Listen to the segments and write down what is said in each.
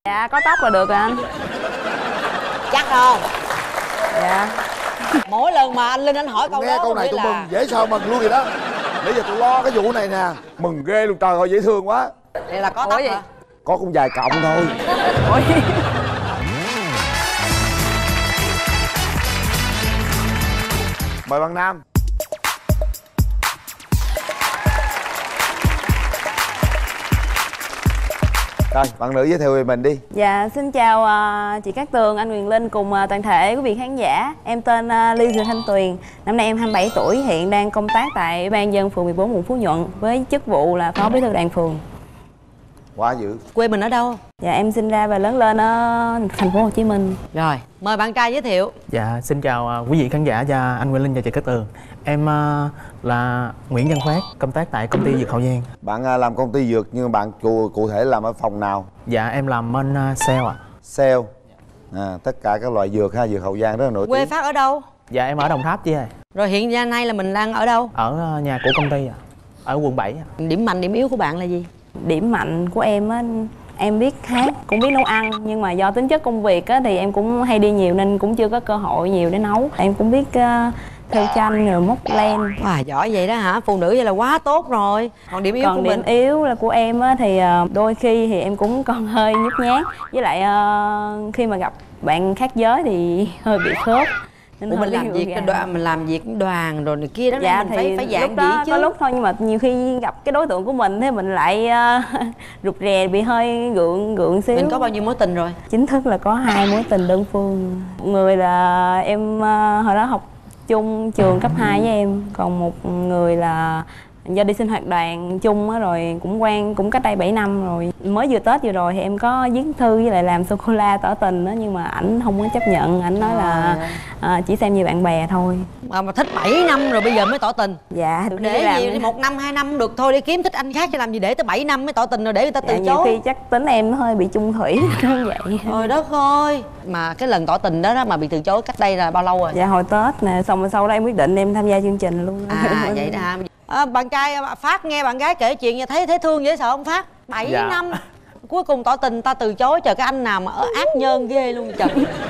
Dạ có tóc là được rồi anh. Chắc không? Dạ. Mỗi lần mà anh Linh anh hỏi câu nghe đó câu này tôi mừng dễ sợ mừng luôn vậy đó. Bây giờ tôi lo cái vụ này nè, mừng ghê luôn, trời ơi dễ thương quá. Vậy là có tóc hả? Có cũng vài cọng thôi. Ủa gì? Mời bạn nam. Rồi, bạn nữ giới thiệu về mình đi. Dạ, xin chào chị Cát Tường, anh Quyền Linh cùng toàn thể quý vị khán giả. Em tên Ly Thị Thanh Tuyền. Năm nay em 27 tuổi, hiện đang công tác tại Ủy ban nhân dân phường 14 quận Phú Nhuận với chức vụ là Phó Bí thư Đoàn phường. Quá dữ. Quê mình ở đâu? Dạ, em sinh ra và lớn lên ở thành phố Hồ Chí Minh. Rồi, mời bạn trai giới thiệu. Dạ, xin chào quý vị khán giả và anh Quyền Linh và chị Cát Tường. Em là Nguyễn Văn Phát, công tác tại công ty Dược Hậu Giang. Bạn làm công ty dược nhưng mà bạn cụ thể làm ở phòng nào? Dạ, em làm bên sale ạ. Sale. Tất cả các loại dược ha, Dược Hậu Giang rất là nổi tiếng. Quê Phát ở đâu? Dạ, em ở Đồng Tháp chứ ơi. Rồi hiện giờ nay là mình đang ở đâu? Ở nhà của công ty ạ. Ở quận 7 ạ. Điểm mạnh, điểm yếu của bạn là gì? Điểm mạnh của em á, em biết hát, cũng biết nấu ăn. Nhưng mà do tính chất công việc á, thì em cũng hay đi nhiều nên cũng chưa có cơ hội nhiều để nấu. Em cũng biết thêu tranh rồi móc len. Wow, giỏi vậy đó hả? Phụ nữ vậy là quá tốt rồi. Còn điểm yếu của mình? Điểm yếu là của em á, thì đôi khi thì em cũng còn hơi nhút nhát. Với lại khi mà gặp bạn khác giới thì hơi bị khớp. Ủa, mình làm việc đoàn, mình làm việc đoàn rồi này kia đó. Dạ, mình phải dạng lúc đó dĩ chứ. có lúc thôi, nhưng mà nhiều khi gặp cái đối tượng của mình thế mình lại rụt rè, bị hơi gượng xíu. Mình có bao nhiêu mối tình rồi? Chính thức là có 2 mối tình đơn phương. Một người là em hồi đó học chung trường cấp 2 với em, còn một người là do đi sinh hoạt đoàn chung á, rồi cũng quen cũng cách đây 7 năm rồi. Mới vừa Tết vừa rồi thì em có viết thư với lại làm sô cô la tỏ tình đó, nhưng mà ảnh không có chấp nhận. Ảnh nói là chỉ xem như bạn bè thôi. Mà thích 7 năm rồi bây giờ mới tỏ tình? Dạ. Để gì 1 năm 2 năm được thôi, để kiếm thích anh khác chứ làm gì để tới 7 năm mới tỏ tình rồi để người ta từ chối. Nhiều khi chắc tính em nó hơi bị chung thủy như vậy. Trời đất ơi. Mà cái lần tỏ tình đó mà bị từ chối cách đây là bao lâu rồi? Dạ hồi Tết nè, xong rồi sau đó em quyết định em tham gia chương trình luôn. Vậy đó hả? Bạn trai Phát nghe bạn gái kể chuyện thấy thương dễ sợ không Phát? 7 năm cuối cùng tỏ tình ta từ chối. Trời, cái anh nào mà ác nhân ghê luôn trời.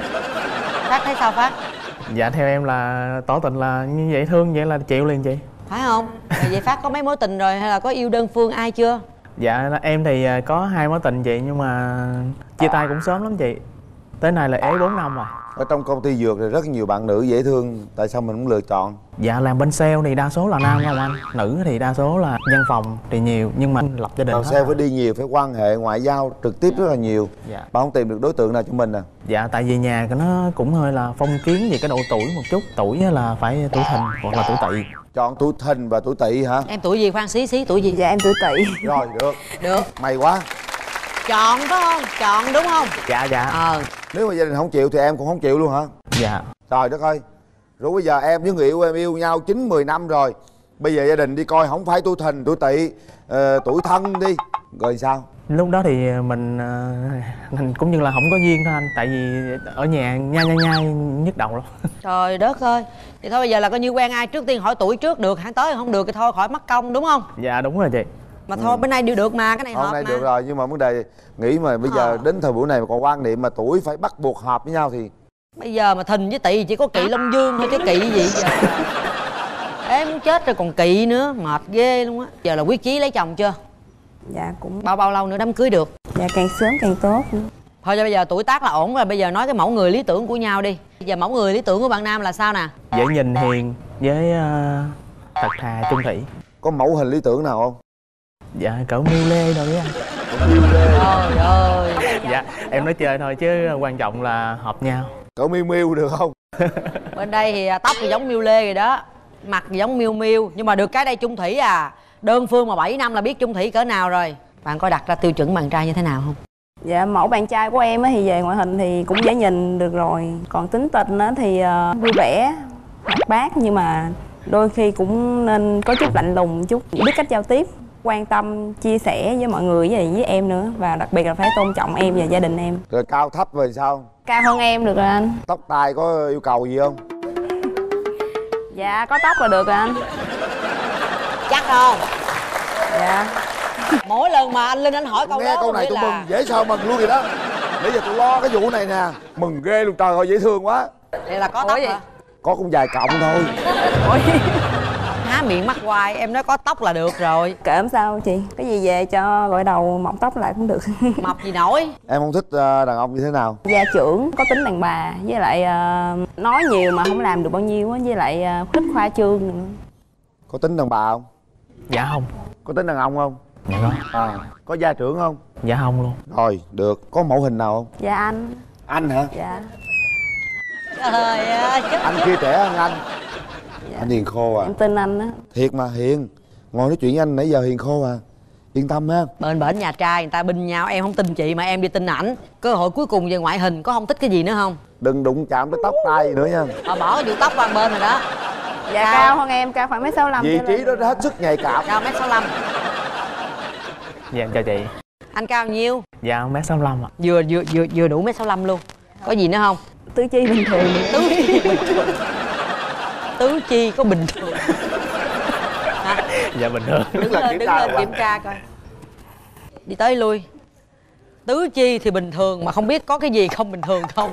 Phát thấy sao Phát? Dạ, theo em là tỏ tình là như vậy, thương vậy là chịu liền chị. Phải không? Vậy Phát có mấy mối tình rồi hay là có yêu đơn phương ai chưa? Dạ, em thì có 2 mối tình chị, nhưng mà chia tay cũng sớm lắm chị. Tới nay là ế 4 năm rồi. Ở trong công ty dược thì rất nhiều bạn nữ dễ thương, tại sao mình không lựa chọn? Dạ, làm bên sale thì đa số là nam không anh? Nữ thì đa số là văn phòng thì nhiều, nhưng mà lập gia đình. Làm sale phải đi nhiều, phải quan hệ ngoại giao trực tiếp rất là nhiều. Dạ. Bạn không tìm được đối tượng nào cho mình à? Dạ, tại vì nhà nó cũng hơi là phong kiến về cái độ tuổi một chút. Tuổi là phải tuổi Thìn hoặc là tuổi Tỵ. Chọn tuổi Thìn và tuổi Tỵ hả? Em tuổi gì Khoan xí tuổi gì? Dạ em tuổi Tỵ. Rồi, được. Được. May quá. Chọn phải không? Chọn đúng không? Dạ. Nếu mà gia đình không chịu thì em cũng không chịu luôn hả? Dạ. Trời đất ơi. Rồi bây giờ em với người yêu em yêu nhau 9-10 năm rồi. Bây giờ gia đình đi coi không phải tuổi Thìn, tuổi Tỵ, tuổi Thân đi. Rồi sao? Lúc đó thì mình cũng như là không có duyên thôi anh. Tại vì ở nhà nhai nhức đầu lắm. Trời đất ơi. Thì thôi bây giờ là coi như quen ai trước tiên hỏi tuổi trước, được hẳn tới không được thì thôi khỏi mất công đúng không? Dạ đúng rồi chị. Mà thôi bên này đều được mà, cái này hợp mà. Hôm nay được rồi, nhưng mà vấn đề nghĩ mà bây giờ đến thời buổi này mà còn quan niệm mà tuổi phải bắt buộc hợp với nhau thì... Bây giờ mà Thìn với Tỵ chỉ có Kỵ Long Dương thôi chứ Kỵ gì giờ. Em muốn chết rồi còn Kỵ nữa, mệt ghê luôn á. Giờ là quyết chí lấy chồng chưa? Dạ cũng... Bao lâu nữa đám cưới được? Dạ càng sớm càng tốt. Thôi bây giờ tuổi tác là ổn rồi, bây giờ nói cái mẫu người lý tưởng của nhau đi. Bây giờ mẫu người lý tưởng của bạn nam là sao nè? Dễ nhìn, hiền với thật thà, chung thủy. Có mẫu hình lý tưởng nào không? Dạ cỡ Miu Lê đâu đấy anh. Trời ơi. Dạ em nói chơi thôi chứ quan trọng là hợp nhau. Cỡ Miu Miu được không? Bên đây thì tóc thì giống Miu Lê rồi đó, mặt thì giống Miu Miu, nhưng mà được cái đây chung thủy à. Đơn phương mà 7 năm là biết chung thủy cỡ nào rồi. Bạn có đặt ra tiêu chuẩn bạn trai như thế nào không? Dạ mẫu bạn trai của em thì về ngoại hình thì cũng dễ nhìn được rồi. Còn tính tình thì vui vẻ, hoạt bát, nhưng mà đôi khi cũng nên có chút lạnh lùng chút, biết cách giao tiếp, quan tâm, chia sẻ với mọi người với em nữa. Và đặc biệt là phải tôn trọng em và gia đình em. Rồi cao thấp rồi sao? Cao hơn em được rồi anh. Tóc tai có yêu cầu gì không? Dạ có tóc là được rồi anh. Chắc không? Dạ. Mỗi lần mà anh Linh anh hỏi câu nghe đó câu này tôi mừng dễ sợ mừng luôn vậy đó. Bây giờ tôi lo cái vụ này nè. Mừng ghê luôn, trời ơi dễ thương quá. Đây là có tóc hả? Có cũng vài cọng thôi. Há miệng mắc hoài, em nói có tóc là được rồi. Kệ không sao chị, cái gì về cho gội đầu mọc tóc lại cũng được. Mập gì nổi. Em không thích đàn ông như thế nào? Gia trưởng, có tính đàn bà, với lại nói nhiều mà không làm được bao nhiêu á, với lại thích khoa trương nữa. Có tính đàn bà không? Dạ không. Có tính đàn ông không? Dạ không. Có gia trưởng không? Dạ không luôn. Rồi, được. Có mẫu hình nào không? Dạ anh. Anh hả? Dạ. Trời ơi, Anh kia trẻ hơn anh. Dạ. Anh hiền khô à? Em tin anh á. Thiệt mà hiền. Ngồi nói chuyện với anh nãy giờ hiền khô à. Yên tâm ha. Bên bển nhà trai người ta binh nhau, em không tin chị mà em đi tin ảnh. Cơ hội cuối cùng về ngoại hình, có không thích cái gì nữa không? Đừng đụng chạm tới tóc tai nữa nha. Bỏ cái vụ tóc qua bên rồi đó. Dạ cao hơn em, cao khoảng mấy 65. Vị trí đó hết sức nhạy cảm. Cao 1m65. Dạ chào chị. Anh cao nhiêu? Dạ 1m65 ạ. Vừa đủ 1m65 luôn. Có gì nữa không? Tứ chi bình thường. Tứ chi bình thường. Tứ chi có bình thường. Hả? Dạ bình thường. Đứng lên kiểm tra coi. Đi tới lui. Tứ chi thì bình thường mà không biết có cái gì không bình thường không.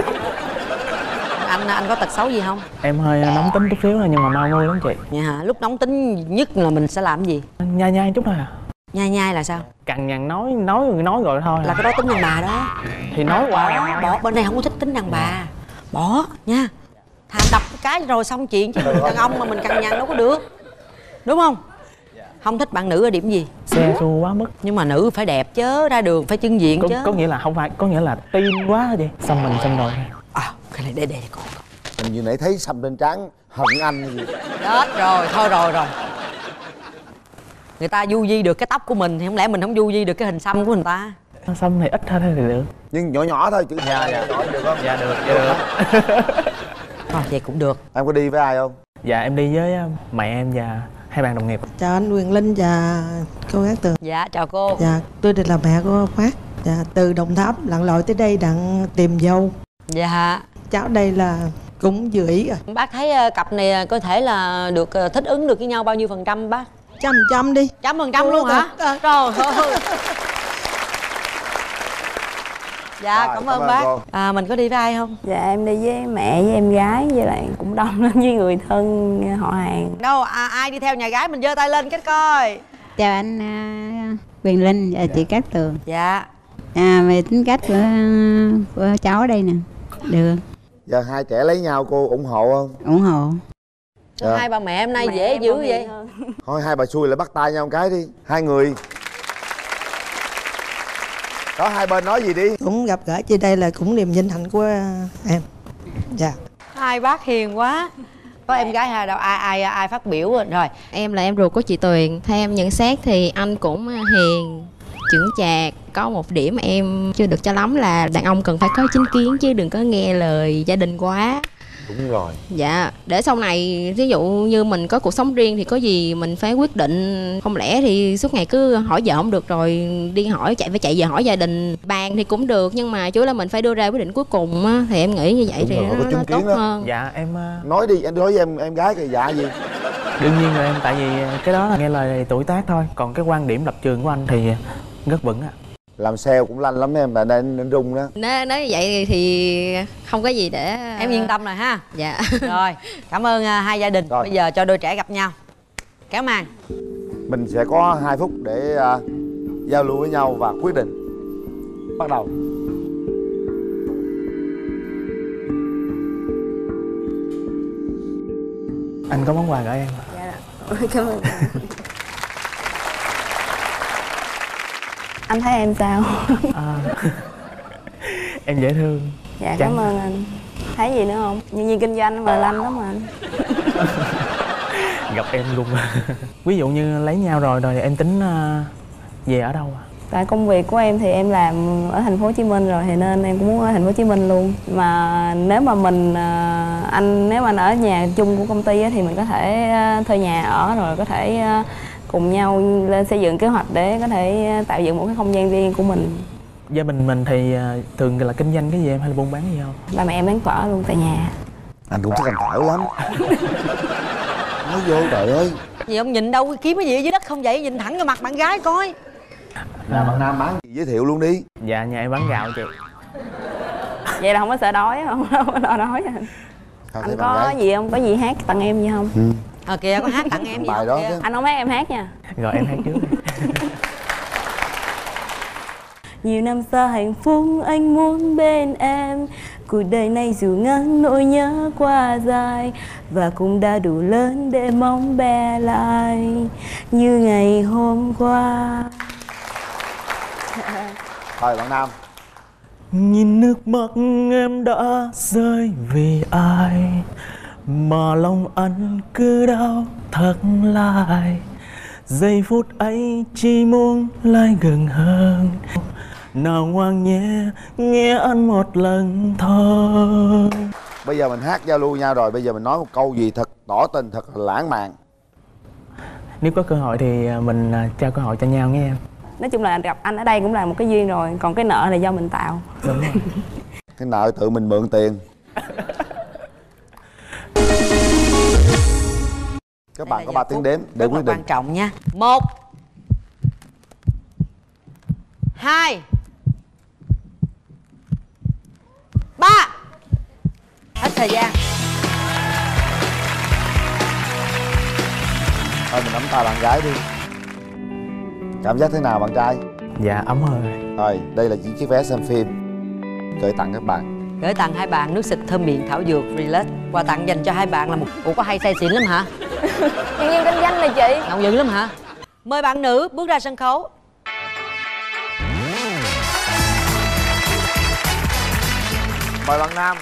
Anh có tật xấu gì không? Em hơi nóng tính chút xíu thôi nhưng mà mau nguôi lắm chị. Dạ hả? Lúc nóng tính nhất là mình sẽ làm cái gì? Nhai nhai chút thôi à. Nhai là sao? Cằn nhằn nói rồi thôi. Là cái đó tính đàn bà đó. Thì nói qua. Bỏ bên đây không có thích tính đàn bà. Bỏ nha. Thà đập cái rồi xong chuyện chứ đàn ông mà mình cằn nhằn đâu có được. Đúng không? Không thích bạn nữ ở điểm gì? Xe xu quá mức. Nhưng mà nữ phải đẹp chứ, ra đường phải trưng diện chứ. Có nghĩa là không phải, có nghĩa là tin quá thôi chị. Xong mình xong rồi. Cái này để con. Hình như nãy thấy xăm trên trán hận anh gì. Chết rồi, thôi rồi. Người ta du di được cái tóc của mình thì không lẽ mình không du di được cái hình xăm của người ta. Xăm thì ít thôi thì được. Nhưng nhỏ nhỏ thôi, chữ nhỏ được không? Dạ được, dạ được. Thôi vậy cũng được. Em có đi với ai không? Dạ em đi với mẹ em và hai bạn đồng nghiệp. Chào anh Quyền Linh và cô Cát Tường. Dạ chào cô. Dạ tôi là mẹ của Phát. Dạ từ Đồng Tháp lặn lội tới đây đặng tìm dâu. Dạ. Cháu đây là cũng vừa ý rồi. Bác thấy cặp này có thể là được thích ứng được với nhau bao nhiêu % bác? 100% đi. 100% luôn hả? Trời ơi. Dạ Rồi, cảm ơn bác. Mình có đi với ai không? Dạ em đi với mẹ với em gái với lại cũng đông lắm, với người thân họ hàng. Đâu ai đi theo nhà gái mình giơ tay lên cái coi. Chào anh Quyền Linh và chị Cát Tường. Dạ. Về tính cách của cháu ở đây nè, được. Giờ hai trẻ lấy nhau cô ủng hộ không? Ủng hộ. Dạ. Hai bà mẹ hôm nay dễ dữ vậy. Thôi hai bà xui lại bắt tay nhau một cái đi. Hai người đó, hai bên nói gì đi. Cũng gặp gỡ trên đây là cũng niềm vinh hạnh của em. Dạ. Hai bác hiền quá. Có em gái hai đâu, ai phát biểu rồi. Em là em ruột của chị Tuyền. Theo em nhận xét thì anh cũng hiền, chững chạc. Có một điểm em chưa được cho lắm là đàn ông cần phải có chính kiến chứ đừng có nghe lời gia đình quá. Đúng rồi. Dạ, để sau này ví dụ như mình có cuộc sống riêng thì có gì mình phải quyết định. Không lẽ thì suốt ngày cứ hỏi vợ không được rồi đi hỏi phải chạy về hỏi gia đình. Bàn thì cũng được nhưng mà chủ là mình phải đưa ra quyết định cuối cùng á. Thì em nghĩ như vậy thì nó tốt hơn. Dạ em nói đi, em nói với em gái kìa. Dạ gì? đương nhiên rồi em, tại vì cái đó là nghe lời tuổi tác thôi. Còn cái quan điểm lập trường của anh thì rất vững ạ. Làm sale cũng lanh lắm em, là nên rung đó. Nói như vậy thì không có gì để em yên tâm rồi ha. Dạ. Rồi cảm ơn hai gia đình. Rồi. Bây giờ cho đôi trẻ gặp nhau. Kéo màn. Mình sẽ có 2 phút để giao lưu với nhau và quyết định. Bắt đầu. Anh có món quà gửi em. Dạ cảm ơn. Anh thấy em sao? Em dễ thương. Dạ cảm ơn anh. Thấy gì nữa không? Nhân viên kinh doanh mà lanh lắm mà anh. Gặp em luôn. Ví dụ như lấy nhau rồi em tính về ở đâu ạ? Tại công việc của em thì em làm ở thành phố Hồ Chí Minh rồi thì nên em cũng muốn ở thành phố Hồ Chí Minh luôn. Mà nếu mà mình nếu mà anh ở nhà chung của công ty thì mình có thể thuê nhà ở rồi có thể cùng nhau lên xây dựng kế hoạch để có thể tạo dựng một cái không gian riêng của mình. Gia đình mình thì thường là kinh doanh cái gì em hay là buôn bán gì không? Ba mẹ em bán phở luôn tại nhà. Anh cũng thích ăn phở lắm. Nói vô trời ơi. Gì ông nhìn đâu kiếm cái gì ở dưới đất không vậy? Nhìn thẳng vào mặt bạn gái coi. Bạn nam bán gì giới thiệu luôn đi. Dạ nhà em bán gạo chị. Vậy là không có sợ đói, không có sợ đói anh. Anh có gì không? Có gì hát tặng em gì không? Kìa có hát tặng em gì bài không đó kìa? Anh không hát em hát nha. Rồi em hát trước. Nhiều năm xa hạnh phúc anh muốn bên em. Cuộc đời này dù ngắn nỗi nhớ qua dài, và cũng đã đủ lớn để mong bé lại như ngày hôm qua. Thôi bạn Nam. Nhìn nước mắt em đã rơi vì ai mà lòng anh cứ đau thật lại. Giây phút ấy chỉ muốn lại gần hơn, nào ngoan nhé nghe anh một lần thôi. Bây giờ mình hát giao lưu nhau rồi, bây giờ mình nói một câu gì thật tỏ tình, thật là lãng mạn. Nếu có cơ hội thì mình trao cơ hội cho nhau nghe em. Nói chung là gặp anh ở đây cũng là một cái duyên rồi, còn cái nợ là do mình tạo. Đúng rồi. Cái nợ tự mình mượn tiền. Các bạn có 3 tiếng đếm để quyết định. Quan trọng nha. 1 2 3. Hết thời gian. Thôi mình nắm tay bạn gái đi. Cảm giác thế nào bạn trai? Dạ ấm hơn rồi. Rồi, đây là những chiếc vé xem phim gửi tặng các bạn. Gửi tặng hai bạn nước xịt thơm miệng thảo dược Relax. Quà tặng dành cho hai bạn là một... Ủa có hay say xỉn lắm hả? Nhân viên kinh doanh này chị. Ngầu dữ lắm hả? Mời bạn nữ bước ra sân khấu. Mời bạn nam.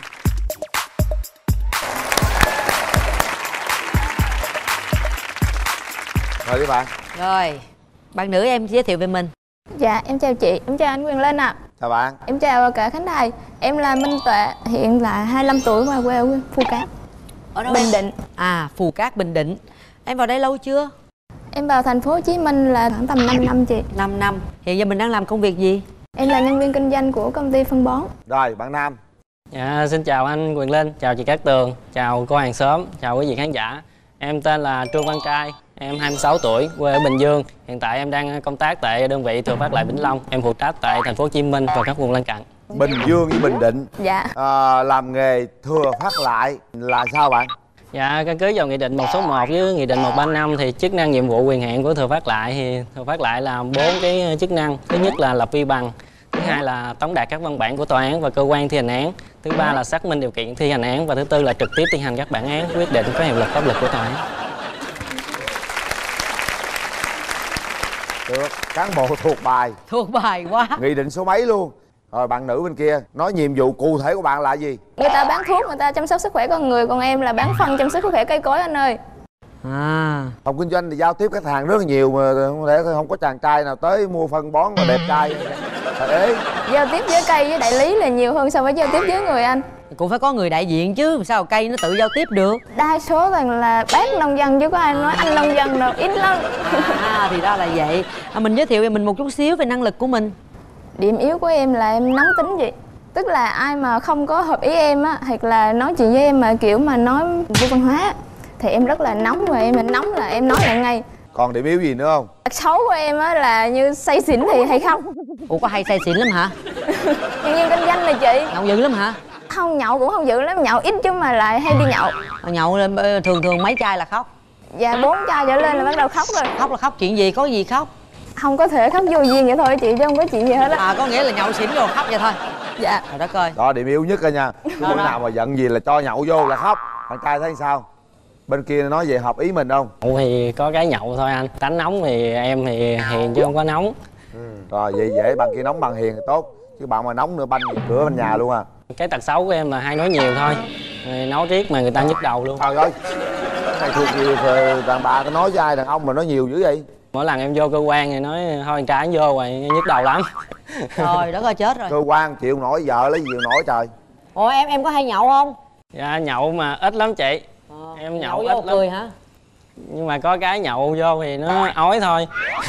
Mời đi bạn. Rồi, bạn nữ em giới thiệu về mình. Dạ, em chào chị, em chào anh Quyền Linh ạ. Chào bạn. Em chào cả khán đài. Em là Minh Tuệ, hiện là 25 tuổi và quê ở Phù Cát, Ở đâu Bình em? Định. À, Phù Cát, Bình Định. Em vào đây lâu chưa? Em vào thành phố Hồ Chí Minh là khoảng tầm 5 năm chị. 5 năm. Hiện giờ mình đang làm công việc gì? Em là nhân viên kinh doanh của công ty phân bón. Rồi, bạn nam. Dạ, xin chào anh Quyền Linh, chào chị Cát Tường, chào cô hàng xóm, chào quý vị khán giả. Em tên là Trương Văn Trai, em 26 tuổi, quê ở Bình Dương. Hiện tại em đang công tác tại đơn vị Thừa Phát Lại Vĩnh Long. Em phụ trách tại thành phố Hồ Chí Minh và các vùng lân cận. Bình Dương với Bình Định. Dạ. Làm nghề thừa phát lại là sao bạn? Dạ, căn cứ vào Nghị định 161 với Nghị định 135 thì chức năng nhiệm vụ quyền hạn của Thừa Phát Lại thì Thừa Phát Lại làm 4 cái chức năng. Thứ nhất là lập vi bằng, thứ hai là tống đạt các văn bản của tòa án và cơ quan thi hành án, thứ ba là xác minh điều kiện thi hành án và thứ tư là trực tiếp thi hành các bản án quyết định có hiệu lực pháp luật của tòa án. Được, cán bộ thuộc bài. Thuộc bài quá. Nghị định số mấy luôn. Rồi bạn nữ bên kia, nói nhiệm vụ cụ thể của bạn là gì? Người ta bán thuốc, người ta chăm sóc sức khỏe con người, còn em là bán phân chăm sóc sức khỏe cây cối anh ơi. Phòng kinh doanh thì giao tiếp khách hàng rất là nhiều mà không lẽ không có chàng trai nào tới mua phân bón mà đẹp trai. Ế. Giao tiếp với cây với đại lý là nhiều hơn so với giao tiếp với người anh. Cũng phải có người đại diện chứ, sao cây nó tự giao tiếp được. Đa số toàn là bác nông dân chứ có ai nói anh nông dân đâu, ít lắm. Thì ra là vậy. Mình giới thiệu về mình một chút xíu về năng lực của mình. Điểm yếu của em là em nóng tính vậy. Tức là ai mà không có hợp ý em á, hoặc là nói chuyện với em mà kiểu mà nói vô văn hóa thì em rất là nóng, và em nóng là em nói lại ngay. Còn điểm yếu gì nữa không? Tật xấu của em á là như say xỉn thì hay khóc. Ủa có hay say xỉn lắm hả? Nhân viên kinh doanh này chị. Nhậu dữ lắm hả? Không, nhậu cũng không dữ lắm, nhậu ít chứ mà lại hay đi nhậu. Nhậu là thường mấy chai là khóc? Dạ 4 chai trở lên là bắt đầu khóc rồi. Khóc là khóc chuyện gì, có gì khóc? Không có thể khóc vô duyên vậy thôi chị, chứ không có chuyện gì hết á. Có nghĩa là nhậu xỉn rồi khóc vậy thôi. Dạ. Trời đất ơi. Đó điểm yếu nhất rồi nha. Cứ bữa nào mà giận gì là cho nhậu vô là khóc. Bạn trai thấy sao? Bên kia nói về hợp ý mình không? Thì có cái nhậu thôi anh. Tánh nóng thì em thì hiền chứ không có nóng. Rồi vậy dễ, bạn kia nóng bằng hiền thì tốt. Chứ bạn mà nóng nữa banh cửa bên nhà luôn à. Cái tật xấu của em là hay nói nhiều thôi. Nói riết mà người ta nhức đầu luôn. Trời ơi, cái này thuộc nhiều đàn bà có nói với ai, đàn ông mà nói nhiều dữ vậy? Mỗi lần em vô cơ quan thì nói thôi con trai vô rồi nhức đầu lắm. Trời đất ơi chết rồi. Cơ quan chịu nổi, vợ lấy gì nổi trời. Ủa em có hay nhậu không? Dạ nhậu mà ít lắm chị. Em nhậu ít lắm. Cười hả? Nhưng mà có cái nhậu vô thì nó ói thôi.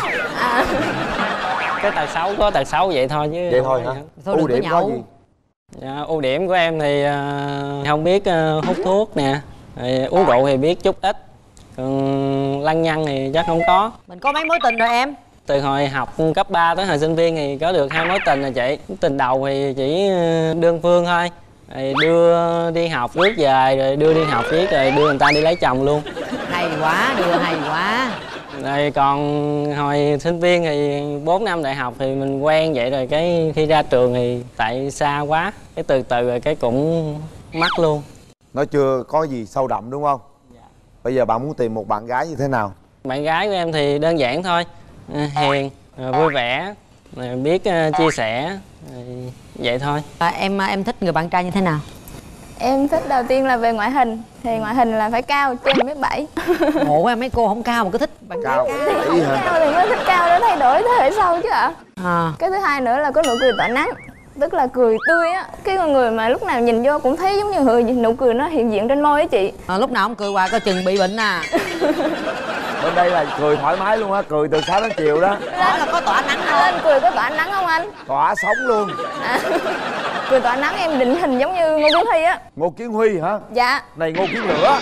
Cái tật xấu có tật xấu vậy thôi chứ. Vậy thôi hả? Ưu điểm có gì? Dạ, ưu điểm của em thì không biết hút thuốc nè, uống rượu thì biết chút ít, còn lăng nhăng thì chắc không có. Mình có mấy mối tình rồi em? Từ hồi học cấp 3 tới hồi sinh viên thì có được 2 mối tình rồi chị. Tình đầu thì chỉ đơn phương thôi, rồi đưa đi học rước về, rồi đưa đi học riết rồi đưa người ta đi lấy chồng luôn. Hay quá, đưa hay quá. Rồi còn hồi sinh viên thì 4 năm đại học thì mình quen vậy, rồi cái khi ra trường thì tại xa quá, cái từ từ rồi cái cũng mất luôn. Nó chưa có gì sâu đậm đúng không? Dạ. Bây giờ bạn muốn tìm một bạn gái như thế nào? Bạn gái của em thì đơn giản thôi, hiền, vui vẻ, biết chia sẻ, vậy thôi. Em thích người bạn trai như thế nào? Em thích đầu tiên là về ngoại hình. Thì ngoại hình là phải cao trên 1m7. Ngộ em, mấy cô không cao mà cứ thích bạn cao. Thì cao thì mới thích cao để thay đổi thế hệ sau chứ ạ. Cái thứ hai nữa là có nụ cười tỏa nắng. Tức là cười tươi á, cái con người mà lúc nào nhìn vô cũng thấy giống như nụ cười nó hiện diện trên môi á chị. Lúc nào không cười hoài coi chừng bị bệnh à. Bên đây là cười thoải mái luôn á, cười từ sáng đến chiều đó. Đó là có tỏa nắng không? Lên cười có tỏa nắng không anh? Tỏa sống luôn. Cười tỏa nắng em định hình giống như Ngô Kiến Huy á. Ngô Kiến Huy hả? Dạ. Này Ngô Kiến Lửa.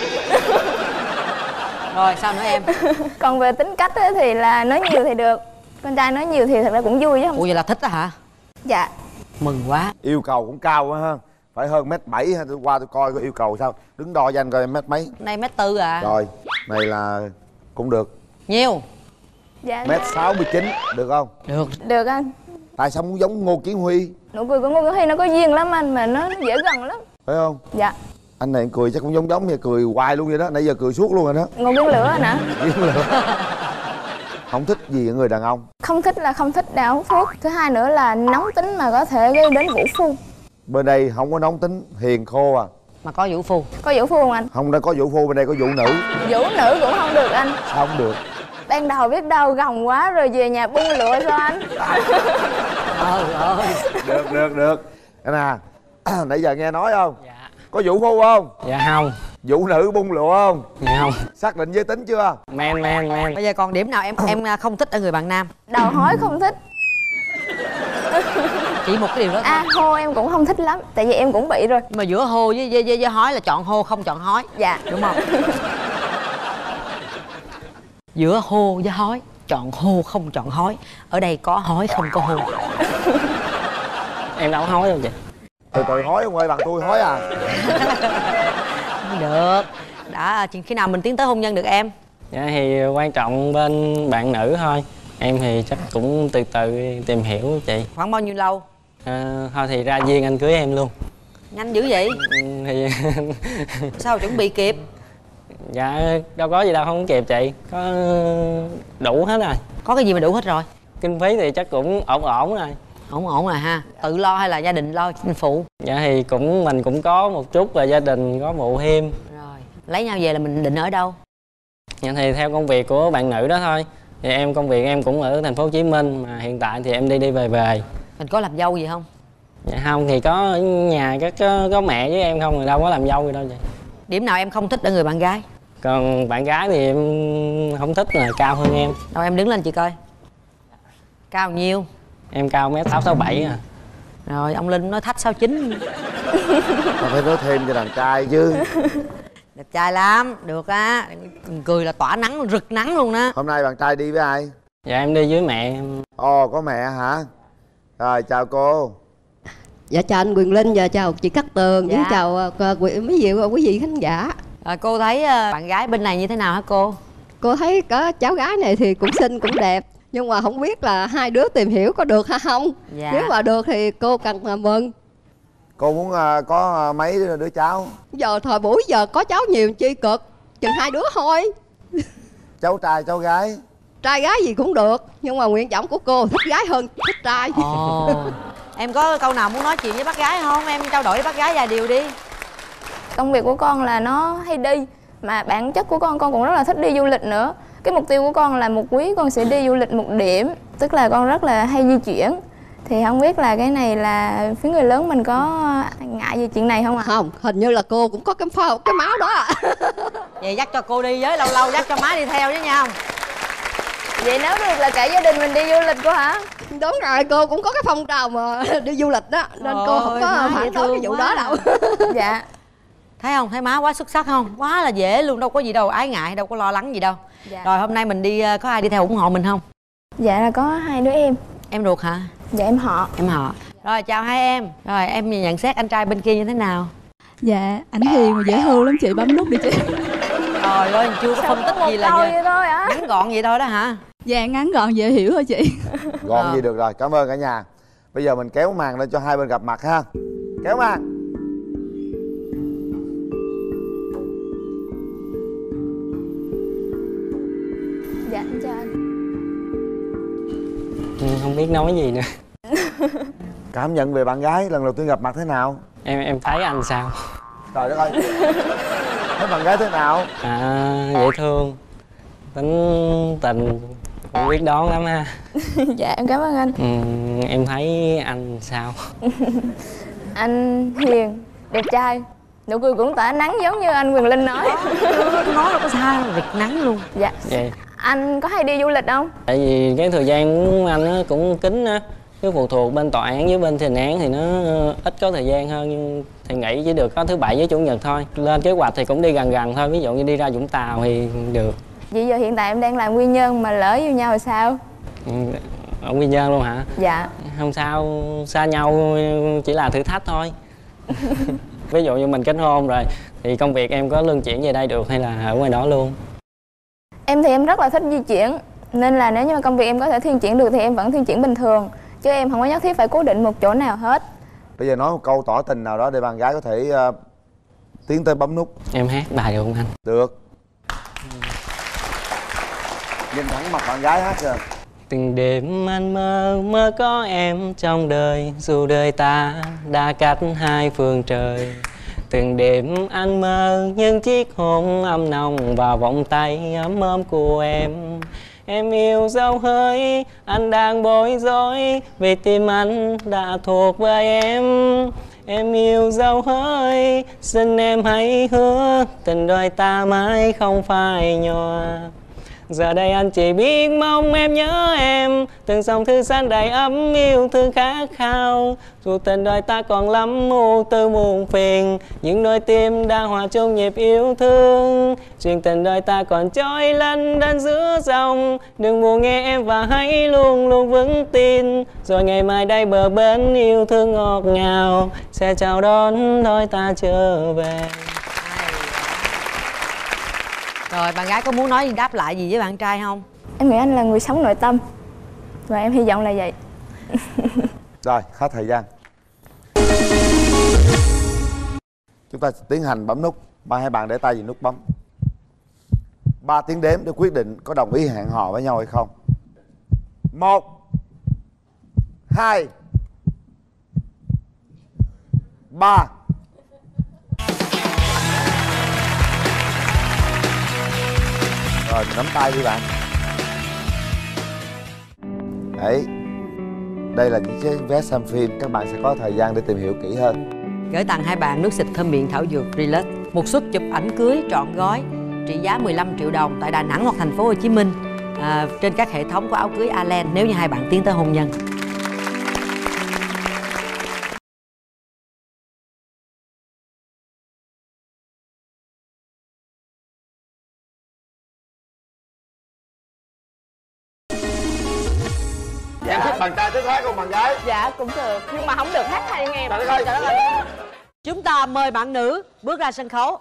Rồi sao nữa em? Còn về tính cách ấy, thì là nói nhiều thì được. Con trai nói nhiều thì thật ra cũng vui chứ không. Ủa vậy là thích đó hả? Dạ. Mừng quá. Yêu cầu cũng cao quá ha. Phải hơn 1m7 ha, tôi qua tôi coi có yêu cầu sao. Đứng đo cho anh coi em mét mấy. Nay 1m4 à. Rồi, này là cũng được. Nhiêu? Dạ. 1m69 được không? Được. Được anh. Tại sao muốn giống Ngô Kiến Huy? Nụ cười của Ngô Kiến Huy nó có duyên lắm anh, mà nó dễ gần lắm. Phải không? Dạ. Anh này cười chắc cũng giống như cười hoài luôn vậy đó, nãy giờ cười suốt luôn rồi đó. Ngô Kiến Lửa anh hả? Kiến Lửa. Không thích gì ở người đàn ông? Không thích là không thích đạo phúc. Thứ hai nữa là nóng tính mà có thể gây đến vũ phu. Bên đây không có nóng tính, hiền khô à. Mà có vũ phu. Có vũ phu không anh? Không, đã có vũ phu, bên đây có vũ nữ. Vũ nữ cũng không được anh. Sao không được? Ban đầu biết đâu gồng quá rồi về nhà bung lụa sao anh? Được. Anh à, nãy giờ nghe nói không? Dạ. Có vũ phu không? Dạ không. Vũ nữ bung lụa không? Dạ không. Xác định giới tính chưa? Men. Bây giờ còn điểm nào em không thích ở người bạn nam? Đầu hói không thích. Chỉ một cái điều đó thôi. Hô em cũng không thích lắm, tại vì em cũng bị rồi. Mà giữa hô với hói là chọn hô không chọn hói. Dạ. Đúng không? Giữa hô với hói chọn hô không chọn hói. Ở đây có hói không có hô. Em đâu có hói đâu chị. Từ từ hói không ơi, bằng tôi hói à. Không được. Đã khi nào mình tiến tới hôn nhân được em? Dạ thì quan trọng bên bạn nữ thôi. Em thì chắc cũng từ từ tìm hiểu chị. Khoảng bao nhiêu lâu? Thôi thì ra duyên anh cưới em luôn. Nhanh dữ vậy? Thì sao chuẩn bị kịp? dạ đâu có gì đâu, không kịp chị. Có đủ hết rồi. Có cái gì mà đủ hết rồi? Kinh phí thì chắc cũng ổn rồi. Ổn rồi ha. Tự lo hay là gia đình lo phụ? Dạ thì mình cũng có một chút, và gia đình có phụ thêm. Rồi lấy nhau về là mình định ở đâu? Dạ thì theo công việc của bạn nữ đó thôi. Thì công việc em cũng ở thành phố Hồ Chí Minh, mà hiện tại thì em đi về. Mình có làm dâu gì không? Dạ không, thì có ở nhà có mẹ với em không, thì đâu có làm dâu gì đâu vậy. Điểm nào em không thích ở người bạn gái? Còn bạn gái thì em không thích là cao hơn em. Đâu em đứng lên chị coi. Cao nhiêu? Em cao 1m67 à. Rồi ông Linh nói thách 69. Mà phải nói thêm cho đàn trai chứ. Đẹp trai lắm, được á. Cười là tỏa nắng, rực nắng luôn đó. Hôm nay bạn trai đi với ai? Dạ em đi với mẹ em. Ồ, có mẹ hả? Rồi, chào cô. Dạ chào anh Quyền Linh và chào chị Cát Tường. Dạ. Với chào quý vị khán giả. Cô thấy bạn gái bên này như thế nào hả cô? Cô thấy có cháu gái này thì cũng xinh cũng đẹp, nhưng mà không biết là hai đứa tìm hiểu có được hay không. Dạ. Nếu mà được thì cô cần mừng. Cô muốn có mấy đứa cháu? Giờ thời buổi giờ có cháu nhiều chi cực, chừng hai đứa thôi. Cháu trai cháu gái? Trai gái gì cũng được, nhưng mà nguyện vọng của cô thích gái hơn thích trai. Em có câu nào muốn nói chuyện với bác gái không? Em trao đổi với bác gái vài điều đi. Công việc của con là nó hay đi, mà bản chất của con cũng rất là thích đi du lịch nữa. Cái mục tiêu của con là một quý con sẽ đi du lịch một điểm, tức là con rất là hay di chuyển. Thì không biết là cái này là phía người lớn mình có ngại về chuyện này không ạ? Không, hình như là cô cũng có cái máu đó. Vậy dắt cho cô đi với, lâu lâu dắt cho má đi theo chứ nha không? Vậy nếu được là cả gia đình mình đi du lịch cô hả? Đúng rồi, cô cũng có cái phong trào mà đi du lịch đó, nên cô không có phản đối cái vụ đó đâu. Dạ. Thấy không? Thấy má quá xuất sắc không? Quá là dễ luôn, đâu có gì đâu ái ngại, đâu có lo lắng gì đâu. Dạ. Rồi hôm nay mình đi, có ai đi theo ủng hộ mình không? Dạ là có 2 đứa em. Em ruột hả? Dạ em họ. Em họ. Rồi chào hai em. Rồi em nhận xét anh trai bên kia như thế nào? Dạ, ảnh hiền mà dễ thương lắm chị, bấm nút đi chị. Trời ơi, chưa có phân tích gì là vậy thôi hả? ngắn gọn vậy thôi đó hả? Dạ, ngắn gọn dễ hiểu thôi chị. Gọn gì được rồi, cảm ơn cả nhà. Bây giờ mình kéo màn lên cho hai bên gặp mặt ha. Kéo màn. Dạ em chào anh. Không biết nói gì nữa. Cảm nhận về bạn gái lần đầu tiên gặp mặt thế nào? Em thấy anh sao? Trời đất ơi. Thấy bạn gái thế nào? Dễ thương, tính tình cũng biết đón lắm ha. Dạ em cảm ơn anh. Em thấy anh sao? Anh hiền, đẹp trai, nụ cười cũng tỏa nắng giống như anh Quyền Linh nói. Nói là có sao, việc nắng luôn. Dạ. Vậy Anh có hay đi du lịch không? tại vì cái thời gian của anh á cũng kín á, cái phụ thuộc bên tòa án với bên thi hành án thì nó ít có thời gian hơn, nhưng thì nghỉ chỉ được có thứ bảy với chủ nhật thôi. Lên kế hoạch thì cũng đi gần gần thôi, ví dụ như đi ra Vũng Tàu thì được. Vậy giờ hiện tại em đang làm nguyên nhân mà lỡ yêu nhau rồi sao? Ở Quy Nhơn luôn hả? Dạ. Không sao, xa nhau chỉ là thử thách thôi. Ví dụ như mình kết hôn rồi thì công việc em có luân chuyển về đây được hay là ở ngoài đó luôn? Em thì em rất là thích di chuyển, nên là nếu như mà công việc em có thể thuyên chuyển được thì em vẫn thuyên chuyển bình thường, chứ em không có nhất thiết phải cố định một chỗ nào hết. Bây giờ nói một câu tỏ tình nào đó để bạn gái có thể tiến tới bấm nút. Em hát bài được không anh? Được. Nhìn thẳng mặt bạn gái hát kìa. Từng đêm anh mơ có em trong đời, dù đời ta đã cách hai phương trời. Từng đêm anh mơ những chiếc hôn ấm nồng vào vòng tay ấm ấm của em. Em yêu dấu hơi, anh đang bối rối vì tim anh đã thuộc về em. Em yêu dấu hơi, xin em hãy hứa tình đôi ta mãi không phai nhòa. Giờ đây anh chỉ biết mong em nhớ em, từng dòng thư xanh đầy ấm yêu thương khát khao. Dù tình đời ta còn lắm ưu tư muôn phiền, những đôi tim đang hòa chung nhịp yêu thương. Chuyện tình đời ta còn trôi lăn đến giữa dòng, đừng buồn nghe em và hãy luôn luôn vững tin. Rồi ngày mai đây bờ bến yêu thương ngọt ngào sẽ chào đón đôi ta trở về. Rồi bạn gái có muốn nói đáp lại gì với bạn trai không? Em nghĩ anh là người sống nội tâm, và em hy vọng là vậy. Rồi, hết thời gian. Chúng ta tiến hành bấm nút. Hai bạn để tay vào nút bấm. 3 tiếng đếm để quyết định có đồng ý hẹn hò với nhau hay không. 1 2 3. Rồi, nắm tay đi bạn. Đấy. Đây là những chiếc vé xem phim. Các bạn sẽ có thời gian để tìm hiểu kỹ hơn. Gửi tặng hai bạn nước xịt thơm miệng thảo dược Relax, một suất chụp ảnh cưới trọn gói trị giá 15 triệu đồng tại Đà Nẵng hoặc thành phố Hồ Chí Minh, trên các hệ thống của áo cưới Alen nếu như hai bạn tiến tới hôn nhân. Em thích bạn trai thích hát không bạn gái? Dạ cũng được, nhưng mà không được hát hay nghe. Trời đất ơi. Chúng ta mời bạn nữ bước ra sân khấu.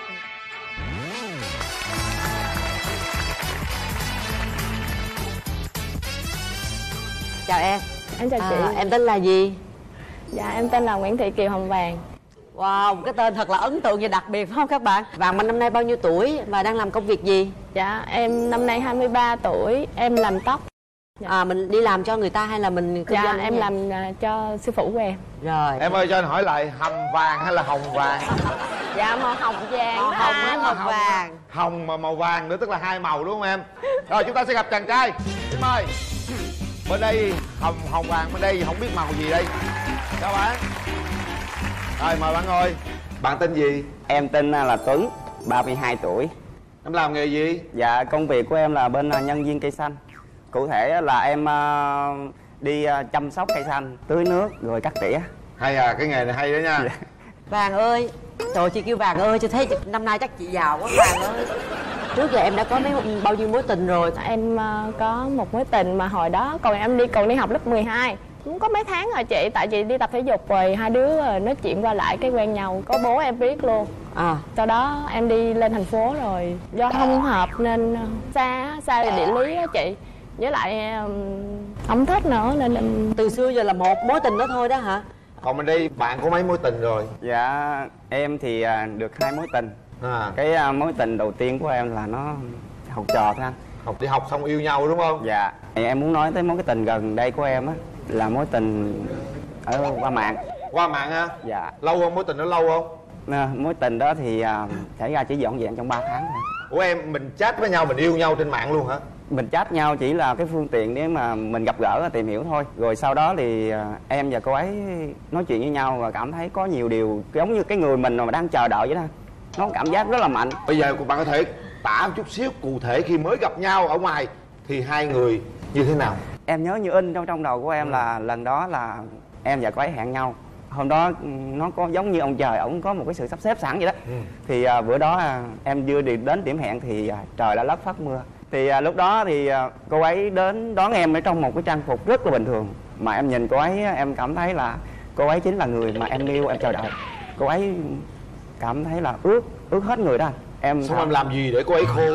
Chào em. Em chào chị. Em tên là gì? Dạ em tên là Nguyễn Thị Kiều Hồng Vàng. Wow, một cái tên thật là ấn tượng và đặc biệt phải không các bạn? Vàng mình năm nay bao nhiêu tuổi và đang làm công việc gì? Dạ em năm nay 23 tuổi, em làm tóc. Dạ. Mình đi làm cho người ta hay là mình kinh doanh? Dạ em làm cho sư phụ của em. Rồi. Em ơi cho anh hỏi lại, hồng vàng hay là hồng vàng? Dạ màu hồng vàng đó hồng anh. màu vàng. Hồng mà màu vàng nữa, tức là hai màu đúng không em? Rồi chúng ta sẽ gặp chàng trai. Xin mời. Bên đây hồng vàng, bên đây không biết màu gì đây. Chào bạn. Rồi mời bạn ngồi. Bạn tên gì? Em tên là Tuấn, 32 tuổi. Em làm nghề gì? Dạ công việc của em là bên nhân viên cây xanh. Cụ thể là em đi chăm sóc cây xanh, tưới nước rồi cắt tỉa. Hay à, cái nghề này hay đó nha. Vàng ơi, trời chị kêu Vàng ơi, chị thấy năm nay chắc chị giàu quá Vàng ơi. Trước giờ em đã có bao nhiêu mối tình rồi? Em có một mối tình mà hồi đó còn em còn đi học lớp 12. Cũng có mấy tháng rồi chị, tại chị đi tập thể dục rồi hai đứa nói chuyện qua lại cái quen nhau. Có bố em biết luôn. Sau đó em đi lên thành phố rồi do không hợp nên xa về địa lý á chị. Với lại không thích nữa nên em... Từ xưa giờ là một mối tình đó thôi đó hả? Còn mình đi, bạn có mấy mối tình rồi? Dạ em thì được 2 mối tình. Cái mối tình đầu tiên của em là nó học trò thôi anh. Đi học xong yêu nhau đúng không? Dạ. Em muốn nói tới mối cái tình gần đây của em á, là mối tình ở qua mạng. Qua mạng hả? Dạ. Lâu không? Mối tình đó lâu không? Mối tình đó thì xảy ra chỉ dọn dẹn trong 3 tháng thôi. Ủa em, mình chat với nhau, mình yêu nhau trên mạng luôn hả? Mình chat nhau chỉ là cái phương tiện để mà mình gặp gỡ và tìm hiểu thôi. Rồi sau đó thì em và cô ấy nói chuyện với nhau và cảm thấy có nhiều điều giống như cái người mình mà đang chờ đợi vậy đó. Nó cảm giác rất là mạnh. Bây giờ bạn có thể tả một chút xíu cụ thể khi mới gặp nhau ở ngoài thì hai người như thế nào? Em nhớ như in trong đầu của em là lần đó là em và cô ấy hẹn nhau. Hôm đó nó có giống như ông trời, ổng có một cái sự sắp xếp sẵn vậy đó. Thì bữa đó em vừa đến điểm hẹn thì trời đã lất phất mưa. Thì lúc đó thì cô ấy đến đón em ở trong một cái trang phục rất là bình thường. Mà em nhìn cô ấy em cảm thấy là cô ấy chính là người mà em yêu, em chờ đợi. Cô ấy cảm thấy là ướt hết người đó. Xong em làm gì để cô ấy khô?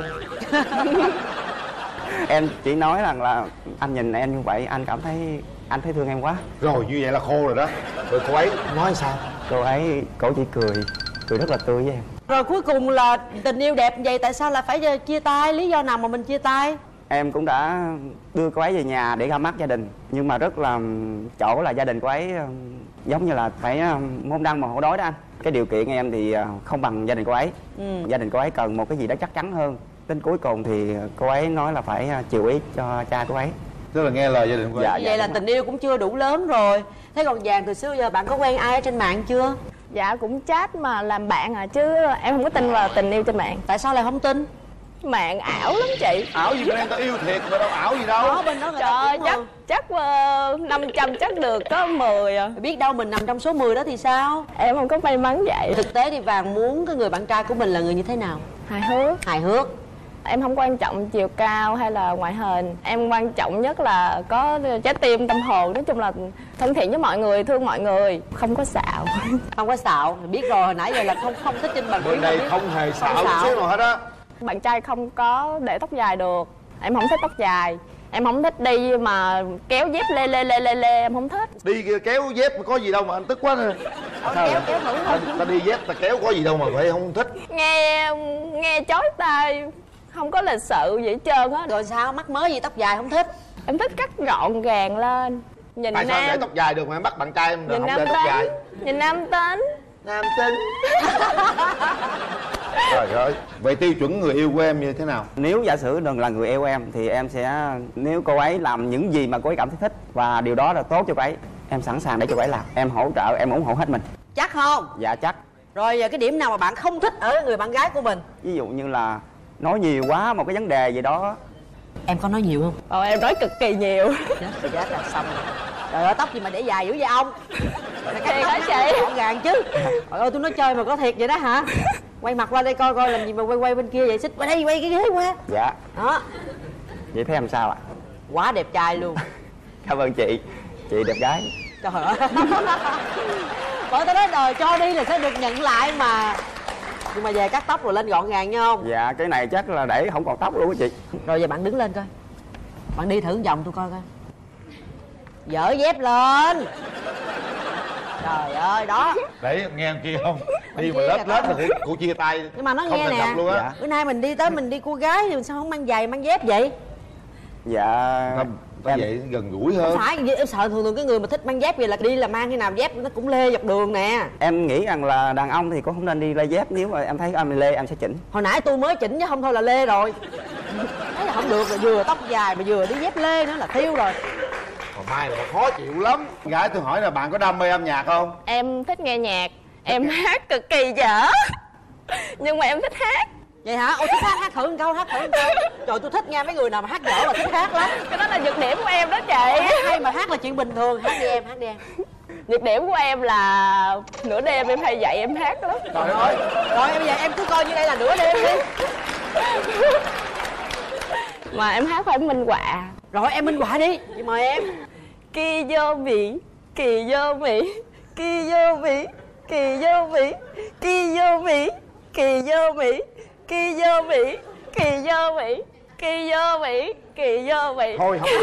Em chỉ nói rằng là anh nhìn em như vậy anh cảm thấy anh thấy thương em quá. Rồi như vậy là khô rồi đó. Rồi cô ấy nói sao? Cô ấy cổ chỉ cười rất là tươi với em. Rồi cuối cùng là tình yêu đẹp vậy tại sao lại phải chia tay? Lý do nào mà mình chia tay? Em cũng đã đưa cô ấy về nhà để ra mắt gia đình. Nhưng mà rất là chỗ là gia đình cô ấy giống như là phải môn đăng mà hổ đói đó anh. Cái điều kiện em thì không bằng gia đình cô ấy. Gia đình cô ấy cần một cái gì đó chắc chắn hơn. Đến cuối cùng thì cô ấy nói là phải chiều ý cho cha cô ấy. Tức là nghe lời gia đình của Dạ, vậy là tình yêu cũng chưa đủ lớn rồi. Thế còn Vàng, từ xưa giờ bạn có quen ai ở trên mạng chưa? Dạ cũng chat mà làm bạn chứ em không có tin vào tình yêu trên mạng. Tại sao lại không tin? Mạng ảo lắm chị. Ảo gì bên em ta yêu thiệt mà đâu ảo gì đâu. Bên đó trời ơi, chắc 500 chắc được có 10 à. Biết đâu mình nằm trong số 10 đó thì sao? Em không có may mắn vậy. Thực tế thì Vàng muốn cái người bạn trai của mình là người như thế nào? Hài hước. Em không quan trọng chiều cao hay là ngoại hình. Em quan trọng nhất là có trái tim, tâm hồn. Nói chung là thân thiện với mọi người, thương mọi người. Không có xạo. Không có xạo. Biết rồi, hồi nãy giờ là không thích trên bàn bên đây không hề xạo chút xíu nào hết á. Bạn trai không có để tóc dài được. Em không thích tóc dài. Em không thích đi mà kéo dép lê em không thích. Đi kéo dép có gì đâu mà anh tức quá nè. Kéo thử thôi. Ta đi dép ta kéo có gì đâu mà vậy không thích. Nghe chói tai, không có lịch sự vậy hết trơn á. Rồi sao, mắc mớ gì tóc dài không thích? Em thích cắt gọn gàng lên. Nhìn tại nam. Sao để tóc dài được mà em bắt bạn trai em nhìn không nam để tóc dài? Nhìn nam tính. Nam tính. Trời ơi, vậy tiêu chuẩn người yêu của em như thế nào? Nếu giả sử đừng là người yêu em thì em sẽ, nếu cô ấy làm những gì mà cô ấy cảm thấy thích và điều đó là tốt cho cô ấy, em sẵn sàng để cho cô ấy làm. Em hỗ trợ, em ủng hộ hết mình. Chắc không? Dạ chắc. Rồi giờ cái điểm nào mà bạn không thích ở người bạn gái của mình? Ví dụ như là nói nhiều quá một cái vấn đề gì đó. Em có nói nhiều không? Em nói cực kỳ nhiều. Chết là xong rồi. Trời ơi, tóc gì mà để dài dữ vậy ông? Thiệt hả chị? Gọn gàng chứ. Trời ơi, tôi nói chơi mà có thiệt vậy đó hả? Quay mặt qua đây coi coi làm gì mà quay bên kia vậy. Xích qua đây, quay cái ghế qua. Dạ. Đó. Vậy thấy em sao ạ? Quá đẹp trai luôn. Cảm ơn chị đẹp gái. Trời ơi. Bởi tao nói đời cho đi là sẽ được nhận lại mà. Nhưng mà về cắt tóc rồi lên gọn gàng nha không? Dạ cái này chắc là để không còn tóc luôn á chị. Rồi giờ bạn đứng lên coi. Bạn đi thử vòng tôi coi coi. Dỡ dép lên. Trời ơi đó. Đấy nghe em kia không? Đi mà lết là cụ chia tay. Nhưng mà nó không nghe nè luôn á. Bữa nay mình đi tới mình đi cua gái thì sao không mang giày mang dép vậy? Dạ em vậy gần gũi hơn. Không phải, em sợ thường cái người mà thích mang dép vậy là đi là mang khi nào dép nó cũng lê dọc đường nè. Em nghĩ rằng là đàn ông thì cũng không nên đi lê dép, nếu mà em thấy em lê em sẽ chỉnh. Hồi nãy tôi mới chỉnh chứ không thôi là lê rồi. Thấy là không được, là vừa tóc dài mà vừa đi dép lê nữa là thiêu rồi. Còn mai là khó chịu lắm. Gái tôi hỏi là bạn có đam mê âm nhạc không? Em thích nghe nhạc. Em hát cực kỳ dở. Nhưng mà em thích hát. Vậy hả? Ôi thích hát thử một câu, hát thử một câu. Trời tôi thích nghe mấy người nào mà hát dở mà thích hát lắm. Cái đó là nhược điểm của em đó chị. Hát hay mà hát là chuyện bình thường. Hát đi em, hát đi em. Nhược điểm của em là nửa đêm em hay dậy em hát lắm. Trời ơi. Rồi bây giờ em cứ coi như đây là nửa đêm đi. Mà em hát phải minh họa. Rồi em minh họa đi, chị mời em. Kỳ vô Mỹ, kỳ vô Mỹ, kỳ vô Mỹ, kỳ vô Mỹ, kỳ vô Mỹ, kỳ vô Mỹ, kỳ vô Mỹ, kỳ vô Mỹ, kỳ vô Mỹ, kỳ vô Mỹ. Thôi không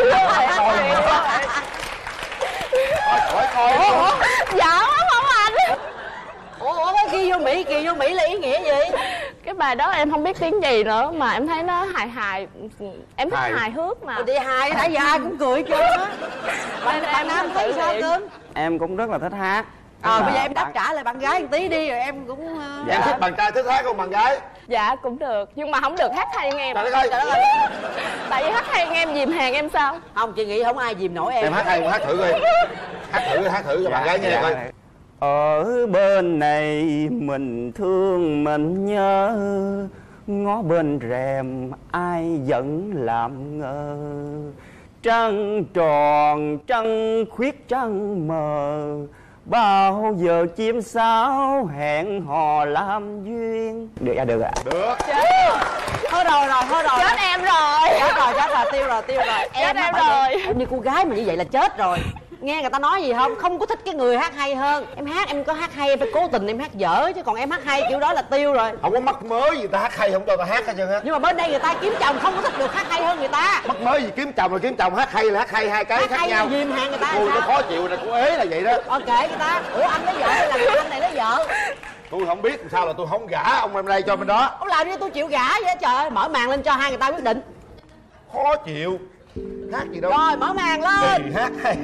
Ủa? Dạ không anh. Ủa cái kỳ vô Mỹ là ý nghĩa gì? Cái bài đó em không biết tiếng gì nữa mà em thấy nó hài, em thích hài hước mà. Đi hài, nãy giờ ai cũng cười trơn á. Bạn nam thấy sao cưng? Em cũng rất là thích hát. Bây giờ em đáp trả lời bạn gái một tí đi rồi em cũng Em thích bạn trai thích hát không bạn gái? Dạ cũng được, nhưng mà không được hát hay hơn em. Trời đất ơi. Tại vì hát hay hơn em dìm hàng em sao? Không, chị nghĩ không ai dìm nổi em. Em hát hay không, hát thử coi. Hát thử cho bạn gái nghe coi. Ở bên này mình thương mình nhớ, ngó bên rèm ai vẫn làm ngơ. Trăng tròn trăng khuyết trăng mờ, bao giờ chim sáo hẹn hò làm duyên. Được à, được ạ. Được. Thôi rồi. Chết em rồi. Chết rồi, tiêu rồi. Chết em rồi. Em như cô gái mà như vậy là chết rồi. Nghe người ta nói gì không có thích cái người hát hay hơn. Em có hát hay em phải cố tình em hát dở, chứ còn em hát hay kiểu đó là tiêu rồi. Không có mắc mới gì ta hát hay không cho ta hát hết trơn á. Nhưng mà bên đây người ta kiếm chồng không có thích được hát hay hơn người ta. Mắc mới gì kiếm chồng rồi kiếm chồng, hát hay là hát hay, hai cái hát khác hay nhau. dìm hàng người ta. Tôi nó khó chịu nè, cô ế là vậy đó. Kệ người ta. Ủa anh lấy vợ hay là anh này lấy vợ? Tôi không biết làm sao là tôi không gả ông em đây cho bên đó. Ông làm đi tôi chịu gả vậy trời ơi, mở màn lên cho hai người ta quyết định. Khó chịu. Hát gì đâu. Rồi mở màn lên. Thì hát hay.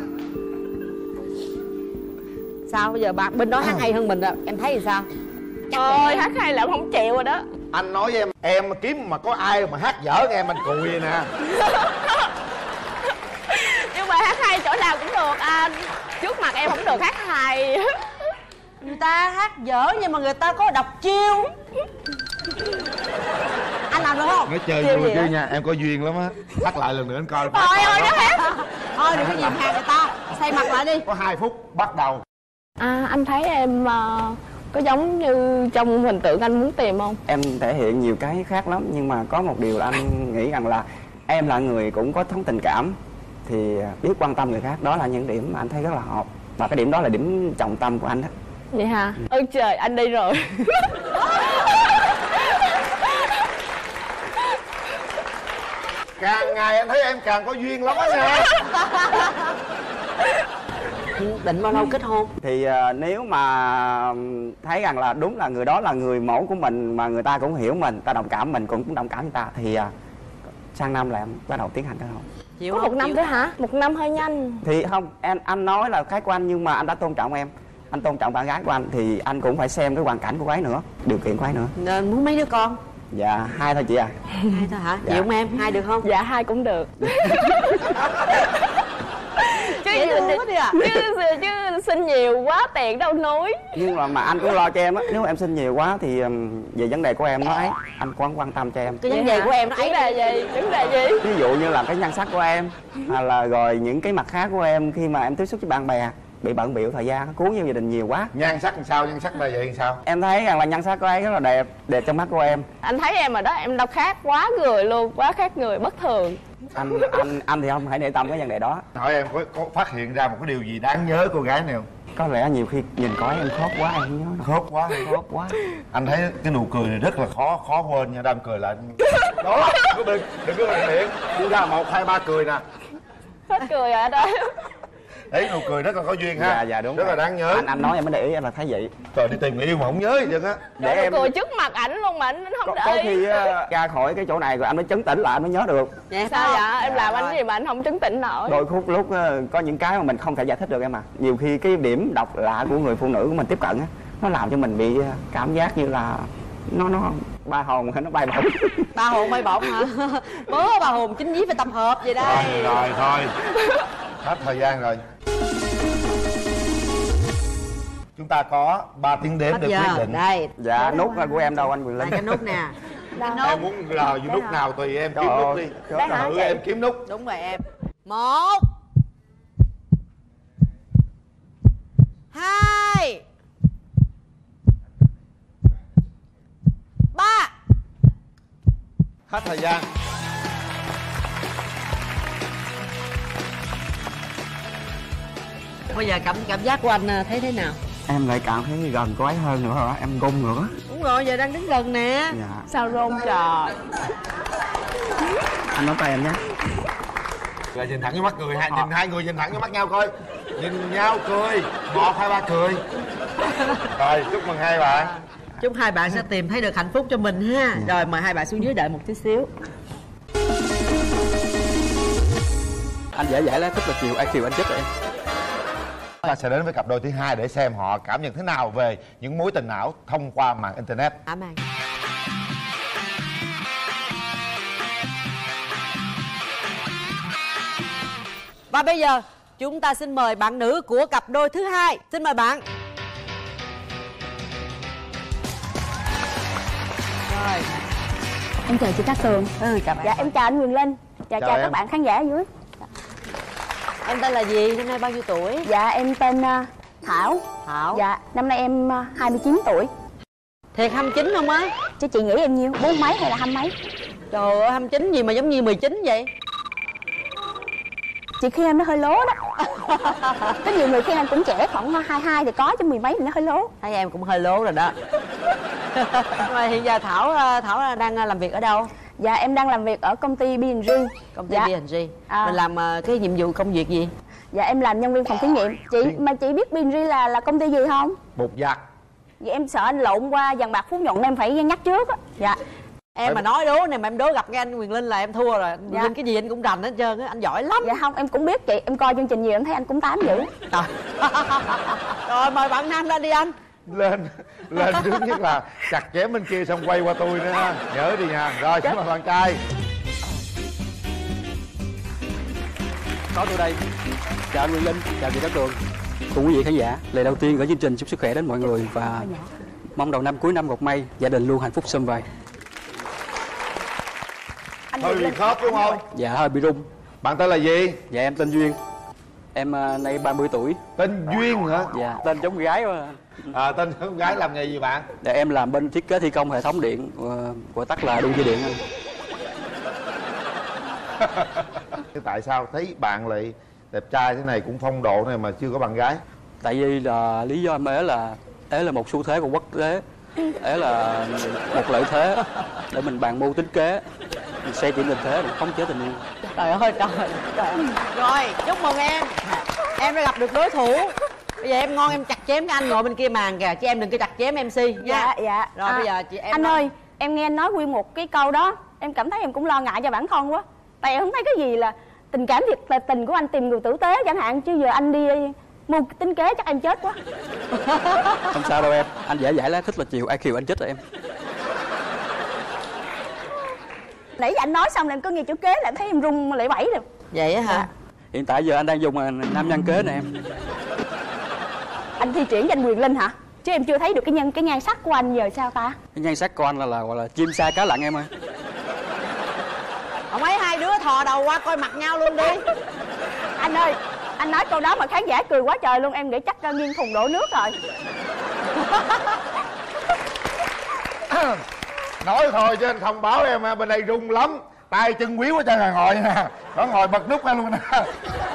Sao bây giờ bạn bên đó hát hay hơn mình rồi, em thấy thì sao? Thôi hát hay là em không chịu rồi đó. Anh nói với em kiếm mà có ai mà hát dở nghe mình cùi vậy nè. Nhưng mà hát hay chỗ nào cũng được anh. Trước mặt em không được hát hay. Người ta hát dở nhưng mà người ta có đọc chiêu. Anh làm được không? Nói chơi vui chứ nha, em có duyên lắm á. Hát lại lần nữa anh coi. Thôi nó hát. Thôi đừng có dìm hàng người ta. Xoay mặt lại đi. Có 2 phút bắt đầu. Anh thấy em có giống như trong hình tượng anh muốn tìm không? Em thể hiện nhiều cái khác lắm, nhưng mà có một điều là anh nghĩ rằng là em là người cũng có thống tình cảm, thì biết quan tâm người khác, đó là những điểm mà anh thấy rất là hợp. Và cái điểm đó là điểm trọng tâm của anh đó. Vậy hả? Ơn trời, anh đi rồi. Càng ngày anh thấy em càng có duyên lắm á nha. Định bao lâu kết hôn? Thì nếu mà thấy rằng là đúng là người đó là người mẫu của mình, mà người ta cũng hiểu mình, ta đồng cảm, mình cũng đồng cảm người ta, thì sang năm là em bắt đầu tiến hành kết hôn. Có 1 năm thôi hả? 1 năm hơi nhanh. Thì không, anh nói là cái của anh, nhưng mà anh đã tôn trọng em, anh tôn trọng bạn gái của anh, thì anh cũng phải xem cái hoàn cảnh của cô ấy nữa, điều kiện của ấy nữa. Nên muốn mấy đứa con? Dạ 2 thôi chị à. 2 thôi hả? Dạ. Chịu không em? 2 được không? Dạ 2 cũng được. Chứ xin nhiều quá tiền đâu núi. Nhưng mà anh cũng lo cho em á, nếu em xin nhiều quá thì về vấn đề của em nó ấy, anh cũng quan tâm cho em. Cái vấn đề của em nó ấy là gì? Vấn đề gì? Ví dụ như là cái nhan sắc của em, hay là rồi những cái mặt khác của em khi mà em tiếp xúc với bạn bè, bị bận bịu thời gian, cuốn vào gia đình nhiều quá. Nhan sắc làm sao? Nhan sắc là vậy làm sao? Em thấy rằng là nhan sắc của ấy rất là đẹp, đẹp trong mắt của em. Anh thấy em ở đó em đâu khác quá người luôn, quá khác người bất thường. Anh thì không phải để tâm cái vấn đề đó. Hỏi em có phát hiện ra một cái điều gì đáng nhớ cô gái này không? Có lẽ nhiều khi nhìn coi em khóc quá em không nhớ đâu. Khóc quá. Anh thấy cái nụ cười này rất là khó quên nha, đam cười lại. Đó, đừng có bình miệng. Đưa ra 1, 2, 3 cười nè. Hết cười ở đây. Đấy, nụ cười rất là có duyên ha. Dạ đúng. Rất là đáng nhớ. Anh nói em mới để ý, em là thấy vậy. Trời, đi tìm người yêu mà không nhớ gì trơn á. Để em cười trước mặt ảnh luôn mà anh không để ý. Có khi ra khỏi cái chỗ này rồi anh mới trấn tĩnh lại, anh mới nhớ được. Vậy sao vậy? Em làm anh gì mà anh không trấn tĩnh nổi? Đôi lúc có những cái mà mình không thể giải thích được em à. Nhiều khi cái điểm độc lạ của người phụ nữ của mình tiếp cận á, nó làm cho mình bị cảm giác như là nó ba hồn hay nó bay bổng. Ba hồn bay bổng hả? Bớ ba hồn chính dí phải tập hợp vậy đây. Rồi hết thời gian rồi. Chúng ta có 3 tiếng đếm để quyết định. Đây. Dạ nút của em đâu anh Quyền Linh? Đây cái nút nè. Em muốn là nút nào tùy em kiếm nút đi. Thử em kiếm nút. Đúng rồi em. 1 2 3 Hết thời gian. Bây giờ cảm giác của anh thấy thế nào? Em lại cảm thấy gần cô ấy hơn nữa hả? Em run nữa. Đúng rồi, giờ đang đứng gần nè. Dạ. Sao rôn trời. Anh nắm tay em nhé. Rồi nhìn thẳng với mắt cười, nhìn hai người nhìn thẳng với mắt nhau coi. Nhìn nhau cười. 1, 2, 3 cười. Rồi chúc mừng hai bạn. Chúc hai bạn sẽ tìm thấy được hạnh phúc cho mình ha. Rồi mời hai bạn xuống dưới đợi một chút xíu. Anh giải lá thích là chiều IQ anh chết rồi em. Ta sẽ đến với cặp đôi thứ hai để xem họ cảm nhận thế nào về những mối tình ảo thông qua mạng internet. Và bây giờ chúng ta xin mời bạn nữ của cặp đôi thứ hai. Xin mời bạn. Rồi. Em chào chị Cát Tường. Chào bạn. Dạ em chào anh Quyền Linh. Chào em. các bạn khán giả ở dưới. Em tên là gì? Năm nay bao nhiêu tuổi? Dạ em tên Thảo. Thảo. Dạ năm nay em 29 tuổi. Thiệt 29 không á? Chứ chị nghĩ em nhiêu? 40 mấy hay là 20 mấy? Trời ơi 29 gì mà giống như 19 vậy? Chị khen em nó hơi lố đó. Có nhiều người khen em cũng trẻ, khoảng 22 thì có, chứ 10 mấy thì nó hơi lố. Thấy em cũng hơi lố rồi đó. Mà hiện giờ Thảo đang làm việc ở đâu? Dạ em đang làm việc ở công ty B&G. Công ty dạ. B&G. Mình làm cái nhiệm vụ công việc gì? Dạ em làm nhân viên phòng thí nghiệm. Mà chị biết B&G là công ty gì không? Bột giặt. Vậy em sợ anh lộn qua Vàng Bạc Phú Nhuận nên em phải nhắc trước á. Dạ. Em mà nói đố này mà em đố gặp cái anh Quyền Linh là em thua rồi. Quyền Linh cái gì anh cũng rành hết trơn á, anh giỏi lắm. Dạ không, em cũng biết chị, em coi chương trình gì em thấy anh cũng tám dữ. Rồi mời bạn nam lên đi anh. Lên trước nhất là chặt chém bên kia xong quay qua tôi nữa ha. Nhớ đi nha. Rồi xin mời bạn trai. Có tôi đây. Chào anh Quyền Linh, chào chị Cát Tường. Cùng quý vị khán giả, lời đầu tiên của chương trình chúc sức khỏe đến mọi người và mong đầu năm cuối năm gặp may, gia đình luôn hạnh phúc sum vầy. Hơi bị khớp đúng không? Dạ hơi bị rung. Bạn tên là gì? Dạ em tên Duyên. Em nay 30 tuổi. Tên Duyên hả? Dạ tên giống gái mà. Tên giống gái làm nghề gì bạn? Dạ em làm bên thiết kế thi công hệ thống điện, gọi tắt là đun dây điện. Tại sao thấy bạn lại đẹp trai thế này, cũng phong độ này mà chưa có bạn gái? Tại vì là lý do em ế là một xu thế của quốc tế, ế là một lợi thế để mình bàn mưu tính kế, mình xoay chuyển tình thế để khống chế tình yêu. Trời ơi trời. Rồi chúc mừng em đã gặp được đối thủ. Bây giờ em ngon em chặt chém cái anh ngồi bên kia màn kìa, chứ em đừng có chặt chém MC nha. Dạ. Rồi bây giờ chị em anh nói. ơi, em nghe anh nói nguyên một cái câu đó, em cảm thấy em cũng lo ngại cho bản thân quá. Tại em không thấy cái gì là tình cảm thiệt là tình của anh tìm người tử tế chẳng hạn, chứ giờ anh đi mưu tính kế chắc em chết quá. Không sao đâu em, anh giải lá thích là chiều IQ anh chết rồi em. Nãy giờ anh nói xong là em cứ nghe chữ kế là em thấy em run lẩy bẩy rồi. Vậy á hả? Dạ. Hiện tại giờ anh đang dùng nam nhân kế nè em. Anh thi triển cho anh Quyền Linh hả? Chứ em chưa thấy được cái nhan sắc của anh giờ sao ta? Cái nhan sắc của anh là gọi là chim sa cá lặn em ơi. Ông ấy hai đứa thò đầu qua coi mặt nhau luôn đi. Anh ơi, anh nói câu đó mà khán giả cười quá trời luôn, em nghĩ chắc nghiêng thùng đổ nước rồi. Nói thôi chứ anh không báo em, bên đây rung lắm, tay chân quýu hết trơn rồi, ngồi nè, nó ngồi bật nút ra luôn nè.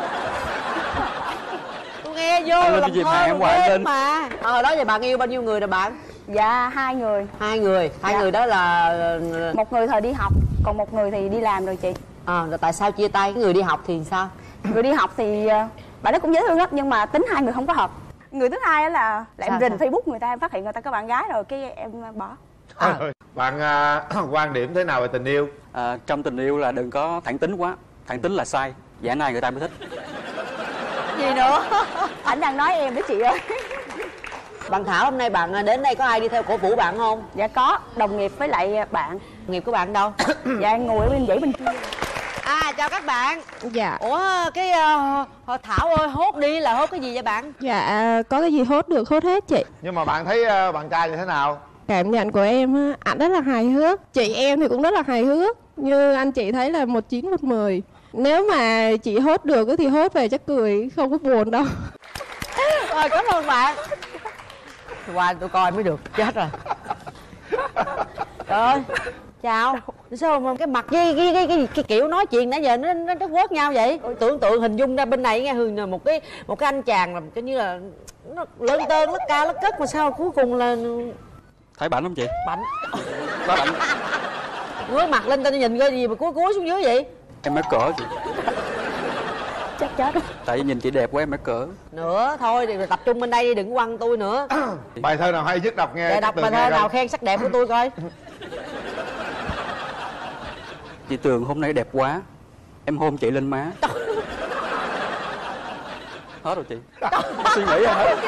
Tôi nghe vô là làm thơ quên mà. Hồi đó giờ bạn yêu bao nhiêu người rồi bạn? Dạ 2 người. Hai người đó là một người thời đi học, còn một người thì đi làm rồi chị. Rồi tại sao chia tay? Cái người đi học thì sao? Người đi học thì bạn ấy cũng dễ thương lắm, nhưng mà tính hai người không có hợp. Người thứ hai là em rình Facebook người ta, em phát hiện người ta có bạn gái rồi cái em bỏ. Bạn quan điểm thế nào về tình yêu? Trong tình yêu là đừng có thẳng tính quá, thẳng tính là sai, giả này người ta mới thích. Gì nữa? Anh đang nói em đó chị ơi. Bạn Thảo, hôm nay bạn đến đây có ai đi theo cổ vũ bạn không? Dạ có, đồng nghiệp với lại bạn. Đồng nghiệp của bạn đâu? Dạ ngồi ở bên dãy bên kia. Chào các bạn. Dạ. Ủa cái Thảo ơi, hốt đi là hốt cái gì vậy bạn? Dạ có cái gì hốt được hốt hết chị. Nhưng mà bạn thấy bạn trai như thế nào? Cảm nhận của em á, ảnh rất là hài hước. Chị em thì cũng rất là hài hước. Như anh chị thấy là 19 một 10. Nếu mà chị hốt được thì hốt về chắc cười, không có buồn đâu. Rồi cảm ơn bạn. Qua tôi coi mới được, chết rồi. Trời ơi, chào. Sao mà cái mặt với cái kiểu nói chuyện nãy giờ nó quớt nhau vậy? Tưởng tượng hình dung ra bên này nghe Hường một cái anh chàng làm cái như là nó lơn tơn lất ca lất cất mà sao cuối cùng là thấy bảnh không chị? Bảnh. Có bảnh. Ngước mặt lên tao nhìn coi gì mà cúi xuống dưới vậy? Em mới cỡ chị. Chắc chết. Tại vì nhìn chị đẹp quá em mới cỡ. Nữa thôi thì tập trung bên đây đi, đừng quăng tôi nữa. Bài thơ nào hay nhất đọc nghe. Dạ, đọc bài thơ nào khen sắc đẹp của tôi coi. Chị Tường hôm nay đẹp quá, em hôn chị lên má. Hết rồi chị. Suy nghĩ rồi hết.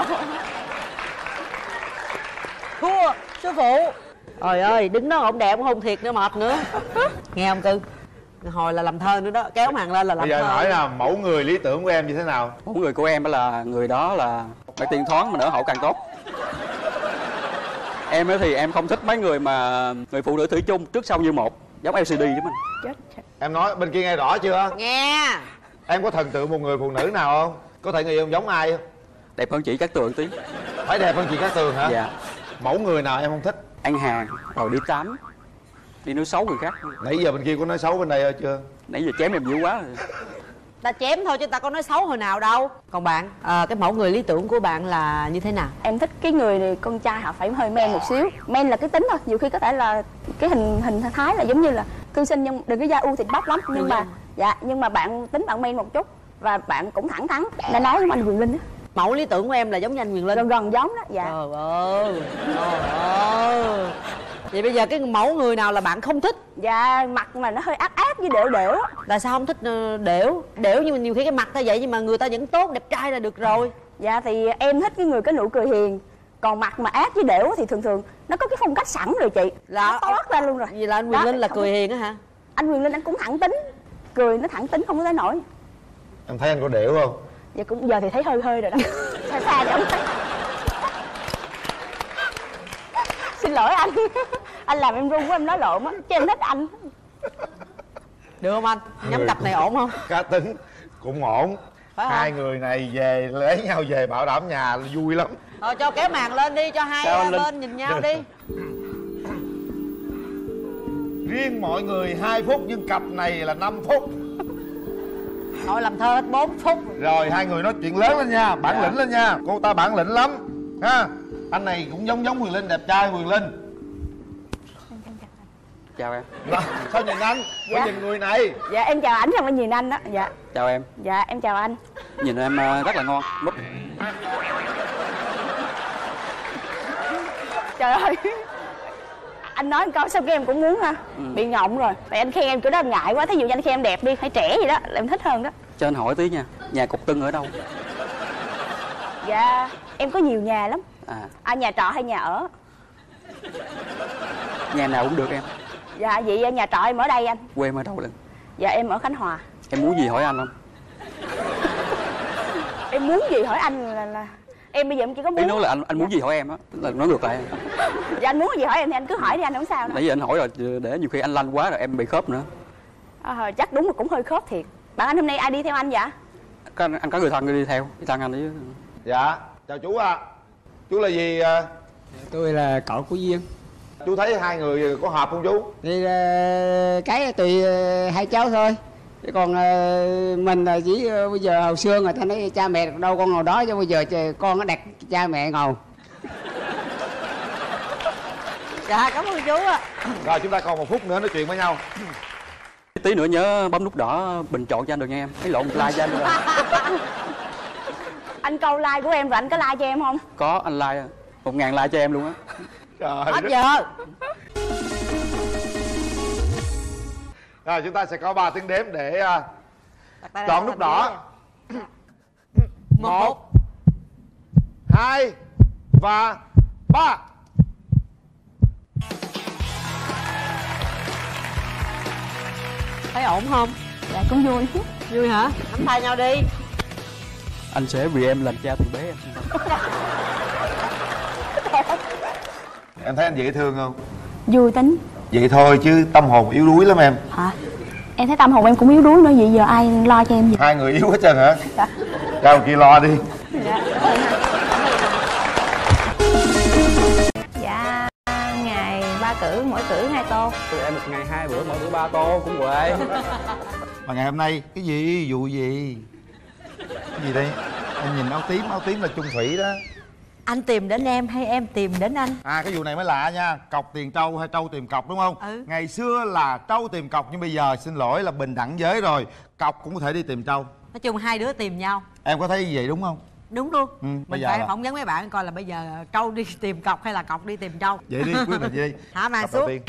Thua sư phụ. Trời ơi, đứng đó ổng đẹp hôn thiệt nữa mệt nữa. Nghe không Cưng? Hồi là làm thơ nữa đó, kéo màn lên là làm thơ. Bây giờ hỏi là mẫu người lý tưởng của em như thế nào? Mẫu người của em đó là người đó là phải tiên thoáng mà nở hậu càng tốt. Em ấy thì em không thích mấy người mà người phụ nữ thủy chung trước sau như một, giống LCD với mình. Chết. Em nói bên kia nghe rõ chưa? Nghe. Em có thần tượng một người phụ nữ nào không? Có thể người yêu giống ai không? Đẹp hơn chị Cát Tường tí. Phải đẹp hơn chị Cát Tường hả? Dạ. Mẫu người nào em không thích? Anh Hà, rồi đi tắm, đi nói xấu người khác. Nãy giờ bên kia có nói xấu bên đây chưa? Nãy giờ chém em dữ quá rồi. Ta chém thôi chứ ta có nói xấu hồi nào đâu. Còn bạn, cái mẫu người lý tưởng của bạn là như thế nào? Em thích cái người này, con trai họ phải hơi men một xíu. Men là cái tính thôi, nhiều khi có thể là cái hình thái là giống như là thư sinh nhưng đừng có da u thịt bắp lắm, nhưng mà dạ, nhưng mà bạn tính bạn men một chút và bạn cũng thẳng thắn. Nên nói với anh Quyền Linh á. Mẫu lý tưởng của em là giống như anh Quyền Linh. Gần giống đó. Dạ. Trời ơi. Trời ơi. Vậy bây giờ cái mẫu người nào là bạn không thích? Dạ, mặt mà nó hơi ác ác với đểu đểu. Tại sao không thích đểu nhưng mà nhiều khi cái mặt ta vậy nhưng mà người ta vẫn tốt đẹp trai là được rồi. Dạ thì em thích cái người có nụ cười hiền. Còn mặt mà ác với đểu thì thường thường nó có cái phong cách sẵn rồi chị. Là toát ra luôn rồi. Vì là anh Quyền Linh là cười hiền á hả? Anh Quyền Linh anh cũng thẳng tính. Cười nó thẳng tính không có tới nổi. Em thấy anh có đểu không? Dạ cũng giờ thì thấy hơi hơi rồi đó. Xa xa vậy. Xin lỗi anh. Anh làm em run quá, em nói lộn á, chứ em thích anh. Được không anh? Nhắm cặp này ổn không? Cá tính cũng ổn. Hai người này về lấy nhau về bảo đảm nhà vui lắm. Thôi cho kéo màn lên đi, cho hai bên nhìn nhau đi. Riêng mọi người 2 phút nhưng cặp này là 5 phút. Thôi làm thơ hết 4 phút. Rồi hai người nói chuyện lớn lên nha, bản lĩnh lên nha. Cô ta bản lĩnh lắm ha. Anh này cũng giống Quyền Linh, đẹp trai Quyền Linh. Chào em. Sao nhìn anh? Dạ. Có nhìn người này. Dạ em chào ảnh xong em nhìn anh đó. Dạ. Chào em. Dạ em chào anh. Nhìn em rất là ngon. Múp. Trời ơi. Anh nói câu sao cái em cũng muốn ha. Bị ngọng rồi. Tại anh khen em kiểu đó em ngại quá. Thí dụ như anh khen em đẹp đi, hay trẻ gì đó là em thích hơn đó. Cho anh hỏi tí nha, nhà Cục Tưng ở đâu? Dạ em có nhiều nhà lắm. Nhà trọ hay nhà ở? Nhà nào cũng được em. Dạ vậy nhà trọ em ở đây anh. Quê em ở đâu lần? Dạ em ở Khánh Hòa. Em muốn gì hỏi anh không? Em muốn gì hỏi anh là em bây giờ em chỉ có muốn. Ý nói là anh muốn gì hỏi em á, là nói ngược lại. Dạ anh muốn gì hỏi em thì anh cứ hỏi đi anh, không sao đâu. Nãy giờ anh hỏi rồi để nhiều khi anh lanh quá rồi em bị khớp nữa. Chắc đúng là cũng hơi khớp thiệt. Bạn anh hôm nay ai đi theo anh vậy? Anh có người thân đi theo, đi thân anh đi. Dạ, chào chú ạ. Chú là gì? Tôi là cậu của Duyên. Chú thấy hai người có hợp không chú? Thì cái tùy hai cháu thôi. Chứ còn mình là chỉ bây giờ hồi xưa người ta nói cha mẹ đâu con ngồi đó, chứ bây giờ con nó đặt cha mẹ ngồi. Dạ cảm ơn chú ạ. Rồi chúng ta còn 1 phút nữa nói chuyện với nhau. Tí nữa nhớ bấm nút đỏ bình chọn cho anh được nha em. Thấy lộn like cho anh được. Anh câu like của em rồi anh có like cho em không? Có, anh like 1000 like cho em luôn á. Trời hết giờ. Rồi chúng ta sẽ có 3 tiếng đếm để chọn nút đỏ. 1 2 và 3. Thấy ổn không? Dạ cũng vui. Vui hả? Nắm tay nhau đi. Anh sẽ vì em làm cha từ bé em. Em thấy anh dễ thương không? Vui tính. Vậy thôi chứ tâm hồn yếu đuối lắm em. Hả? Em thấy tâm hồn em cũng yếu đuối nữa, vậy giờ ai lo cho em vậy? Hai người yếu hết trơn hả? Dạ. Ra kia lo đi. Dạ ngày 30 3 cử, mỗi cử 2 tô. Tụi em một ngày 2 bữa, mỗi bữa 3 tô cũng quệ. Mà ngày hôm nay cái gì, vụ gì? Cái gì đây? Em nhìn áo tím là chung thủy đó. Anh tìm đến em hay em tìm đến anh? À, cái vụ này mới lạ nha. Cọc tìm trâu hay trâu tìm cọc đúng không? Ừ. Ngày xưa là trâu tìm cọc, nhưng bây giờ xin lỗi là bình đẳng giới rồi. Cọc cũng có thể đi tìm trâu. Nói chung hai đứa tìm nhau. Em có thấy như vậy đúng không? Đúng luôn. Bây Mình giờ phải là... phỏng vấn mấy bạn coi là bây giờ trâu đi tìm cọc hay là cọc đi tìm trâu. Vậy đi, quyết định gì đi. Hả, mang Cặp đầu xuống. tiên.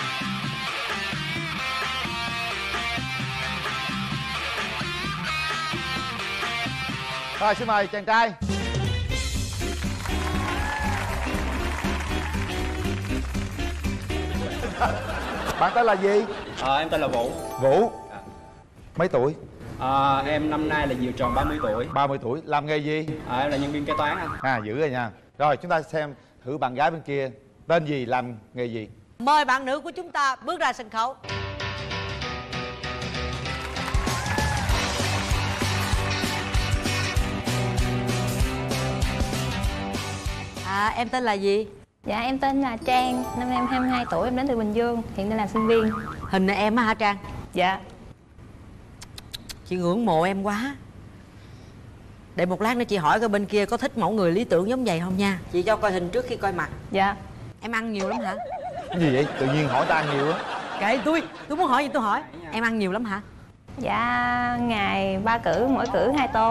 Rồi, xin mời chàng trai. Bạn tên là gì? Em tên là Vũ. Vũ. Mấy tuổi? Em năm nay là vừa tròn 30 tuổi. 30 tuổi. Làm nghề gì? Em là nhân viên kế toán anh. À, dữ rồi nha. Rồi, chúng ta xem thử bạn gái bên kia tên gì, làm nghề gì. Mời bạn nữ của chúng ta bước ra sân khấu. Em tên là gì? Dạ em tên là Trang, năm em 22 tuổi, em đến từ Bình Dương, hiện đang là sinh viên. Hình này em á hả Trang? Dạ. Chị ngưỡng mộ em quá. Để một lát nữa chị hỏi coi bên kia có thích mẫu người lý tưởng giống vậy không nha. Chị cho coi hình trước khi coi mặt. Dạ. Em ăn nhiều lắm hả? Cái gì vậy? Tự nhiên hỏi ta ăn nhiều á. Kệ tôi muốn hỏi gì tôi hỏi. Em ăn nhiều lắm hả? Dạ ngày 3 cử, mỗi cử 2 tô.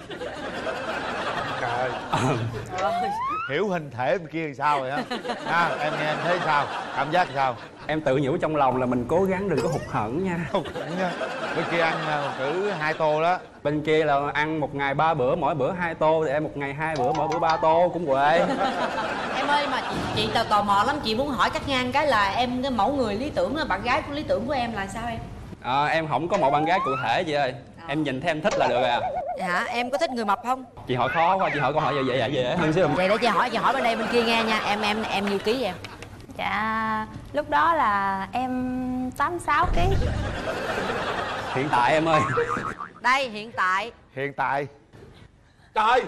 Trời ơi. Hiểu hình thể bên kia làm sao rồi á. Em nghe em thấy sao? Cảm giác sao? Em tự nhủ trong lòng là mình cố gắng đừng có hụt hẫng nha. Hụt hẫng nha. Bên kia ăn cử 2 tô đó. Bên kia là ăn một ngày 3 bữa, mỗi bữa 2 tô. Thì em một ngày 2 bữa, mỗi bữa 3 tô cũng quệ. Em ơi mà chị tò mò lắm, chị muốn hỏi cắt ngang cái là em cái mẫu người lý tưởng, bạn gái của lý tưởng của em là sao em? Em không có một bạn gái cụ thể chị ơi. Em nhìn thấy em thích là được à. Dạ, em có thích người mập không? Chị hỏi khó quá, chị hỏi câu hỏi vậy hơn xíu. Vậy để chị hỏi bên đây bên kia nghe nha. Em nhiêu ký em? Dạ lúc đó là em 86 kg. Hiện tại em ơi. Đây hiện tại. Hiện tại. Trời.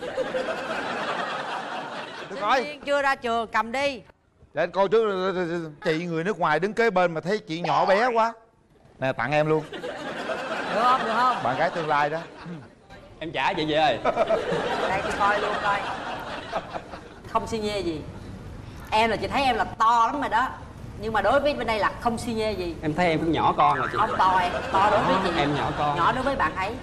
Tôi coi. Chưa ra trường cầm đi. Để anh coi trước. Chị người nước ngoài đứng kế bên mà thấy chị nhỏ bé quá. Nè, tặng em luôn. Được không? Được không? Bạn gái tương lai đó. Em trả chị ơi. Đây tôi coi luôn coi. Không xi nhê gì. Em là chị thấy em là to lắm rồi đó. Nhưng mà đối với bên đây là không xi nhê gì. Em thấy em cũng nhỏ con rồi chị. Không to em, to đối với chị. Em nhỏ con. Nhỏ đối với bạn ấy.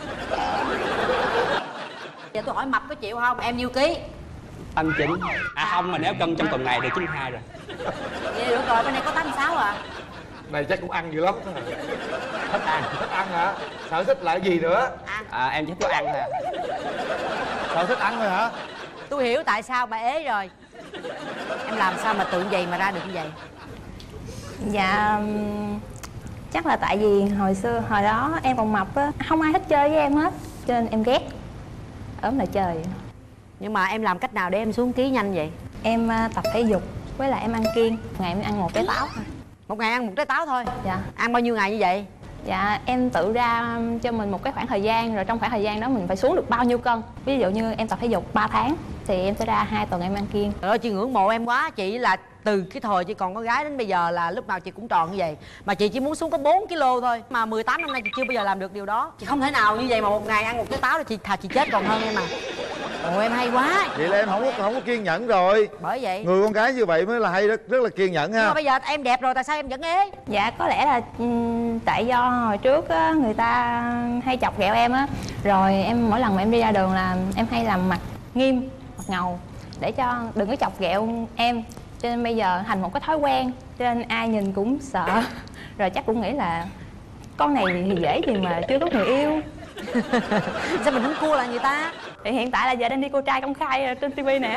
Giờ tôi hỏi mập có chịu không? Em nhiêu ký? Anh Chính. Không, mà nếu cân trong tuần này được 92 rồi. Vậy được rồi, bên đây có 86 à. Này chắc cũng ăn dữ lắm. Thích ăn hả? Sở thích là cái gì nữa? Em chỉ có ăn thôi à. Sở thích ăn thôi hả? Tôi hiểu tại sao bà ế rồi. Em làm sao mà tự vậy mà ra được như vậy? Dạ chắc là tại vì hồi đó em còn mập á, không ai thích chơi với em hết, cho nên em ghét ốm là trời. Nhưng mà em làm cách nào để em xuống ký nhanh vậy? Em tập thể dục với lại em ăn kiêng, ngày em ăn 1 trái táo thôi. Một ngày ăn 1 trái táo thôi? Dạ. Ăn bao nhiêu ngày như vậy? Dạ em tự ra cho mình một cái khoảng thời gian, rồi trong khoảng thời gian đó mình phải xuống được bao nhiêu cân. Ví dụ như em tập thể dục 3 tháng thì em sẽ ra 2 tuần em ăn kiêng. Trời ơi, chị ngưỡng mộ em quá. Chị là từ cái thời chị còn có gái đến bây giờ là lúc nào chị cũng tròn như vậy. Mà chị chỉ muốn xuống có 4 kg thôi. Mà 18 năm nay chị chưa bao giờ làm được điều đó. Chị không thể nào như vậy mà một ngày ăn 1 trái táo là chị thà chị chết còn hơn em mà. Ồ, em hay quá. Vậy là em không có kiên nhẫn rồi. Bởi vậy người con gái như vậy mới là hay, rất là kiên nhẫn ha. Nhưng mà bây giờ em đẹp rồi tại sao em vẫn ế? Dạ có lẽ là tại do hồi trước á, người ta hay chọc ghẹo em á. Rồi em mỗi lần mà em đi ra đường là em hay làm mặt nghiêm, mặt ngầu để cho đừng có chọc ghẹo em. Cho nên bây giờ thành một cái thói quen, cho nên ai nhìn cũng sợ. Rồi chắc cũng nghĩ là con này thì dễ gì mà chưa có người yêu. Sao mình không cua lại người ta? Thì hiện tại là giờ đang đi cô trai công khai trên TV nè.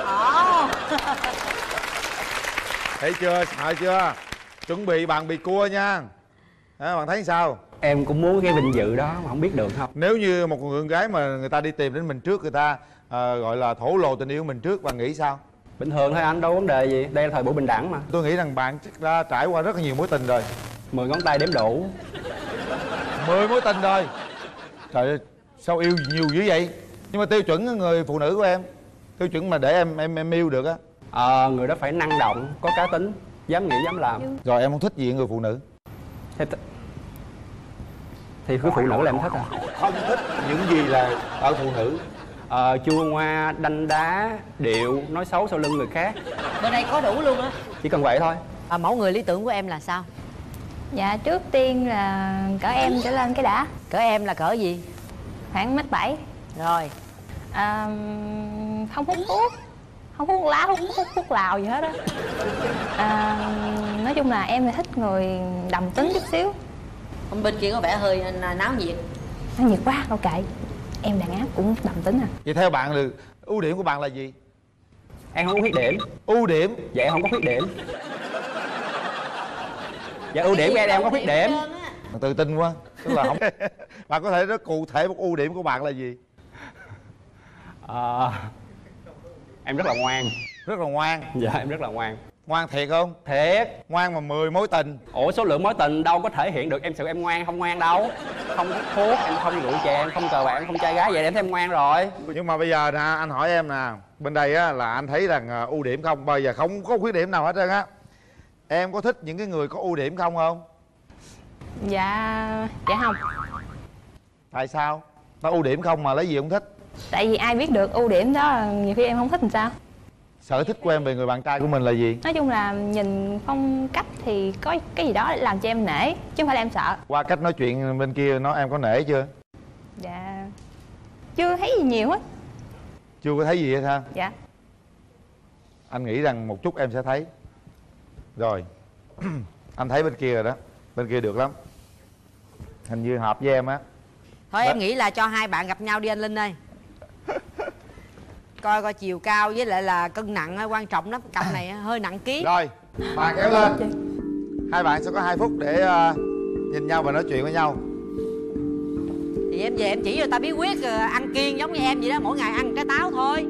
Thấy chưa, sợ chưa? Chuẩn bị bạn bị cua nha. Bạn thấy sao? Em cũng muốn cái vinh dự đó mà không biết được không. Nếu như một người con gái mà người ta đi tìm đến mình trước, người ta gọi là thổ lộ tình yêu mình trước, bạn nghĩ sao? Bình thường thôi anh, đâu có vấn đề gì. Đây là thời buổi bình đẳng mà. Tôi nghĩ rằng bạn chắc đã trải qua rất là nhiều mối tình rồi. 10 ngón tay đếm đủ. 10 mối tình rồi. Trời ơi, sao yêu nhiều dữ vậy? Nhưng mà tiêu chuẩn người phụ nữ của em, tiêu chuẩn mà để em yêu được á. Người đó phải năng động, có cá tính, dám nghĩ dám làm. Rồi em không thích gì ở người phụ nữ? Thì cứ phụ nữ là em thích à? Không thích những gì là ở phụ nữ? Chua ngoa, đanh đá, điệu, nói xấu sau lưng người khác. Bên đây có đủ luôn á. Chỉ cần vậy thôi. Mẫu người lý tưởng của em là sao? Dạ trước tiên là cỡ em trở lên cái đã. Cỡ em là cỡ gì? Khoảng 1m7. Rồi. Không hút thuốc, không hút lá, hút lào gì hết á. Nói chung là em thì thích người đầm tính chút xíu. Bên kia có vẻ hơi náo nhiệt. Náo nhiệt quá, ok. Em đàn áp cũng đầm tính à. Vậy theo bạn là ưu điểm của bạn là gì? Em không có khuyết điểm. Ưu điểm? Dạ em không có khuyết điểm. Dạ ưu điểm của em có khuyết điểm. Tự tin quá. Tức là không. Bạn có thể nói cụ thể một ưu điểm của bạn là gì? Em rất là ngoan. Rất là ngoan? Dạ em rất là ngoan. Ngoan thiệt không? Thiệt. Ngoan mà 10 mối tình. Ủa số lượng mối tình đâu có thể hiện được em sự em ngoan không ngoan đâu. Không hút thuốc, em không rượu chè, em không cờ bạc, em không trai gái, vậy em thấy em ngoan rồi. Nhưng mà bây giờ nè, anh hỏi em nè, bên đây á là anh thấy rằng ưu điểm không, bây giờ không có khuyết điểm nào hết trơn á. Em có thích những cái người có ưu điểm không? Dạ không. Tại sao? Nó ưu điểm không mà lấy gì không thích? Tại vì ai biết được ưu điểm đó là nhiều khi em không thích làm sao. Sở thích của em về người bạn trai của mình là gì? Nói chung là nhìn phong cách thì có cái gì đó để làm cho em nể, chứ không phải là em sợ. Qua cách nói chuyện bên kia nó em có nể chưa? Dạ chưa thấy gì nhiều hết. Chưa có thấy gì hết ha? Dạ. Anh nghĩ rằng một chút em sẽ thấy. Rồi. Anh thấy bên kia rồi đó. Bên kia được lắm. Hình như hợp với em á. Thôi em nghĩ là cho hai bạn gặp nhau đi anh Linh ơi. Coi chiều cao với lại là cân nặng quan trọng lắm. Cặp này hơi nặng ký. Rồi, bàn kéo lên. Hai bạn sẽ có 2 phút để nhìn nhau và nói chuyện với nhau. Thì em về em chỉ cho ta bí quyết ăn kiêng giống như em vậy đó. Mỗi ngày ăn trái táo thôi.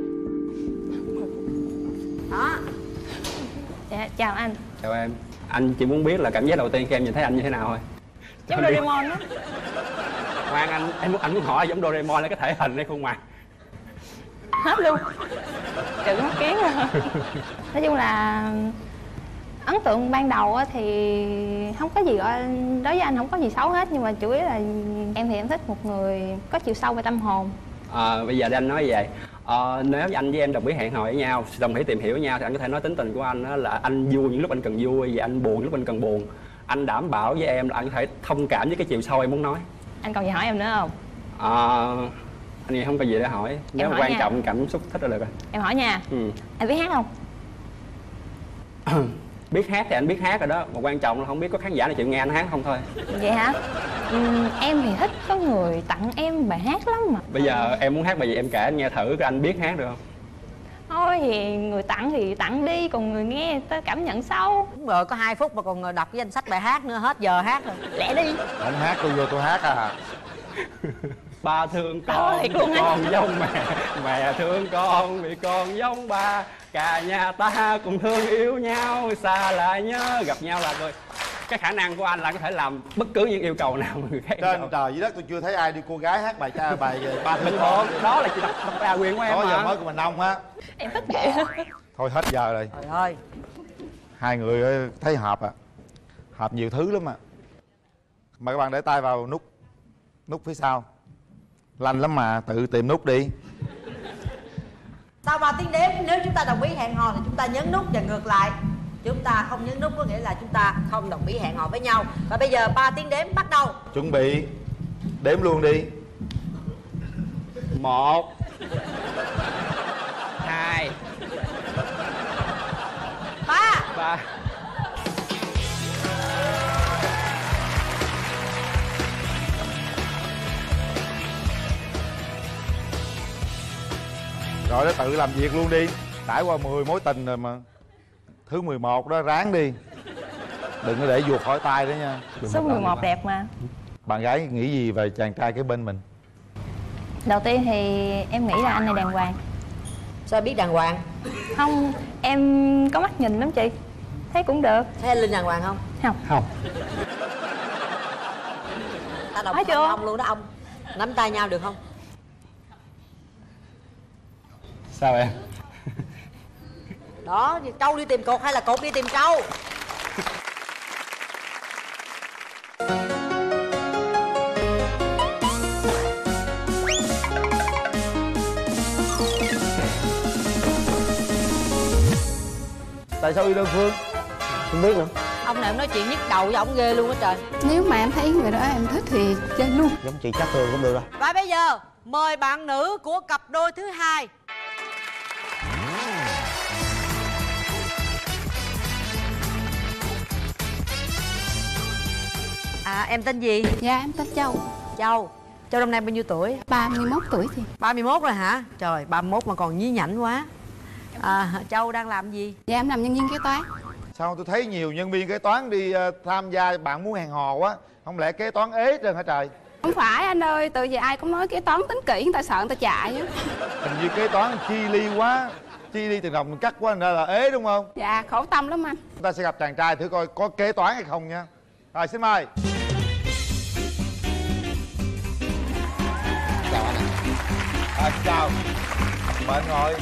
Đó. Dạ, chào anh. Chào em. Anh chỉ muốn biết là cảm giác đầu tiên khi em nhìn thấy anh như thế nào thôi. Giống Doraemon đó. Khoan anh muốn hỏi giống Doraemon là cái thể hình hay khuôn mặt? Hết luôn. Trừ mắt kiến rồi. Nói chung là ấn tượng ban đầu thì không có gì gọi, đối với anh không có gì xấu hết, nhưng mà chủ yếu là em thì em thích một người có chiều sâu về tâm hồn. Bây giờ để anh nói vậy. Nếu anh với em đồng ý hẹn hò với nhau, đồng ý tìm hiểu với nhau, thì anh có thể nói tính tình của anh đó là anh vui những lúc anh cần vui và anh buồn những lúc anh cần buồn. Anh đảm bảo với em là anh có thể thông cảm với cái chiều sâu em muốn nói. Anh còn gì hỏi em nữa không? Anh nghĩ không có gì để hỏi. Nếu hỏi quan nha. trọng cảm xúc thích là được rồi. Em hỏi nha. Anh biết hát không? Biết hát thì anh biết hát rồi đó, mà quan trọng là không biết có khán giả nào chịu nghe anh hát không thôi. Vậy hả? Em thì thích có người tặng em bài hát lắm mà. Bây giờ em muốn hát bài gì em kể anh nghe thử coi anh biết hát được không? Thôi thì người tặng thì tặng đi, còn người nghe ta cảm nhận sau. Đúng rồi, có 2 phút mà còn đọc cái danh sách bài hát nữa, hết giờ hát rồi. Lẹ đi. Không hát tôi vô tôi hát à. Ba thương con vì con giống mẹ, mẹ thương con vì con giống ba. Cả nhà ta cùng thương yêu nhau, xa lại nhớ gặp nhau là rồi. Cái khả năng của anh là có thể làm bất cứ những yêu cầu nào mà người khác. Trên trời dưới đất tôi chưa thấy ai đi cô gái hát bài bài ba bình thường. Đó là chị đọc đa quyền của em mà. Đó giờ mới của mình ông á. Em thích vậy. Thôi hết giờ rồi. Trời ơi. Hai người thấy hợp à. Hợp nhiều thứ lắm à. Mời các bạn để tay vào nút phía sau. Lanh lắm mà, tự tìm nút đi. Sau 3 tiếng đếm, nếu chúng ta đồng ý hẹn hò thì chúng ta nhấn nút, và ngược lại chúng ta không nhấn nút có nghĩa là chúng ta không đồng ý hẹn hò với nhau. Và bây giờ 3 tiếng đếm bắt đầu. Chuẩn bị. Đếm luôn đi. 1 2 3. Rồi đó, tự làm việc luôn đi. Trải qua 10 mối tình rồi mà. Thứ 11 đó, ráng đi. Đừng có để vuột khỏi tay đó nha. Số 11 đẹp mà. Bạn gái nghĩ gì về chàng trai kế bên mình? Đầu tiên thì em nghĩ là anh này đàng hoàng. Sao biết đàng hoàng? Không, em có mắt nhìn lắm chị. Thấy cũng được. Thấy anh Linh đàng hoàng không? Không. Ta đọc chưa? ông luôn đó ông. Nắm tay nhau được không? Sao em? Đó, trâu đi tìm cột hay là cột đi tìm trâu? Tại sao yêu đơn phương? Không biết nữa. Ông này em nói chuyện nhức đầu với ổng ghê luôn á trời. Nếu mà em thấy người đó em thích thì chơi luôn. Giống chị Cát Tường cũng được rồi. Và bây giờ mời bạn nữ của cặp đôi thứ hai. Em tên gì? Dạ em tên Châu. Châu năm nay bao nhiêu tuổi? 31 tuổi chị. 31 rồi hả? Trời, 31 mà còn nhí nhảnh quá. Châu đang làm gì? Dạ em làm nhân viên kế toán. Sao tôi thấy nhiều nhân viên kế toán đi tham gia bạn muốn hẹn hò quá. Không lẽ kế toán ế trơn hả trời? Không phải anh ơi, từ giờ ai cũng nói kế toán tính kỹ, người ta sợ người ta chạy á. Hình như kế toán chi ly quá, chi ly từng đồng mình cắt quá nên là ế đúng không? Dạ khổ tâm lắm anh. Chúng ta sẽ gặp chàng trai thử coi có kế toán hay không nha. Rồi xin mời. Chào anh ạ. Chào. Mời anh ngồi.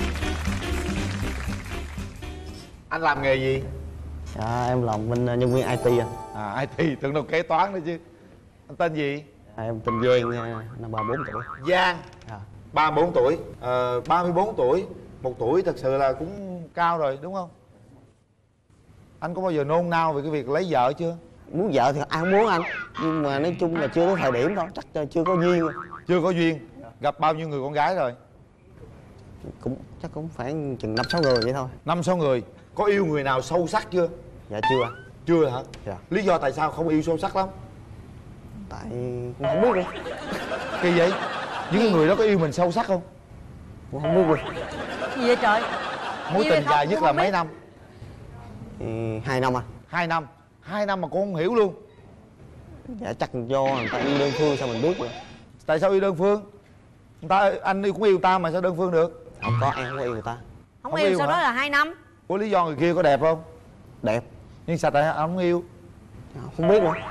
Anh làm nghề gì? Dạ em làm bên nhân viên IT anh. IT, tưởng đâu kế toán nữa chứ. Anh tên gì? Em tên Giang, năm 34 tuổi. Giang. 34 tuổi. 34 tuổi. Một tuổi thật sự là cũng cao rồi đúng không? Anh có bao giờ nôn nao về cái việc lấy vợ chưa? Muốn vợ thì ai không muốn anh. Nhưng mà nói chung là chưa có thời điểm thôi, chắc chưa có duyên. Chưa có duyên. Gặp bao nhiêu người con gái rồi? Chắc cũng khoảng chừng 5-6 người vậy thôi. 5-6 người. Có yêu người nào sâu sắc chưa? Dạ chưa anh. Chưa hả? Dạ. Lý do tại sao không yêu sâu sắc lắm? Tại cũng không biết nữa. Kỳ vậy? Những người đó có yêu mình sâu sắc không? Cũng không biết luôn. Gì vậy trời? Mối tình dài nhất là mấy năm? 2 năm anh. 2 năm. 2 năm mà con không hiểu luôn. Dạ chắc do người ta yêu đơn phương sao mình biết rồi. Tại sao yêu đơn phương? Anh cũng yêu ta mà sao đơn phương được? Không có, em không có yêu người ta. Không yêu sau đó là 2 năm. Có lý do người kia có đẹp không? Đẹp. Nhưng sao tại anh không yêu? Không biết nữa.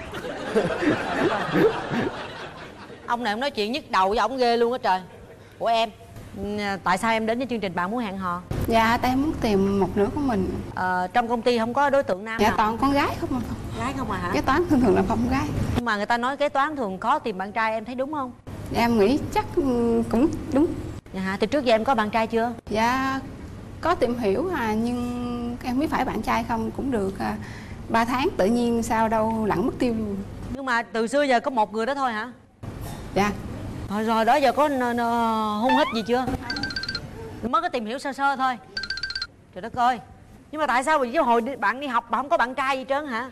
Ông này ông nói chuyện nhức đầu với ổng ghê luôn á trời. Ủa em, tại sao em đến với chương trình Bạn Muốn Hẹn Hò? Dạ tại em muốn tìm một nửa của mình. Trong công ty không có đối tượng nam dạ nào? toàn con gái không à. Gái không à hả? Kế toán thường là con gái. Nhưng mà người ta nói kế toán thường khó tìm bạn trai, em thấy đúng không? Dạ, em nghĩ chắc cũng đúng. Dạ hả? Từ trước giờ em có bạn trai chưa? Dạ có tìm hiểu nhưng em biết phải bạn trai không cũng được 3 tháng tự nhiên sao đâu lẳng mất tiêu luôn. Nhưng mà từ xưa giờ có một người đó thôi hả? Dạ. Rồi đó giờ có hôn hít gì chưa? Mới có tìm hiểu sơ sơ thôi. Trời đất ơi. Nhưng mà tại sao chứ hồi bạn đi học bạn không có bạn trai gì trơn hả?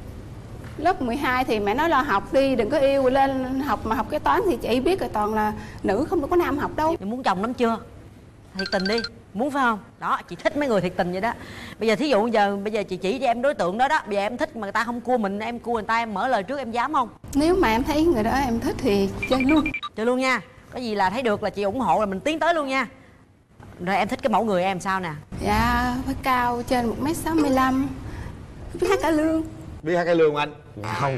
Lớp 12 thì mẹ nói là học đi đừng có yêu, lên học mà học kế toán thì chị biết rồi toàn là nữ không có nam học đâu. Chị muốn chồng lắm chưa? Thiệt tình đi, muốn phải không? Đó, chị thích mấy người thiệt tình vậy đó. Bây giờ thí dụ bây giờ chị chỉ cho em đối tượng đó đó. Bây giờ em thích mà người ta không cua mình, em cua người ta, em mở lời trước em dám không? Nếu mà em thấy người đó em thích thì chơi luôn. Chơi luôn nha. Có gì là thấy được là chị ủng hộ là mình tiến tới luôn nha. Rồi em thích cái mẫu người em sao nè? Dạ phải cao trên 1m65, biết hát cải lương. Biết hát cải lương anh? Dạ không.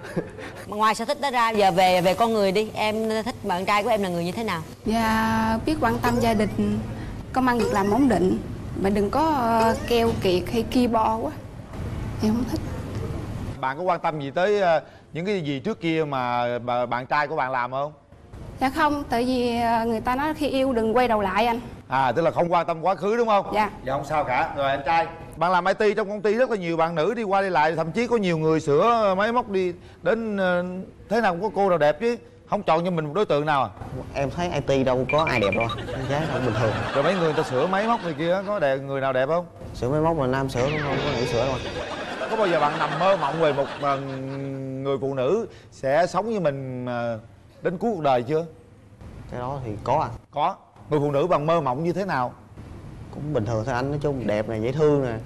Mà ngoài sở thích đó ra giờ về con người đi, em thích bạn trai của em là người như thế nào? Dạ biết quan tâm gia đình, công ăn việc làm ổn định, mà đừng có keo kiệt hay ki bo quá, em không thích. Bạn có quan tâm gì tới những cái gì trước kia mà bạn trai của bạn làm không? Dạ không, tại vì người ta nói khi yêu đừng quay đầu lại anh. Tức là không quan tâm quá khứ đúng không? Dạ. Dạ không sao cả. Rồi anh trai, bạn làm IT trong công ty rất là nhiều bạn nữ đi qua đi lại, thậm chí có nhiều người sửa máy móc đi đến thế nào cũng có cô nào đẹp chứ. Không chọn cho mình một đối tượng nào à? Em thấy IT đâu có ai đẹp đâu, gái đâu bình thường. Rồi mấy người ta sửa máy móc này kia có đẹp người nào đẹp không? Sửa máy móc là nam sửa không có nữ sửa đâu. Có bao giờ bạn nằm mơ mộng về một người phụ nữ sẽ sống với mình đến cuối cuộc đời chưa? Cái đó thì có anh. Có. Người phụ nữ bạn mơ mộng như thế nào? Cũng bình thường thôi anh, nói chung đẹp nè, dễ thương nè,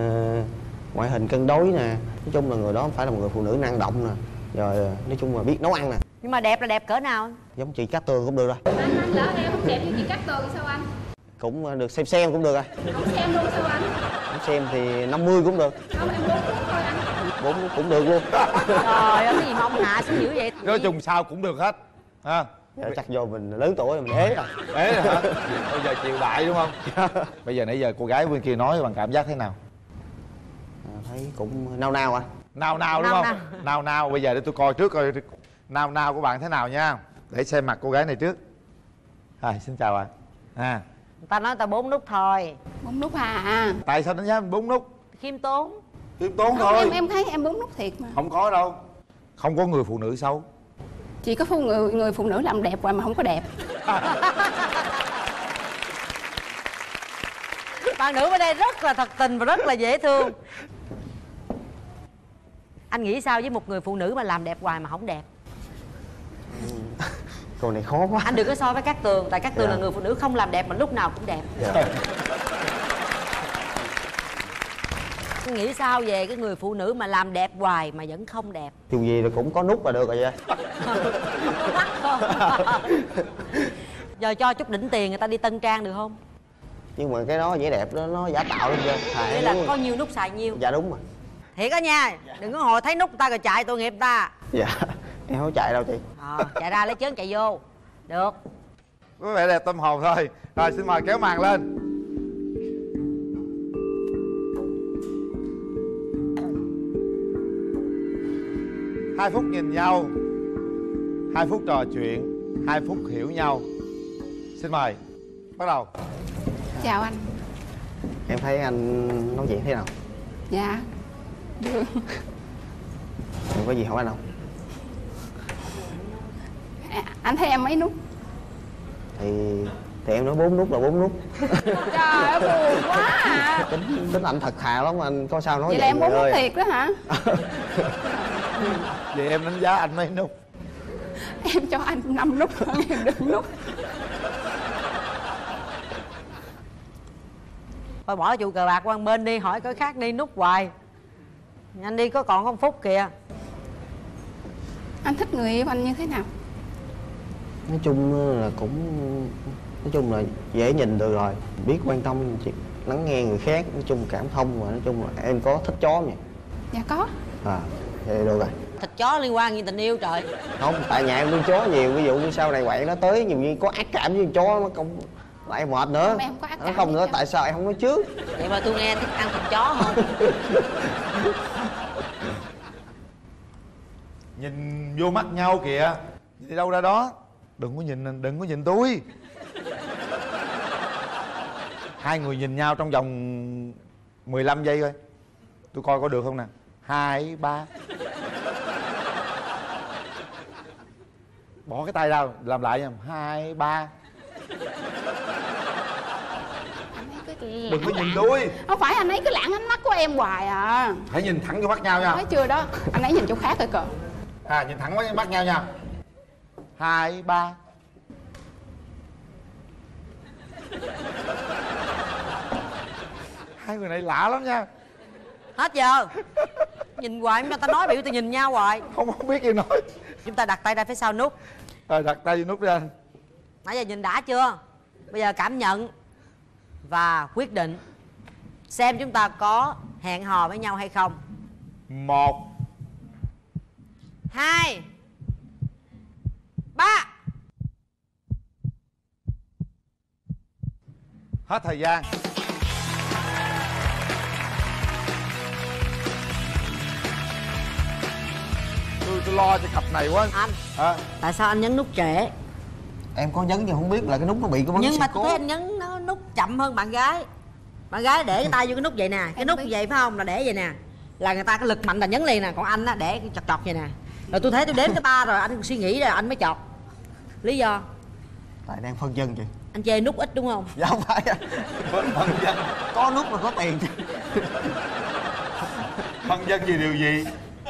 ngoại hình cân đối nè, nói chung là người đó phải là một người phụ nữ năng động nè, rồi nói chung là biết nấu ăn nè. Nhưng mà đẹp là đẹp cỡ nào? Giống chị Cát Tường cũng được rồi. Anh lỡ em không đẹp như chị Cát Tường sao anh? Cũng được, xem cũng được rồi. Không xem luôn sao anh? Không xem thì 50 cũng được. Không em 4 thôi anh. 4 cũng được luôn. Trời ơi, cái gì mà ông Hạ xíu dữ vậy? Nói chung sao cũng được hết ha. Dạ, chắc do mình lớn tuổi rồi mình ế rồi. Ế rồi hả? Bây giờ chịu đại đúng không? Bây giờ nãy giờ cô gái bên kia nói bằng cảm giác thế nào? Thấy cũng nao nao à. Nao đúng không? Nao. Bây giờ để tôi coi trước coi nao của bạn thế nào nha. Để xem mặt cô gái này trước. Rồi, xin chào bạn. Người ta nói ta 4 nút thôi. 4 nút à? Tại sao đánh giá 4 nút? Khiêm tốn. Khiêm tốn Không, thôi. em thấy em 4 nút thiệt mà. Không có đâu. Không có người phụ nữ xấu. Chỉ có người phụ nữ làm đẹp hoài mà không có đẹp. Bạn nữ ở đây rất là thật tình và rất là dễ thương. Anh nghĩ sao với một người phụ nữ mà làm đẹp hoài mà không đẹp? Câu này khó quá. Anh đừng có so với Cát Tường. Tại Cát Tường là người phụ nữ không làm đẹp mà lúc nào cũng đẹp. Anh nghĩ sao về cái người phụ nữ mà làm đẹp hoài mà vẫn không đẹp? Dù gì là cũng có nút là được rồi vậy. Có mắc không? Giờ cho chút đỉnh tiền người ta đi tân trang được không? Nhưng mà cái đó vẻ đẹp đó nó giả tạo lắm chứ. Đây là có nhiêu nút xài nhiêu. Dạ đúng rồi. Thiệt á nha. Đừng có hồi thấy nút người ta rồi chạy tội nghiệp ta. Dạ em không chạy đâu chị. Chạy ra lấy chớn chạy vô. Được. Có vẻ đẹp tâm hồn thôi. Rồi xin mời kéo màn lên. Hai phút nhìn nhau, 2 phút trò chuyện, 2 phút hiểu nhau. Xin mời, bắt đầu. Chào anh. Em thấy anh nói chuyện thế nào? Dạ được. Em có gì hỏi anh không? Anh thấy em mấy nút? Thì em nói 4 nút là 4 nút. Trời ơi buồn quá à. Tính anh thật thà lắm, anh có sao nói vậy vậy là em 4 nút ơi. thiệt đó hả? Vậy em đánh giá anh mấy nút? Em cho anh 5 nút hơn em đừng nút. Thôi bỏ trụ cờ bạc qua một bên đi, hỏi cái khác đi, nút hoài. Nhanh đi, còn 1 phút kìa. Anh thích người yêu anh như thế nào? Nói chung là cũng dễ nhìn được rồi, biết quan tâm lắng nghe người khác, nói chung cảm thông, và nói chung là em có thích chó nhỉ? Dạ có. Vậy được rồi. Thịt chó liên quan gì tình yêu trời? Không, tại nhà em nuôi chó nhiều, ví dụ như sau này quậy nó tới nhiều như có ác cảm với chó nó không lại mệt nữa. Không, em không có ác cảm. Nó không nữa, tại sao em không nói trước? Vậy mà tôi nghe thích ăn thịt chó không? Nhìn vô mắt nhau kìa. Đi đâu ra đó. Đừng có nhìn tôi. Hai người nhìn nhau trong vòng 15 giây thôi. Tôi coi có được không nè. 2, 3. Bỏ cái tay ra, làm lại nha. 2, 3. Đừng có nhìn tôi. Không phải, anh ấy cứ lảng ánh mắt của em hoài à. Hãy nhìn thẳng vô mắt nhau nha. Nói chưa đó, anh ấy nhìn chỗ khác rồi cờ. Nhìn thẳng vào mắt nhau nha. 2, 3. Hai người này lạ lắm nha. Hết giờ. Nhìn hoài mà ta nói biểu ta nhìn nhau hoài. Không biết gì nói. Chúng ta đặt tay ra phía sau nút. Rồi đặt tay vô nút đi anh. Nãy giờ nhìn đã chưa? Bây giờ cảm nhận và quyết định xem chúng ta có hẹn hò với nhau hay không. 1, 2, 3. Hết thời gian. Tôi lo cho cặp này quá. Anh tại sao anh nhấn nút trễ? Em có nhấn nhưng không biết là cái nút nó bị cái vấn Nhưng mà sự tôi cố. thấy anh nhấn nó nút chậm hơn bạn gái. Bạn gái để cái tay vô cái nút vậy nè. Cái nút vậy phải không? Là để vậy nè. Là người ta cái lực mạnh là nhấn liền nè. Còn anh á để cái chọt vậy nè. Rồi tôi thấy tôi đếm cái 3 rồi anh suy nghĩ rồi anh mới chọt. Lý do? Tại đang phân dân chị. Anh chê nút ít đúng không? Dạ không phải. Phân dân. Có nút là có tiền. Phân dân vì điều gì?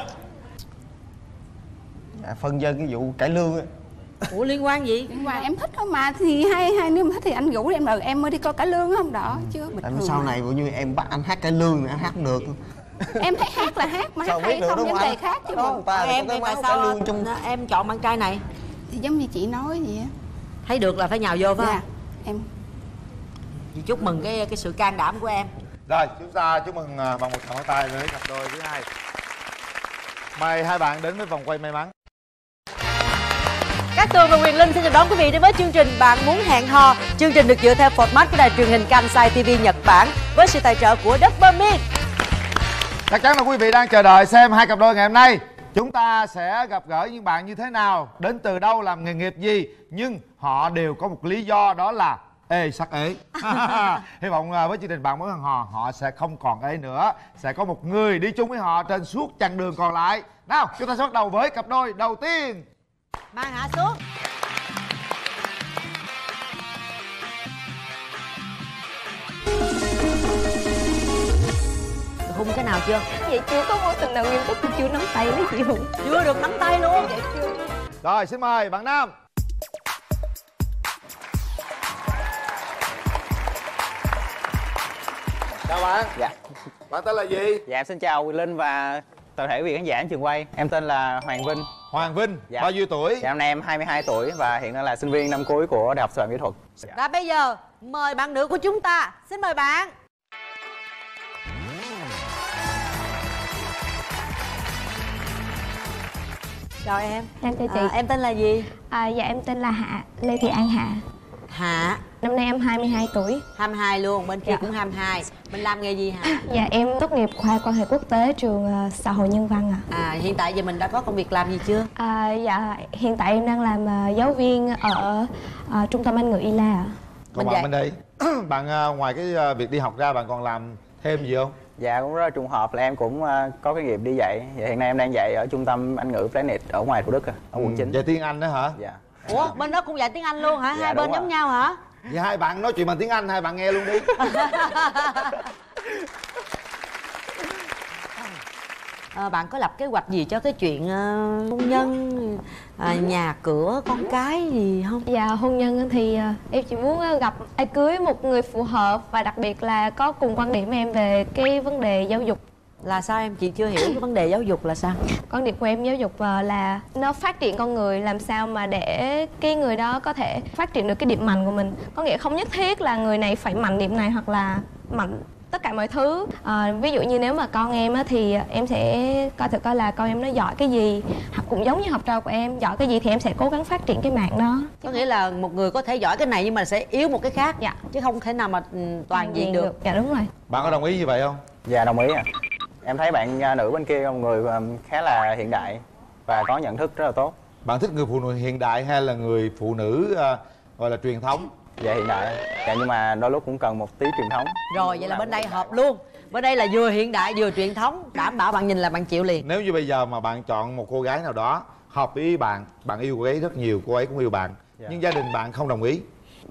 Dạ, phân dân cái vụ cải lương á. Ủa liên quan gì? Liên quan em thích thôi mà. Thì hai nếu mà thích thì anh rủ em rồi em mới đi coi cải lương không đó chứ bình Tại thường. sau này như em bắt anh hát cải lương thì anh hát không được. Em thấy hát là hát mà Sao hát hay biết được không đúng vấn không đề anh? khác chứ Đó, bộ. ta Em có cái tại máu sao cải lương trong... em chọn bạn trai này? Thì giống như chị nói vậy á. Thấy được là phải nhào vô phải không? Em Chị chúc mừng cái sự can đảm của em. Rồi chúng ta chúc mừng bằng một tràng pháo tay với cặp đôi thứ hai. Mời hai bạn đến với vòng quay may mắn. Cát Tường và Quyền Linh xin chào đón quý vị đến với chương trình Bạn Muốn Hẹn Hò. Chương trình được dựa theo format của đài truyền hình Kansai TV Nhật Bản với sự tài trợ của Doberman. Chắc chắn là quý vị đang chờ đợi xem hai cặp đôi ngày hôm nay chúng ta sẽ gặp gỡ những bạn như thế nào, đến từ đâu, làm nghề nghiệp gì, nhưng họ đều có một lý do, đó là ê sắc ế. Hy vọng với chương trình Bạn Muốn Hẹn Hò họ sẽ không còn ế nữa, sẽ có một người đi chung với họ trên suốt chặng đường còn lại. Nào, chúng ta sẽ bắt đầu với cặp đôi đầu tiên. Mang hạ xuống. Hung cái nào chưa? Vậy chưa có mối tình nào nghiêm túc, chưa nắm tay lấy chị Hùng. Chưa được nắm tay luôn. Vậy chưa. Rồi, xin mời bạn nam. Chào bạn. Dạ. Bạn tên là gì? Dạ em xin chào Quyền Linh và toàn thể quý vị khán giả trường quay. Em tên là Hoàng Vinh. Hoàng Vinh, dạ. Bao nhiêu tuổi? Dạ, hôm nay em 22 tuổi và hiện đang là sinh viên năm cuối của Đại học Sư phạm Mỹ thuật. Và bây giờ mời bạn nữ của chúng ta. Xin mời bạn. Chào em. Em chào chị. Em tên là gì? Dạ em tên là Hạ, Lê Thị An Hạ. Hạ. Năm nay em 22 tuổi. 22 luôn, bên kia cũng 22. Mình làm nghề gì hả? Dạ em tốt nghiệp khoa quan hệ quốc tế trường xã hội nhân văn ạ. Hiện tại giờ mình đã có công việc làm gì chưa? Dạ hiện tại em đang làm giáo viên ở trung tâm Anh ngữ ILA ạ. Còn bạn bên đây, bạn ngoài cái việc đi học ra bạn còn làm thêm gì không? Dạ cũng rất là trùng hợp là em cũng có cái nghiệp đi dạy. Dạ, hiện nay em đang dạy ở trung tâm Anh ngữ Planet ở ngoài Thủ Đức, ở quận 9. Dạy tiếng Anh đó hả? Dạ. Ủa bên đó cũng dạy tiếng Anh luôn hả? Dạ, hai bên giống nhau hả? Vậy hai bạn nói chuyện bằng tiếng Anh, hai bạn nghe luôn đi. Bạn có lập kế hoạch gì cho cái chuyện hôn nhân, nhà cửa, con cái gì không? Dạ hôn nhân thì em chỉ muốn gặp ai cưới một người phù hợp và đặc biệt là có cùng quan điểm em về cái vấn đề giáo dục. Là sao em? Chị chưa hiểu cái vấn đề giáo dục là sao? Quan điểm của em giáo dục là nó phát triển con người làm sao mà để cái người đó có thể phát triển được cái điểm mạnh của mình. Có nghĩa không nhất thiết là người này phải mạnh điểm này hoặc là mạnh tất cả mọi thứ. Ví dụ như nếu mà con em á, thì em sẽ coi là con em nó giỏi cái gì, hoặc cũng giống như học trò của em giỏi cái gì thì em sẽ cố gắng phát triển cái mạng đó. Có nghĩa là một người có thể giỏi cái này nhưng mà sẽ yếu một cái khác. Dạ. Chứ không thể nào mà toàn diện được. Dạ đúng rồi. Bạn có đồng ý như vậy không? Dạ đồng ý ạ. Em thấy bạn nữ bên kia là một người khá là hiện đại và có nhận thức rất là tốt. Bạn thích người phụ nữ hiện đại hay là người phụ nữ gọi là truyền thống? Dạ hiện đại. Dạ nhưng mà đôi lúc cũng cần một tí truyền thống. Rồi vậy là bên đây hợp luôn. Bên đây là vừa hiện đại vừa truyền thống. Đảm bảo bạn nhìn là bạn chịu liền. Nếu như bây giờ mà bạn chọn một cô gái nào đó hợp ý bạn, bạn yêu cô ấy rất nhiều, cô ấy cũng yêu bạn, dạ. Nhưng gia đình bạn không đồng ý.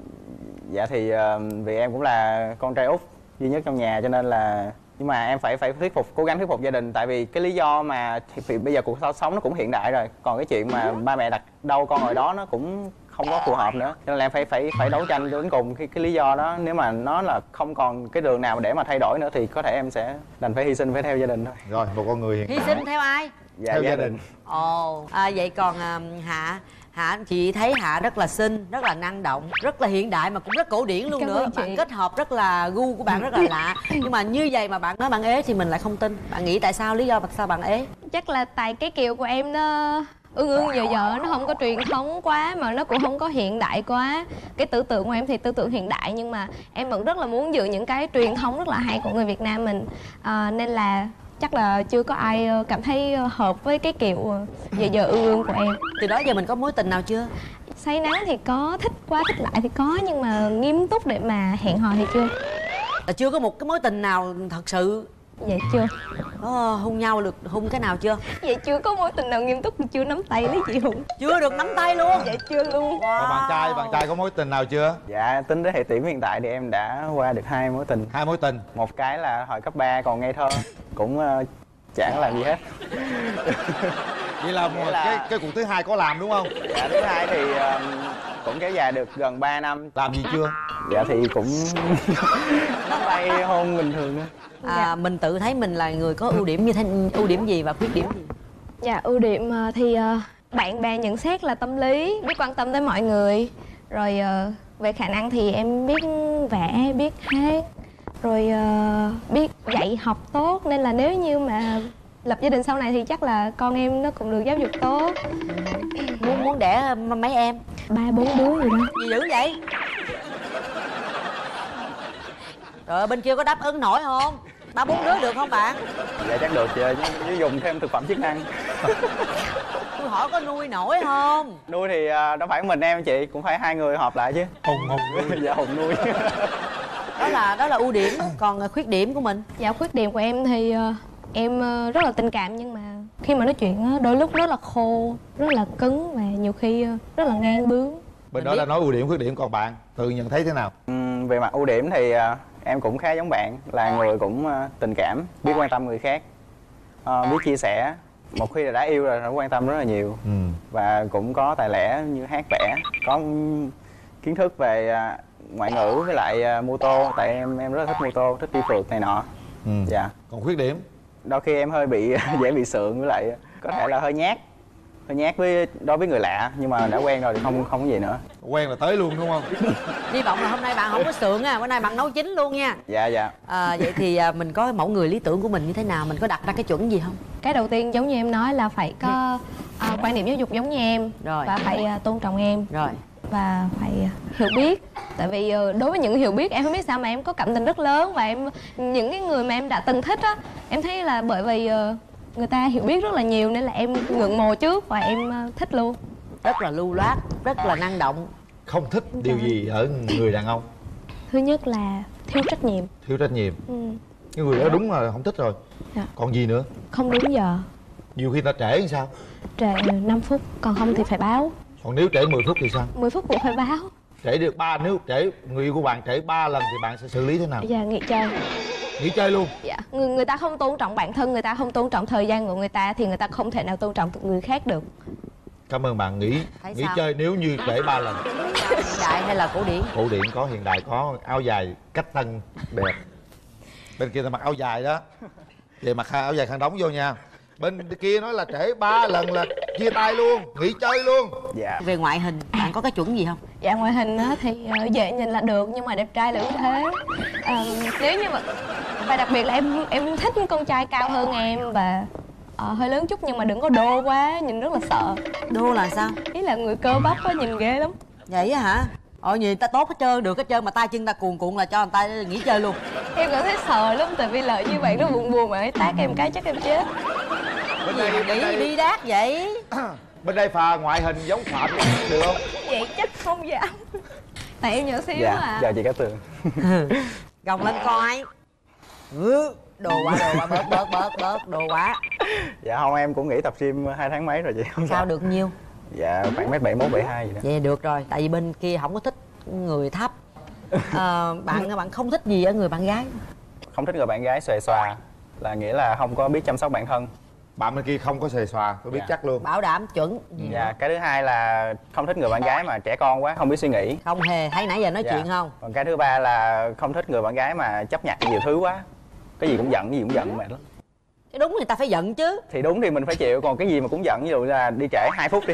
Dạ thì vì em cũng là con trai út duy nhất trong nhà cho nên là, nhưng mà em phải cố gắng thuyết phục gia đình, tại vì cái lý do mà thì bây giờ cuộc sống nó cũng hiện đại rồi, còn cái chuyện mà ba mẹ đặt đâu con ngồi đó nó cũng không có phù hợp nữa, cho nên là em phải đấu tranh đến cùng cái lý do đó. Nếu mà nó là không còn cái đường nào để mà thay đổi nữa thì có thể em sẽ đành phải hy sinh, phải theo gia đình thôi. Rồi một con người hiện hy sinh theo ai? Dạ, theo gia đình. Ồ, vậy còn Hạ, chị thấy Hạ rất là xinh, rất là năng động, rất là hiện đại mà cũng rất cổ điển luôn. Cảm nữa. Bạn kết hợp rất là gu của bạn rất là lạ. Nhưng mà như vậy mà bạn nói bạn ế thì mình lại không tin. Bạn nghĩ tại sao, lý do sao bạn ế? Chắc là tại cái kiểu của em nó dở, nó không có truyền thống quá mà nó cũng không có hiện đại quá. Cái tư tưởng của em thì tư tưởng hiện đại nhưng mà em vẫn rất là muốn giữ những cái truyền thống rất là hay của người Việt Nam mình. Nên là chắc là chưa có ai cảm thấy hợp với cái kiểu giờ ương của em. Từ đó giờ mình có mối tình nào chưa? Say nắng thì có, thích qua thích lại thì có, nhưng mà nghiêm túc để mà hẹn hò thì chưa. Là chưa có một cái mối tình nào thật sự? Dạ chưa. Hôn nhau được hôn cái nào chưa? Dạ chưa có mối tình nào nghiêm túc, chưa nắm tay lấy chị Hùng. Chưa được nắm tay luôn? Dạ chưa luôn. Wow. Còn bạn trai có mối tình nào chưa? Dạ tính đến thời điểm hiện tại thì em đã qua được 2 mối tình. 2 mối tình? Một cái là hồi cấp 3 còn ngây thơ, cũng chẳng làm gì hết. Vậy là cái cuộc thứ hai có làm đúng không? Dạ thứ hai thì cũng kéo dài được gần 3 năm. Làm gì chưa? Dạ thì cũng tay hôn bình thường. Mình tự thấy mình là người có ưu điểm như thế, ưu điểm gì và khuyết điểm gì? Dạ ưu điểm thì bạn bè nhận xét là tâm lý, biết quan tâm tới mọi người. Rồi về khả năng thì em biết vẽ, biết hát, rồi biết dạy học tốt, nên là nếu như mà lập gia đình sau này thì chắc là con em nó cũng được giáo dục tốt. Muốn đẻ mấy em? 3-4 đứa gì đó. Gì dữ vậy? Trời ơi, bên kia có đáp ứng nổi không? 3-4 đứa được không bạn? Dạ chắc được chị ơi, chứ dùng thêm thực phẩm chức năng. Tôi hỏi có nuôi nổi không? Nuôi thì đâu phải mình em chị, cũng phải 2 người họp lại chứ. Hùng nuôi. Dạ Hùng nuôi. Đó là ưu điểm, còn khuyết điểm của mình? Dạ khuyết điểm của em thì em rất là tình cảm, nhưng mà khi mà nói chuyện đôi lúc rất là khô, rất là cứng và nhiều khi rất là ngang bướng. Bên đó đã nói ưu điểm khuyết điểm, còn bạn tự nhận thấy thế nào? Về mặt ưu điểm thì em cũng khá giống bạn, là người cũng tình cảm, biết quan tâm người khác, biết chia sẻ. Một khi là đã yêu rồi nó quan tâm rất là nhiều. Và cũng có tài lẻ như hát vẽ, có kiến thức về ngoại ngữ với lại mô tô, tại em rất là thích mô tô, thích đi phượt này nọ. Dạ. Còn khuyết điểm? Đôi khi em hơi bị dễ bị sượng, với lại có thể là hơi nhát với đối với người lạ, nhưng mà đã quen rồi thì không có gì nữa. Quen là tới luôn đúng không? Hy vọng là hôm nay bạn không có sượng bữa nay bạn nấu chín luôn nha. Dạ. Vậy thì mình có mẫu người lý tưởng của mình như thế nào, mình có đặt ra cái chuẩn gì không? Cái đầu tiên giống như em nói là phải có quan điểm giáo dục giống như em rồi, và phải tôn trọng em rồi, và phải hiểu biết. Tại vì đối với những hiểu biết, em không biết sao mà em có cảm tình rất lớn. Và những cái người mà em đã từng thích á, em thấy là bởi vì người ta hiểu biết rất là nhiều nên là em ngưỡng mộ trước và em thích luôn. Rất là lưu loát, rất là năng động. Không thích điều gì ở người đàn ông? Thứ nhất là thiếu trách nhiệm. Thiếu trách nhiệm. Cái người đó đúng là không thích rồi. Còn gì nữa? Không đúng giờ. Nhiều khi ta trễ thì sao? Trễ 5 phút, còn không thì phải báo. Còn nếu trễ 10 phút thì sao? 10 phút cũng phải báo. Trễ được nếu trễ người yêu của bạn trễ 3 lần thì bạn sẽ xử lý thế nào? Dạ, nghỉ chơi. Nghỉ chơi luôn? Dạ, người ta không tôn trọng bản thân, người ta không tôn trọng thời gian của người ta thì người ta không thể nào tôn trọng người khác được. Cảm ơn bạn. Nghỉ chơi nếu như trễ 3 lần. Hiện đại hay là cổ điển? Cổ điển có, hiện đại có. Áo dài cách tân đẹp. Bên kia ta mặc áo dài đó, về mặc áo dài khăn đóng vô nha. Bên kia nói là trễ 3 lần là chia tay luôn, nghỉ chơi luôn. Dạ. Về ngoại hình bạn có cái chuẩn gì không? Dạ ngoại hình thì dễ nhìn là được, nhưng mà đẹp trai là ưu thế. Nếu như mà và đặc biệt là em thích con trai cao hơn em và hơi lớn chút, nhưng mà đừng có đô quá, nhìn rất là sợ. Đô là sao? Ý là người cơ bắp á, nhìn ghê lắm. Vậy á hả? Nhìn ta tốt hết trơn, được hết trơn mà tay chân ta cuồn cuộn là cho người ta nghỉ chơi luôn. Em cảm thấy sợ lắm, tại vì lợi như bạn nó buồn buồn mà ấy tát em cái chắc em chết. Bên đây đi đát vậy? Bên đây phà ngoại hình giống Phạm được không? Vậy chắc không dám. Tại em nhỏ xíu à. Dạ chị Cát Tường. Gồng lên coi. Đồ quá, bớt đồ quá. Dạ không, em cũng nghỉ tập gym 2 tháng mấy rồi chị. Không sao được nhiêu? Dạ khoảng 1m71, 72 gì đó. Vậy được rồi, tại vì bên kia không có thích người thấp. Bạn không thích gì ở người bạn gái? Không thích người bạn gái xòe xòa, là nghĩa là không có biết chăm sóc bản thân. Bạn bên kia không có xòe xòa, tôi biết chắc luôn. Bảo đảm chuẩn. Dạ, cái thứ hai là không thích người bạn gái mà trẻ con quá, không biết suy nghĩ. Không hề, thấy nãy giờ nói chuyện không? Còn cái thứ ba là không thích người bạn gái mà chấp nhận nhiều thứ quá. Cái gì cũng giận mệt lắm. Cái đúng thì ta phải giận chứ. Thì đúng thì mình phải chịu, còn cái gì mà cũng giận, ví dụ là đi trễ 2 phút đi.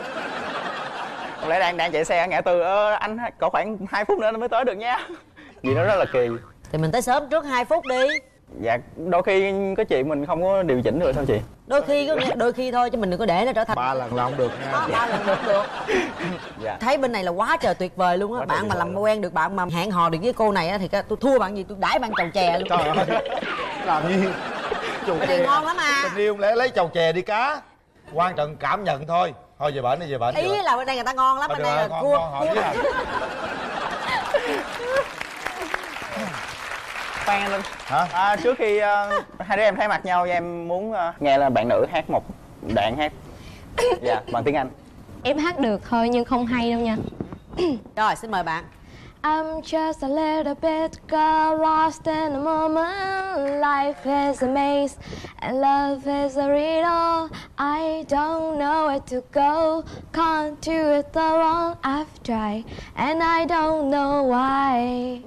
Không lẽ đang chạy xe ở ngã tư, anh có khoảng 2 phút nữa nó mới tới được nha. Vì nó rất là kỳ. Thì mình tới sớm trước 2 phút đi. Dạ, đôi khi có chuyện mình không có điều chỉnh được sao chị? Đôi khi thôi chứ mình đừng có để nó trở thành 3 lần là không được nha. 3 lần được. Dạ. Thấy bên này là quá trời tuyệt vời luôn á. Bạn mà làm quen được, bạn mà hẹn hò được với cô này á thì tôi thua bạn gì, tôi đãi bạn chầu chè luôn. Trời ơi, làm gì? Chè ngon lắm à. Tình yêu lẽ lấy chầu chè đi cá. Quan trọng cảm nhận thôi. Thôi về bển đi, về bển. Ý là bên đây người ta ngon lắm, bên đây là cua. Khoan lên. Hả? Trước khi hai đứa em thấy mặt nhau, em muốn nghe là bạn nữ hát một đoạn hát. Dạ, bằng tiếng Anh. Em hát được thôi nhưng không hay đâu nha. Rồi, xin mời bạn. I'm just a little bit girl lost in a moment. Life is a maze and love is a riddle. I don't know where to go, can't do it alone. I've tried and I don't know why.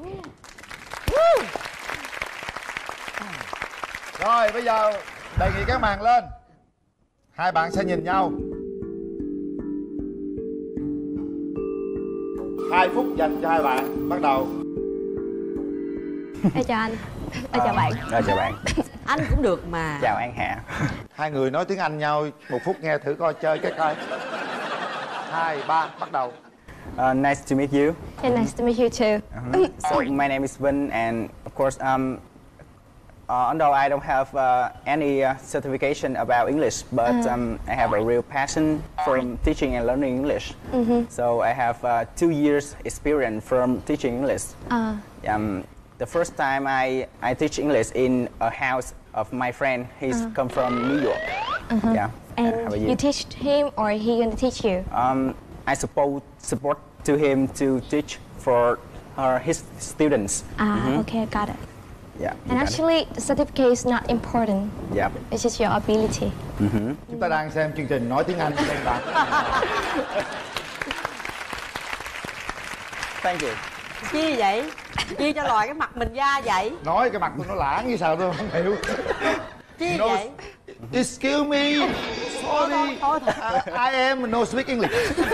Rồi bây giờ đề nghị các màn lên. Hai bạn sẽ nhìn nhau. 2 phút dành cho hai bạn. Bắt đầu. Chào anh. Chào bạn. Chào bạn. Anh cũng được mà. Chào An Hạ. Hai người nói tiếng Anh nhau 1 phút nghe thử coi, chơi cái coi. 2, 3, bắt đầu. Nice to meet you. Yeah, nice to meet you too. So my name is Vinh, and of course, although I don't have any certification about English, but I have a real passion from teaching and learning English. So I have 2 years experience from teaching English. The first time I teach English in a house of my friend. He's come from New York. Yeah. And How about you teach him or he gonna teach you? I support to him to teach for his students. Okay, got it. Yeah. And actually, the certificate is not important. Yeah. It's just your ability. Chúng ta đang xem chương trình nói tiếng Anh các bạn. Thank you. Chi vậy? Chi cho lòi cái mặt mình ra vậy? Nói cái mặt tôi nó lãng như sao tôi không hiểu. Chi vậy? Excuse me. Sorry. I am no speak English.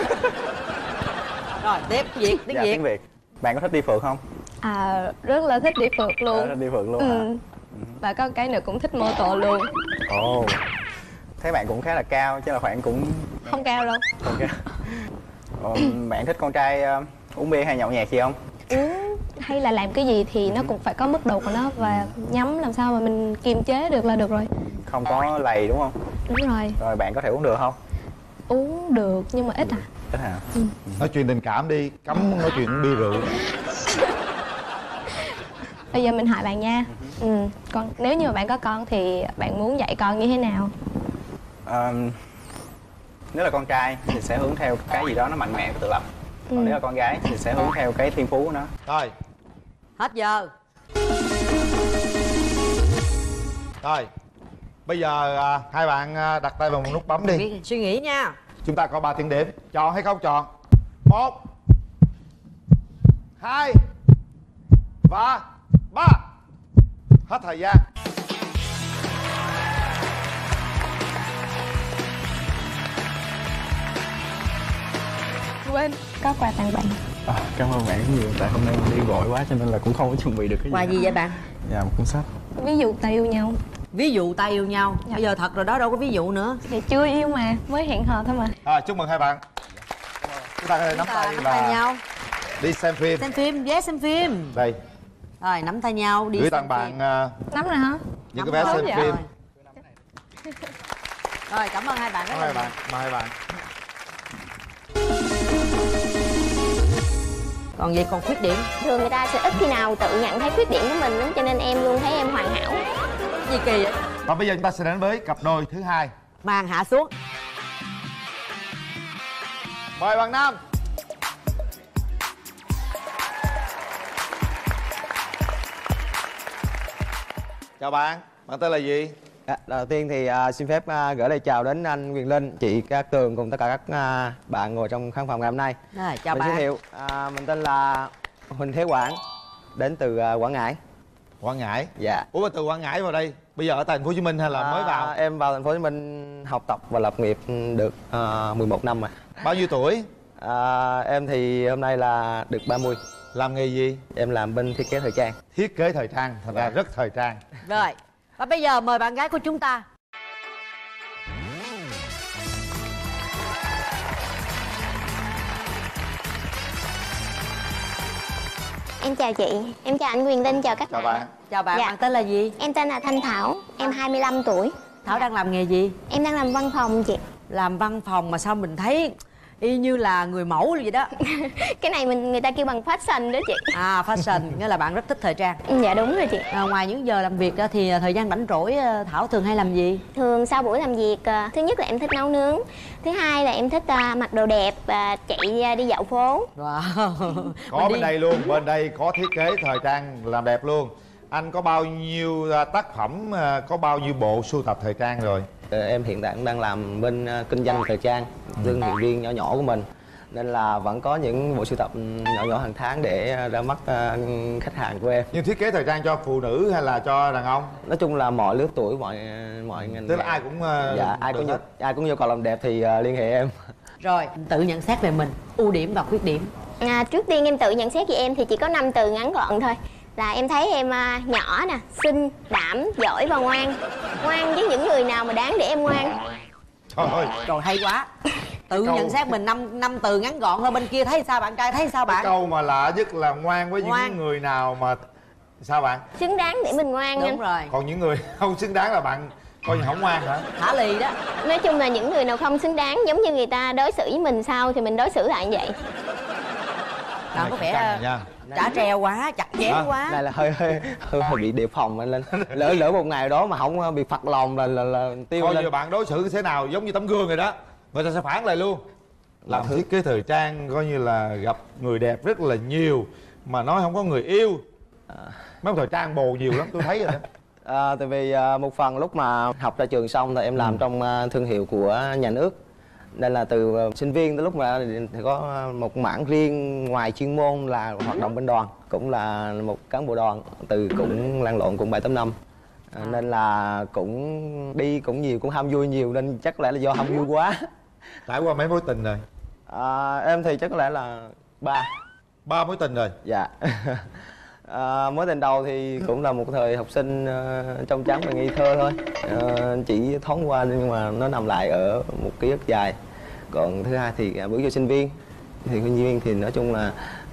Rồi tiếp Việt, tiếng Việt. Tiếng Việt. Bạn có thích đi phượt không? Rất là thích đi phượt luôn. Thích đi phượt luôn hả? Và có cái nữa cũng thích mô tô luôn. Ồ. Thấy bạn cũng khá là cao, chứ là khoảng cũng Không cao đâu. không cao. Bạn thích con trai uống bia hay nhậu nhẹt gì không? Uống hay là làm cái gì thì nó cũng phải có mức độ của nó và nhắm làm sao mà mình kiềm chế được là được rồi. Không có lầy đúng không? Đúng rồi. Rồi bạn có thể uống được không? Uống được nhưng mà ít à. Ít hả? Nói chuyện tình cảm đi, cấm nói chuyện bia rượu. Bây giờ mình hỏi bạn nha. Con nếu như mà bạn có con thì bạn muốn dạy con như thế nào? Nếu là con trai thì sẽ hướng theo cái gì đó nó mạnh mẽ và tự lập. Còn nếu là con gái thì sẽ hướng theo cái thiên phú của nó. Rồi. Hết giờ. Rồi. Bây giờ hai bạn đặt tay vào một nút bấm đi. Suy nghĩ nha. Chúng ta có 3 tiếng đếm. Chọn hay không chọn? 1 2 và 3. Hết thời gian. Quên, có quà tặng bạn. Cảm ơn bạn nhiều, tại hôm nay mình đi vội quá cho nên là cũng không có chuẩn bị được cái gì. Quà gì vậy bạn? Dạ, một cuốn sách. Ví dụ ta yêu nhau. Ví dụ ta yêu nhau. Bây giờ thật rồi đó, đâu có ví dụ nữa. Thì chưa yêu mà, mới hẹn hò thôi mà. Chúc mừng hai bạn. Chúng ta có thể nắm tay và nhau. đi xem phim. Xem phim, vé xem phim. Đây. Rồi nắm tay nhau đi. Gửi tặng bạn nắm rồi hả? những cái vé xem phim. Rồi cảm ơn hai bạn rất Cảm là ơn hai bạn. Mời hai bạn. Còn vậy còn khuyết điểm? Thường người ta sẽ ít khi nào tự nhận thấy khuyết điểm của mình lắm, cho nên em luôn thấy em hoàn hảo. Gì kỳ vậy? Và bây giờ chúng ta sẽ đến với cặp đôi thứ hai. Màn hạ xuống. Mời bạn nam. Chào bạn, bạn tên là gì? Đầu tiên thì xin phép gửi lời chào đến anh Quyền Linh, chị Cát Tường cùng tất cả các bạn ngồi trong khán phòng ngày hôm nay. Rồi, chào mình bạn. giới thiệu, mình tên là Huỳnh Thế Quảng, đến từ Quảng Ngãi. Quảng Ngãi? Dạ. Ủa mà từ Quảng Ngãi vào đây, bây giờ ở thành phố Hồ Chí Minh hay là mới vào? Em vào thành phố Hồ Chí Minh học tập và lập nghiệp được 11 năm rồi. Bao nhiêu tuổi? Em thì hôm nay là được 30. Làm nghề gì? Em làm bên thiết kế thời trang. Thiết kế thời trang, thật ra rất thời trang. Rồi, và bây giờ mời bạn gái của chúng ta. Em chào chị, em chào anh Quyền Linh, chào các bạn. Chào bạn, Dạ. bạn tên là gì? Em tên là Thanh Thảo, em 25 tuổi. Thảo đang làm nghề gì? Em đang làm văn phòng chị. Làm văn phòng mà sao mình thấy y như là người mẫu vậy đó. Cái này người ta kêu bằng fashion đó chị. Fashion, nghĩa là bạn rất thích thời trang. Dạ đúng rồi chị. Ngoài những giờ làm việc ra thì thời gian rảnh rỗi Thảo thường hay làm gì? Thường sau buổi làm việc, thứ nhất là em thích nấu nướng. Thứ hai là em thích mặc đồ đẹp và chạy đi dạo phố. Wow. Có bên đây luôn, bên đây có thiết kế thời trang làm đẹp luôn. Anh có bao nhiêu tác phẩm, có bao nhiêu bộ sưu tập thời trang rồi? Em hiện tại cũng đang làm bên kinh doanh thời trang, thương hiệu riêng nhỏ nhỏ của mình. Nên là vẫn có những bộ sưu tập nhỏ nhỏ hàng tháng để ra mắt khách hàng của em. Nhưng thiết kế thời trang cho phụ nữ hay là cho đàn ông? Nói chung là mọi lứa tuổi, mọi ngành. Tức là ai cũng dạ, ai cũng nhu cầu làm đẹp thì liên hệ em. Rồi, tự nhận xét về mình, ưu điểm và khuyết điểm. Trước tiên em tự nhận xét về em thì chỉ có 5 từ ngắn gọn thôi. là em thấy em nhỏ nè, xinh, đảm, giỏi và ngoan. Ngoan với những người nào mà đáng để em ngoan. Trời ơi. Rồi hay quá. Tự nhận xét mình năm từ ngắn gọn thôi. Bên kia thấy sao, bạn trai thấy sao bạn? Cái câu mà lạ nhất là ngoan với những người nào mà sao bạn? Xứng đáng để mình ngoan. Đúng rồi. Còn những người không xứng đáng là bạn coi như không ngoan hả? Thả lì đó. Nói chung là những người nào không xứng đáng, giống như người ta đối xử với mình sao thì mình đối xử lại như vậy. Bạn có vẻ trả treo quá, chặt chém quá. Này là hơi bị đề phòng anh lên. Lỡ một ngày đó mà không bị phật lòng là tiêu coi lên. như bạn đối xử thế nào giống như tấm gương rồi đó, người ta sẽ phản lại luôn. Làm thiết kế thời trang coi như là gặp người đẹp rất là nhiều mà nói không có người yêu. Mấy thời trang bồ nhiều lắm tôi thấy rồi đó. Tại vì một phần lúc mà học ra trường xong thì em làm trong thương hiệu của nhà nước, nên là từ sinh viên tới lúc mà thì có một mảng riêng ngoài chuyên môn là hoạt động bên đoàn, cũng là một cán bộ đoàn, từ cũng lăn lộn cùng 7-8 năm. Nên là cũng đi cũng nhiều, cũng ham vui nhiều, nên chắc có lẽ là do ham vui quá. Trải qua mấy mối tình rồi? Em thì chắc có lẽ là 3 mối tình rồi. Dạ. Mối tình đầu thì cũng là một thời học sinh trong trắng và ngây thơ thôi, chỉ thoáng qua nhưng mà nó nằm lại ở một ký ức dài. Còn thứ hai thì bước vô sinh viên thì nói chung là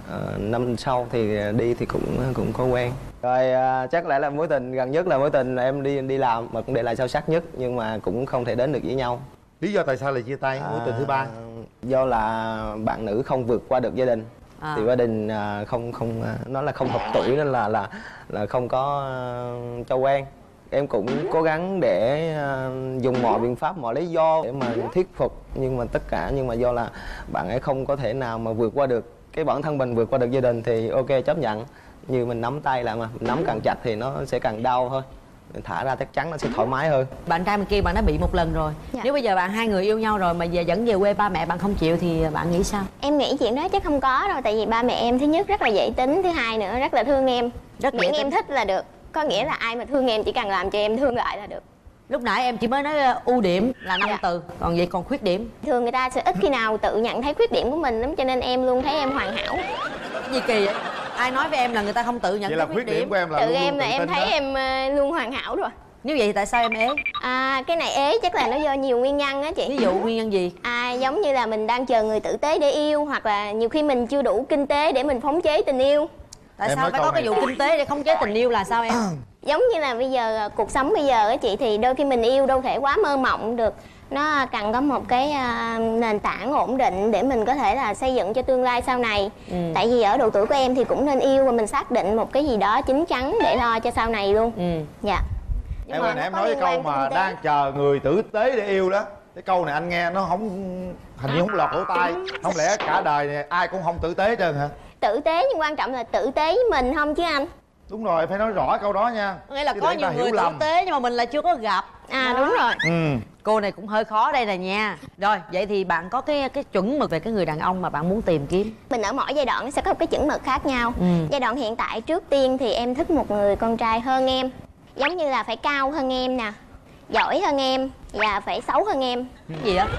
năm sau thì đi thì cũng có quen rồi. Chắc lẽ là mối tình gần nhất là mối tình em đi làm mà cũng để lại sâu sắc nhất, nhưng mà cũng không thể đến được với nhau. Lý do tại sao lại chia tay? Mối tình thứ 3 do là bạn nữ không vượt qua được gia đình. Thì gia đình không nó là không hợp tuổi, nên là không có cho quen. Em cũng cố gắng để dùng mọi biện pháp, mọi lý do để mà thuyết phục, nhưng mà do là bạn ấy không có thể nào mà vượt qua được cái bản thân mình, vượt qua được gia đình thì ok chấp nhận. Như mình nắm tay lại mà, mình nắm càng chặt thì nó sẽ càng đau thôi. Mình thả ra chắc chắn nó sẽ thoải mái hơn. Bạn trai bên kia bạn đã bị một lần rồi. Nếu bây giờ bạn hai người yêu nhau rồi mà dẫn về quê ba mẹ bạn không chịu thì bạn nghĩ sao? Em nghĩ chuyện đó chắc không có đâu. Tại vì ba mẹ em thứ nhất rất là dễ tính, thứ hai nữa rất là thương em. Miễn em thích là được. Có nghĩa là ai mà thương em chỉ cần làm cho em thương lại là được. Lúc nãy em chỉ mới nói ưu điểm là 5 từ, còn vậy còn khuyết điểm? Thường người ta sẽ ít khi nào tự nhận thấy khuyết điểm của mình lắm, cho nên em luôn thấy em hoàn hảo. Gì kỳ vậy? Ai nói với em là người ta không tự nhận thấy khuyết điểm của em là tự em là em thấy em luôn hoàn hảo rồi. Nếu vậy thì tại sao em ế? Cái này ế chắc là nó do nhiều nguyên nhân á chị. Ví dụ nguyên nhân gì? Giống như là mình đang chờ người tử tế để yêu, hoặc là nhiều khi mình chưa đủ kinh tế để mình khống chế tình yêu. Tại sao phải có cái vụ kinh tế để khống chế tình yêu là sao em? Giống như là bây giờ cuộc sống bây giờ á chị, thì đôi khi mình yêu đâu thể quá mơ mộng được. Nó cần có một cái nền tảng ổn định để mình có thể là xây dựng cho tương lai sau này. Tại vì ở độ tuổi của em thì cũng nên yêu và mình xác định một cái gì đó chín chắn để lo cho sau này luôn. Dạ. Em ơi, em nói cái câu mà đang chờ người tử tế để yêu đó, cái câu này anh nghe nó không, hình như không lọt lỗ tai. Không lẽ cả đời này ai cũng không tử tế hết trơn hả? Tử tế nhưng quan trọng là tử tế với mình không chứ anh. Đúng rồi, phải nói rõ câu đó nha. Nghĩa là có nhiều người tử tế nhưng mà mình lại chưa có gặp. Đúng rồi. Cô này cũng hơi khó đây nè nha. Rồi, vậy thì bạn có cái chuẩn mực về cái người đàn ông mà bạn muốn tìm kiếm? Mình ở mỗi giai đoạn sẽ có một cái chuẩn mực khác nhau. Giai đoạn hiện tại trước tiên thì em thích một người con trai hơn em. Giống như là phải cao hơn em nè, giỏi hơn em và phải xấu hơn em. Cái gì á?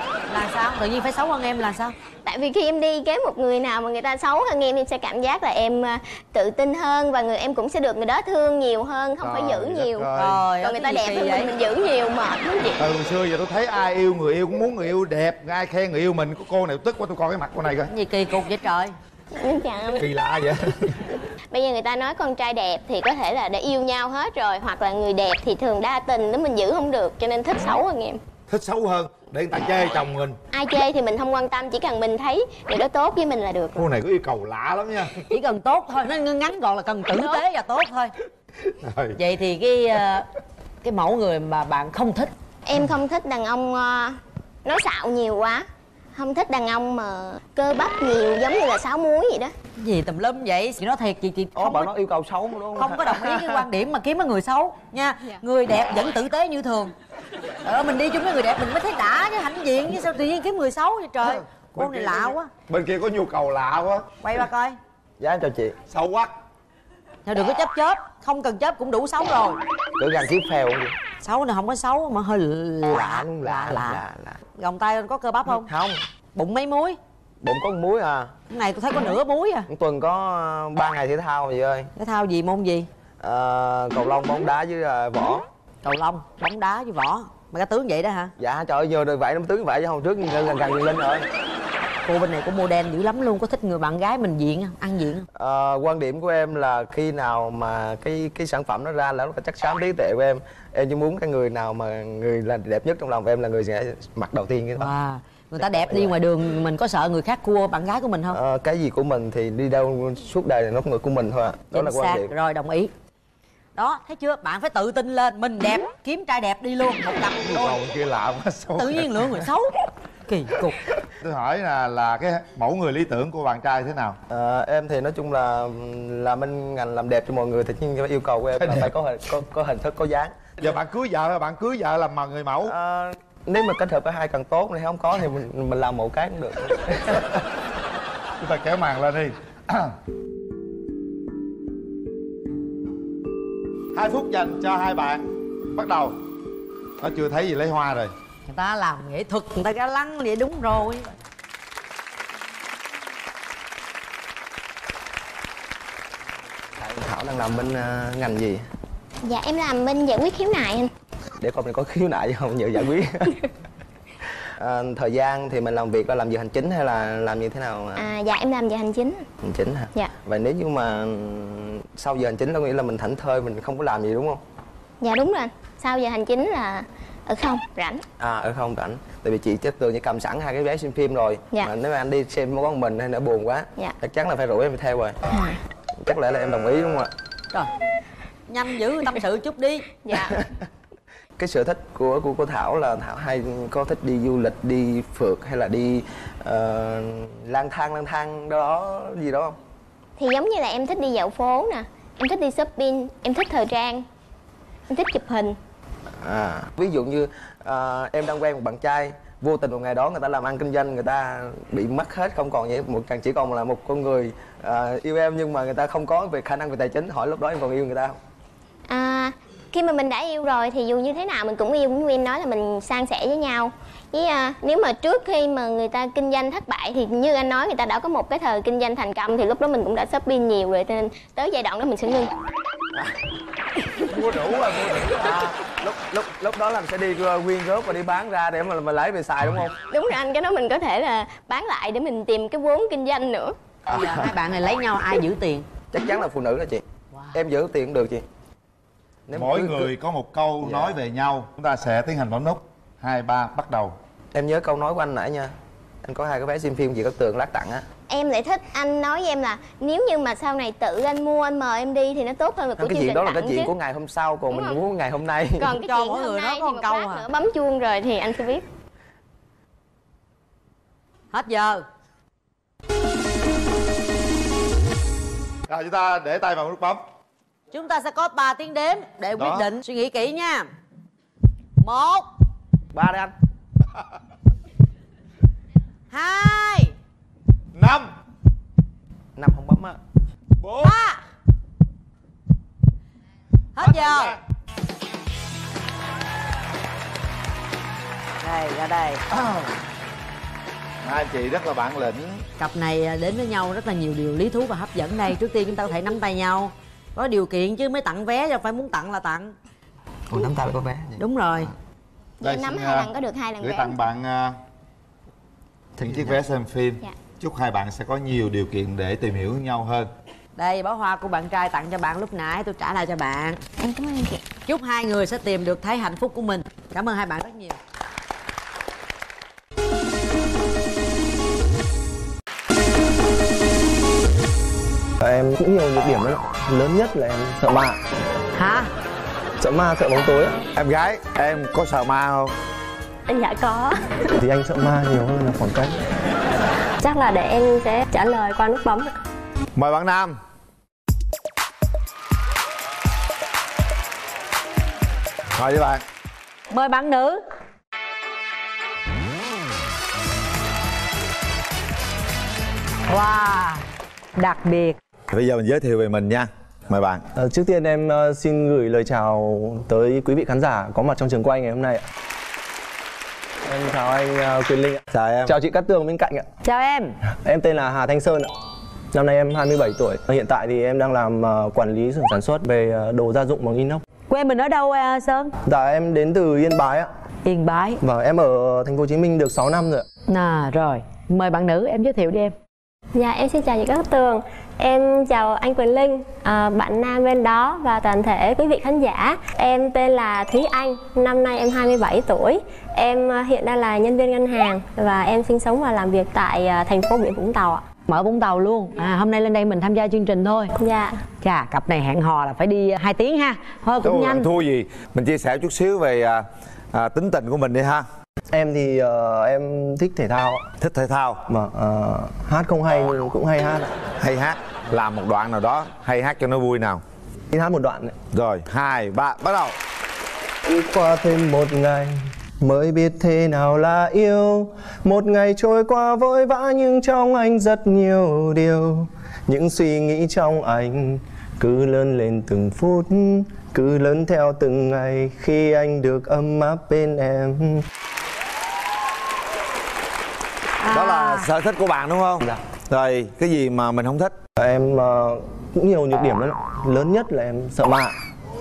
Là sao? Tự nhiên phải xấu hơn em là sao? Tại vì khi em đi với một người nào mà người ta xấu hơn em sẽ cảm giác là em tự tin hơn, và em cũng sẽ được người đó thương nhiều hơn, không phải giữ nhiều. Còn người ta đẹp hơn mình giữ nhiều mệt lắm chị. Từ xưa giờ tôi thấy ai yêu người yêu cũng muốn người yêu đẹp, ai khen người yêu mình. Cô này tức quá, tôi coi cái mặt cô này coi. Gì kỳ cục vậy trời? Kỳ lạ vậy. Bây giờ người ta nói con trai đẹp thì có thể là đã yêu nhau hết rồi, hoặc là người đẹp thì thường đa tình nếu mình giữ không được, cho nên thích xấu hơn em. Thích xấu hơn để người ta chê chồng mình. Ai chê thì mình không quan tâm, chỉ cần mình thấy người đó tốt với mình là được. Cô này có yêu cầu lạ lắm nha. Chỉ cần tốt thôi, nó ngắn gọn là cần tử tế và tốt thôi. Rồi. Vậy thì cái mẫu người mà bạn không thích? Em không thích đàn ông nói xạo nhiều quá. Không thích đàn ông mà cơ bắp nhiều giống như là sáo muối vậy đó. Cái gì tùm lum vậy? Chị nói thiệt chị không bạn nói yêu cầu xấu mà đúng không? Không có đồng ý cái quan điểm mà kiếm cái người xấu nha. Người đẹp vẫn tử tế như thường. Mình đi chung với người đẹp mình mới thấy đã chứ, hãnh diện chứ sao tự nhiên kiếm người xấu vậy trời. Cô này lạ quá. Bên kia có nhu cầu lạ quá. Quay ba coi. Dạ em chào chị. Xấu quá. Thôi đừng có chớp, không cần chớp cũng đủ xấu rồi. Cỡ gần tiếp theo không? Xấu này không có xấu mà hơi lạ. Gồng tay có cơ bắp không? Không. Bụng mấy múi? Bụng có một múi à. Cái này tôi thấy có nửa múi à. Một tuần có 3 ngày thể thao gì ơi. Thể thao gì, môn gì? Cầu lông, bóng đá với võ. Cầu lông, bóng đá với võ. Mà cái tướng vậy đó hả? Dạ trời ơi, giờ được vậy, nó tướng vậy chứ hôm trước gần Quyền Linh rồi. Cô bên này có model dữ lắm luôn, có thích người bạn gái mình diện không? Ăn diện không? Quan điểm của em là khi nào mà cái sản phẩm nó ra là nó phải chắc chắn trí tuệ của em. Em chỉ muốn cái người nào mà người là đẹp nhất trong lòng em là người sẽ mặc đầu tiên cái đó. Wow. Người ta đẹp đi ngoài đường mình có sợ người khác cua bạn gái của mình không? Cái gì của mình thì đi đâu suốt đời là nó người của mình thôi ạ. Đó là quan điểm. Rồi, đồng ý. Đó, thấy chưa? Bạn phải tự tin lên, mình đẹp, kiếm trai đẹp đi luôn, một cặp đôi. Kia lạ quá, xấu. Tự nhiên lựa người xấu. Kỳ cục. Tôi hỏi là cái mẫu người lý tưởng của bạn trai thế nào? Em thì nói chung là làm bên ngành làm đẹp cho mọi người thì yêu cầu của em là phải có hình thức, có dáng. Giờ bạn cưới vợ làm mà người mẫu. Nếu mà kết hợp cả hai càng tốt, nếu không có thì mình làm một cái cũng được. Chúng ta kéo màn lên đi. 2 phút dành cho hai bạn. Bắt đầu. Nó chưa thấy gì lấy hoa rồi. Người ta làm nghệ thuật, người ta ga lăng vậy đúng rồi. Thảo đang làm bên ngành gì? Dạ em làm bên giải quyết khiếu nại anh. Để coi mình có khiếu nại không, nhờ giải quyết. Thời gian thì mình làm việc là làm giờ hành chính hay là làm như thế nào? Dạ em làm giờ hành chính. Hành chính hả? Dạ. Vậy nếu như mà sau giờ hành chính có nghĩa là mình thảnh thơi, mình không có làm gì đúng không? Dạ đúng rồi. Sau giờ hành chính là ở không, rảnh. Ở không rảnh. Tại vì chị chắc tường như cầm sẵn 2 cái vé xem phim rồi. Dạ. Mà nếu mà anh đi xem có mình hay là buồn quá, dạ, chắc chắn là phải rủ em đi theo rồi. Chắc lẽ là em đồng ý đúng không ạ? Rồi, nhanh dữ, tâm sự chút đi. Dạ. Cái sở thích của cô Thảo là Thảo hay có thích đi du lịch, đi phượt hay là đi lang thang đó gì đó không? Thì giống như là em thích đi dạo phố nè, em thích đi shopping, em thích thời trang, em thích chụp hình. Ví dụ như em đang quen một bạn trai, vô tình một ngày đó người ta làm ăn kinh doanh, người ta bị mất hết, không còn gì, chỉ còn là một con người yêu em nhưng mà người ta không có về khả năng về tài chính, hỏi lúc đó em còn yêu người ta không? Khi mà mình đã yêu rồi thì dù như thế nào mình cũng yêu, cũng như em nói là mình san sẻ với nhau. Với nếu mà trước khi mà người ta kinh doanh thất bại thì như anh nói người ta đã có một cái thời kinh doanh thành công thì lúc đó mình cũng đã shopping nhiều rồi, nên tới giai đoạn đó mình sẽ ngưng. Mua đủ rồi, Lúc đó là mình sẽ đi quyên góp và đi bán ra để mà lấy về xài đúng không? Đúng rồi anh, cái đó mình có thể là bán lại để mình tìm cái vốn kinh doanh nữa. Bây giờ hai bạn này lấy nhau ai giữ tiền? Chắc chắn là phụ nữ đó chị. Em giữ tiền cũng được chị. Nếu mỗi người có một câu nói về nhau. Chúng ta sẽ tiến hành bấm nút. 2, 3, bắt đầu. Em nhớ câu nói của anh nãy nha. Anh có 2 cái vé xem phim chị Cát Tường lát tặng á. Em lại thích anh nói với em là nếu như mà sau này tự anh mua, anh mời em đi thì nó tốt hơn là của chương trình. Cái chuyện đó là cái chuyện chứ. của ngày hôm sau, còn mình muốn ngày hôm nay. Còn cái chuyện hôm nay thì một lát nữa bấm chuông rồi thì anh sẽ biết. Hết giờ. Rồi chúng ta để tay vào nút bấm. Chúng ta sẽ có 3 tiếng đếm để quyết định. Suy nghĩ kỹ nha. 1, 3 đây anh. 2, 5. 5 không bấm á. 4. 3. Hết giờ. Đây, ra đây. Hai anh chị rất là bản lĩnh. Cặp này đến với nhau rất là nhiều điều lý thú và hấp dẫn đây. Trước tiên chúng ta có thể nắm tay nhau. Có điều kiện chứ mới tặng vé, chứ phải muốn tặng là tặng. Ủa, nắm tay phải có vé. Đúng rồi. Đây, nắm 2 lần có được 2 lần vé. Gửi tặng bạn những chiếc vé xem phim. Dạ. Chúc hai bạn sẽ có nhiều điều kiện để tìm hiểu nhau hơn. Đây, bó hoa của bạn trai tặng cho bạn lúc nãy, tôi trả lại cho bạn. Em cảm ơn chị. Chúc hai người sẽ tìm được thấy hạnh phúc của mình. Cảm ơn hai bạn rất nhiều. Em cũng nhiều nhược điểm lắm. Lớn nhất là em sợ ma. Hả? Sợ ma, sợ bóng tối. Em gái, em có sợ ma không? Dạ có. Thì anh sợ ma nhiều hơn là khoảng cách. Chắc là để em sẽ trả lời qua nút bấm. Mời bạn nam. Mời đi bạn. Mời bạn nữ. Wow, đặc biệt. Bây giờ mình giới thiệu về mình nha. Mời bạn. Trước tiên em xin gửi lời chào tới quý vị khán giả có mặt trong trường quay ngày hôm nay. Em chào anh Quyền Linh ạ. Chào em. Chào chị Cát Tường bên cạnh ạ. Chào em. Em tên là Hà Thanh Sơn ạ. Năm nay em 27 tuổi. Hiện tại thì em đang làm quản lý xưởng sản xuất về đồ gia dụng bằng inox. Quê mình ở đâu Sơn? Dạ em đến từ Yên Bái ạ. Yên Bái. Vâng, em ở thành phố Hồ Chí Minh được 6 năm rồi ạ. Rồi, mời bạn nữ em giới thiệu đi em. Dạ em xin chào chị Cát Tường. Em chào anh Quyền Linh, bạn nam bên đó và toàn thể quý vị khán giả. Em tên là Thúy Anh, năm nay em 27 tuổi. Em hiện đang là nhân viên ngân hàng và em sinh sống và làm việc tại thành phố biển Vũng Tàu ạ. Ở Vũng Tàu luôn. Hôm nay lên đây mình tham gia chương trình thôi. Dạ. Chà, cặp này hẹn hò là phải đi 2 tiếng ha. Thôi cũng nhanh. Thua gì? Mình chia sẻ chút xíu về tính tình của mình đi ha. Em thì em thích thể thao. Thích thể thao mà hát không hay nhưng cũng hay hát. Hay hát. Làm một đoạn nào đó hay hát cho nó vui nào. Đi hát một đoạn này. Rồi 2, 3 bắt đầu. Đi qua thêm một ngày mới biết thế nào là yêu. Một ngày trôi qua vội vã nhưng trong anh rất nhiều điều. Những suy nghĩ trong anh cứ lớn lên từng phút, cứ lớn theo từng ngày khi anh được ấm áp bên em. Đó là sở thích của bạn đúng không? Dạ. Rồi cái gì mà mình không thích? Em cũng nhiều nhược điểm lắm. Lớn nhất là em sợ ma.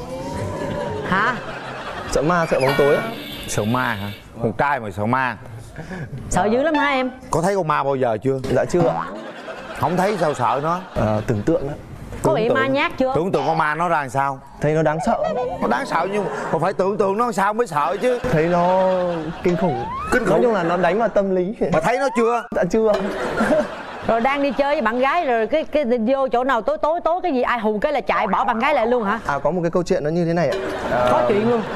Hả? Sợ ma, sợ bóng tối. Sợ ma hả? Con trai mà sợ ma. Sợ dữ lắm hả em? Có thấy con ma bao giờ chưa? Dạ chưa. Không thấy sao sợ nó? Tưởng tượng đó. Có bị ma nhát chưa? Tưởng tượng con ma nó ra làm sao? Thấy nó đáng sợ. Nó đáng sợ nhưng mà phải tưởng tượng nó sao mới sợ chứ. Thấy nó kinh khủng. Nói chung là nó đánh vào tâm lý. Mà thấy nó chưa? Dạ chưa. Rồi đang đi chơi với bạn gái rồi cái vô chỗ nào tối cái gì ai hù cái là chạy bỏ bạn gái lại luôn hả? Có một cái câu chuyện nó như thế này ạ. Có chuyện luôn.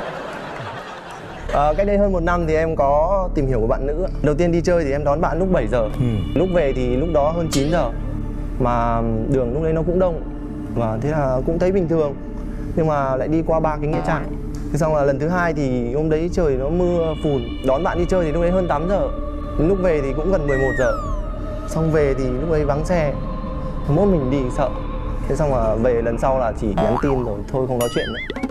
Cách đây hơn 1 năm thì em có tìm hiểu một bạn nữ. Đầu tiên đi chơi thì em đón bạn lúc 7 giờ. Lúc về thì lúc đó hơn 9 giờ. Mà đường lúc đấy nó cũng đông. Và thế là cũng thấy bình thường. Nhưng mà lại đi qua 3 cái nghĩa trang. Thế xong là lần thứ 2 thì hôm đấy trời nó mưa phùn. Đón bạn đi chơi thì lúc đấy hơn 8 giờ. Lúc về thì cũng gần 11 giờ. Xong về thì lúc ấy vắng xe. Mỗi mình đi sợ. Thế xong là về lần sau là chỉ nhắn tin rồi thôi không nói chuyện nữa.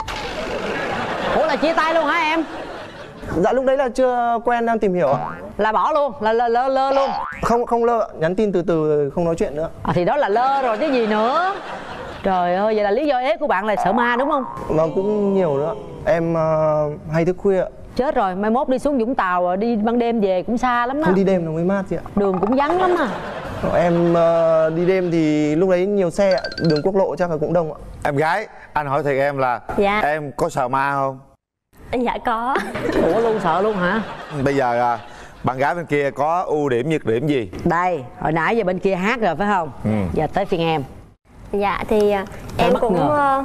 Ủa là chia tay luôn hả em? Dạ lúc đấy là chưa quen, đang tìm hiểu ạ. Là bỏ luôn, là lơ luôn. Không lơ, nhắn tin từ từ không nói chuyện nữa. Thì đó là lơ rồi chứ gì nữa. Trời ơi, vậy là lý do ế của bạn là sợ ma đúng không? Vâng, cũng nhiều nữa. Em hay thức khuya. Chết rồi, mai mốt đi xuống Vũng Tàu đi ban đêm về cũng xa lắm đó. Không đi đêm nó mới mát chị ạ. Đường cũng vắng lắm à. Em đi đêm thì lúc đấy nhiều xe ạ. Đường quốc lộ chắc là cũng đông ạ. Em gái, anh hỏi thiệt em là dạ. Em có sợ ma không? Dạ có. Ủa luôn sợ luôn hả? Bây giờ bạn gái bên kia có ưu điểm nhược điểm gì? Đây, hồi nãy giờ bên kia hát rồi phải không? Giờ tới phiên em. Dạ thì em cũng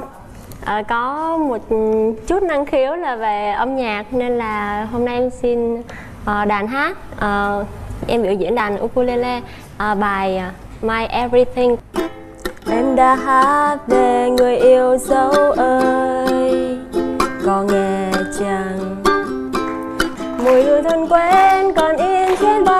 có một chút năng khiếu là về âm nhạc nên là hôm nay em xin đàn hát. Em biểu diễn đàn ukulele bài My Everything. Em đã hát về người yêu dấu ơi, có nghe chăng mùi hương thân quen còn in trên vạt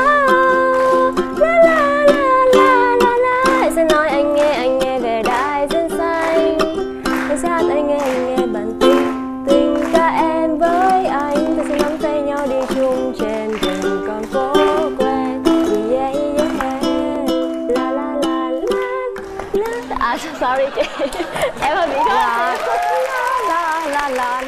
áo. La la la la la la. Hãy sẽ nói anh nghe về đại dương xanh. Hãy sẽ hát anh nghe bản tình ca em với anh. Ta sẽ nắm tay nhau đi chung trên từng con phố quen. Yeah yeah. La la la la. Sorry chị. Em hơi bị khó. La.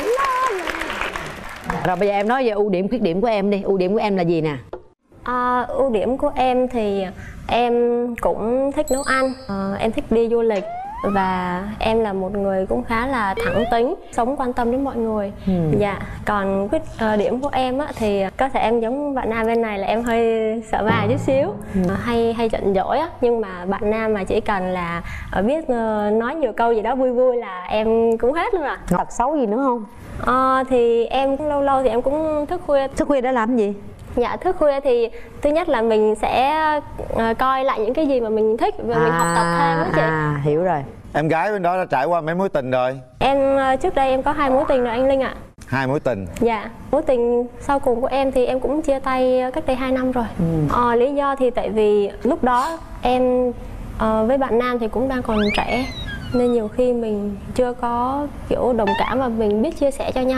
Rồi bây giờ em nói về ưu điểm khuyết điểm của em đi. Ưu điểm của em là gì nè? Ưu điểm của em thì em cũng thích nấu ăn, em thích đi du lịch và em là một người cũng khá là thẳng tính, sống quan tâm đến mọi người. Dạ. Còn khuyết điểm của em á, thì có thể em giống bạn nam bên này là em hơi sợ ma chút xíu, hay giận dỗi á, nhưng mà bạn nam mà chỉ cần là biết nói nhiều câu gì đó vui vui là em cũng hết luôn à. Tật xấu gì nữa không? Thì em lâu lâu thì em cũng thức khuya. Thức khuya để làm gì? Dạ, thức khuya thì thứ nhất là mình sẽ coi lại những cái gì mà mình thích và mình học tập thêm đó chị. Hiểu rồi. Em gái bên đó đã trải qua mấy mối tình rồi? Em trước đây em có 2 mối tình rồi anh Linh ạ. 2 mối tình? Dạ, mối tình sau cùng của em thì em cũng chia tay cách đây 2 năm rồi. Lý do thì tại vì lúc đó em với bạn nam thì cũng đang còn trẻ nên nhiều khi mình chưa có kiểu đồng cảm và mình biết chia sẻ cho nhau.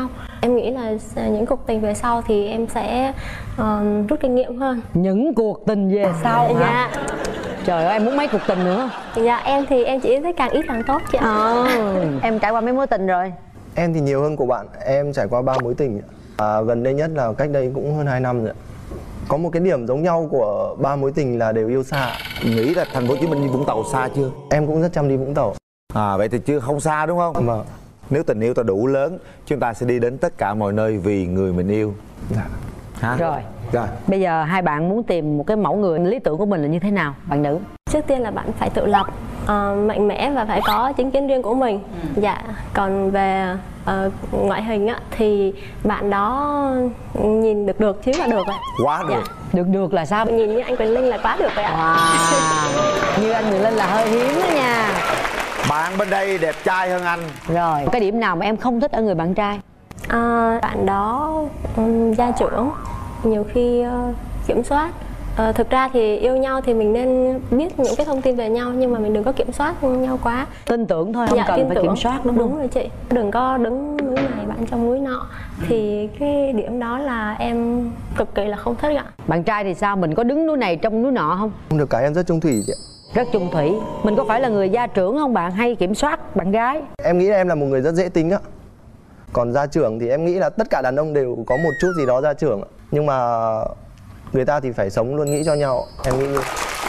Em nghĩ là những cuộc tình về sau thì em sẽ rút kinh nghiệm hơn. Những cuộc tình về sau hả? Dạ. Trời ơi, em muốn mấy cuộc tình nữa? Dạ, em thì em chỉ thấy càng ít càng tốt chị ạ. Em trải qua mấy mối tình rồi? Em thì nhiều hơn của bạn. Em trải qua 3 mối tình. Gần đây nhất là cách đây cũng hơn 2 năm rồi. Có một cái điểm giống nhau của 3 mối tình là đều yêu xa. Nghĩ là thành phố Hồ Chí Minh đi Vũng Tàu xa chưa? Em cũng rất chăm đi Vũng Tàu. Vậy thì chưa, không xa đúng không? Vâng. Nếu tình yêu ta đủ lớn, chúng ta sẽ đi đến tất cả mọi nơi vì người mình yêu. Hả? Rồi. Rồi. Bây giờ hai bạn muốn tìm một cái mẫu người lý tưởng của mình là như thế nào, bạn nữ? Trước tiên là bạn phải tự lập, mạnh mẽ và phải có chính kiến riêng của mình. Dạ. Còn về ngoại hình á, thì bạn đó nhìn được chứ là được rồi. Quá được. Dạ. Được là sao? Nhìn như anh Quyền Linh là quá được rồi ạ. Như anh Quyền Linh là hơi hiếm đó nha. Bạn bên đây đẹp trai hơn anh. Rồi, cái điểm nào mà em không thích ở người bạn trai? Bạn đó gia trưởng, nhiều khi kiểm soát. Thực ra thì yêu nhau thì mình nên biết những cái thông tin về nhau, nhưng mà mình đừng có kiểm soát nhau quá. Tin tưởng thôi, không cần phải kiểm soát, đúng không? Đúng rồi chị. Đừng có đứng núi này bạn trong núi nọ. Thì cái điểm đó là em cực kỳ là không thích ạ. Bạn trai thì sao? Mình có đứng núi này trong núi nọ không? Không được, cái em rất chung thủy chị ạ. Rất chung thủy. Mình có phải là người gia trưởng không bạn, hay kiểm soát bạn gái? Em nghĩ là em là một người rất dễ tính á. Còn gia trưởng thì em nghĩ là tất cả đàn ông đều có một chút gì đó gia trưởng. Nhưng mà người ta thì phải sống luôn nghĩ cho nhau. Em nghĩ như...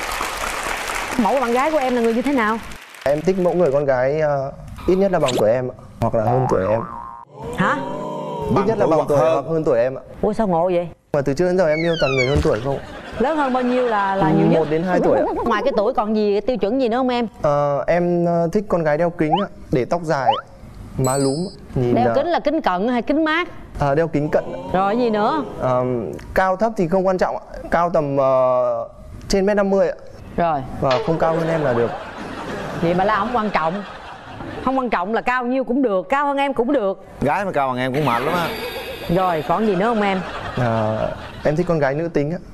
Mẫu bạn gái của em là người như thế nào? Em thích mẫu người con gái ít nhất là bằng tuổi em, hoặc là hơn tuổi em. Hả? Ít nhất là bằng tuổi hoặc hơn tuổi em ạ. Ủa sao ngộ vậy? Mà từ trước đến giờ em yêu toàn người hơn tuổi không. Lớn hơn bao nhiêu là nhiều nhất? 1 đến 2 tuổi ạ. Ngoài cái tuổi còn gì, tiêu chuẩn gì nữa không em? Em thích con gái đeo kính ạ, để tóc dài, má lúm. Nhìn đeo kính là kính cận hay kính mát? Đeo kính cận. Rồi gì nữa? Cao thấp thì không quan trọng ạ. Cao tầm trên 1m50 ạ. Rồi. Và không cao hơn em là được. Vậy mà là không quan trọng. Không quan trọng là cao nhiêu cũng được, cao hơn em cũng được. Gái mà cao hơn em cũng mệt lắm á. Rồi còn gì nữa không em? Em thích con gái nữ tính á.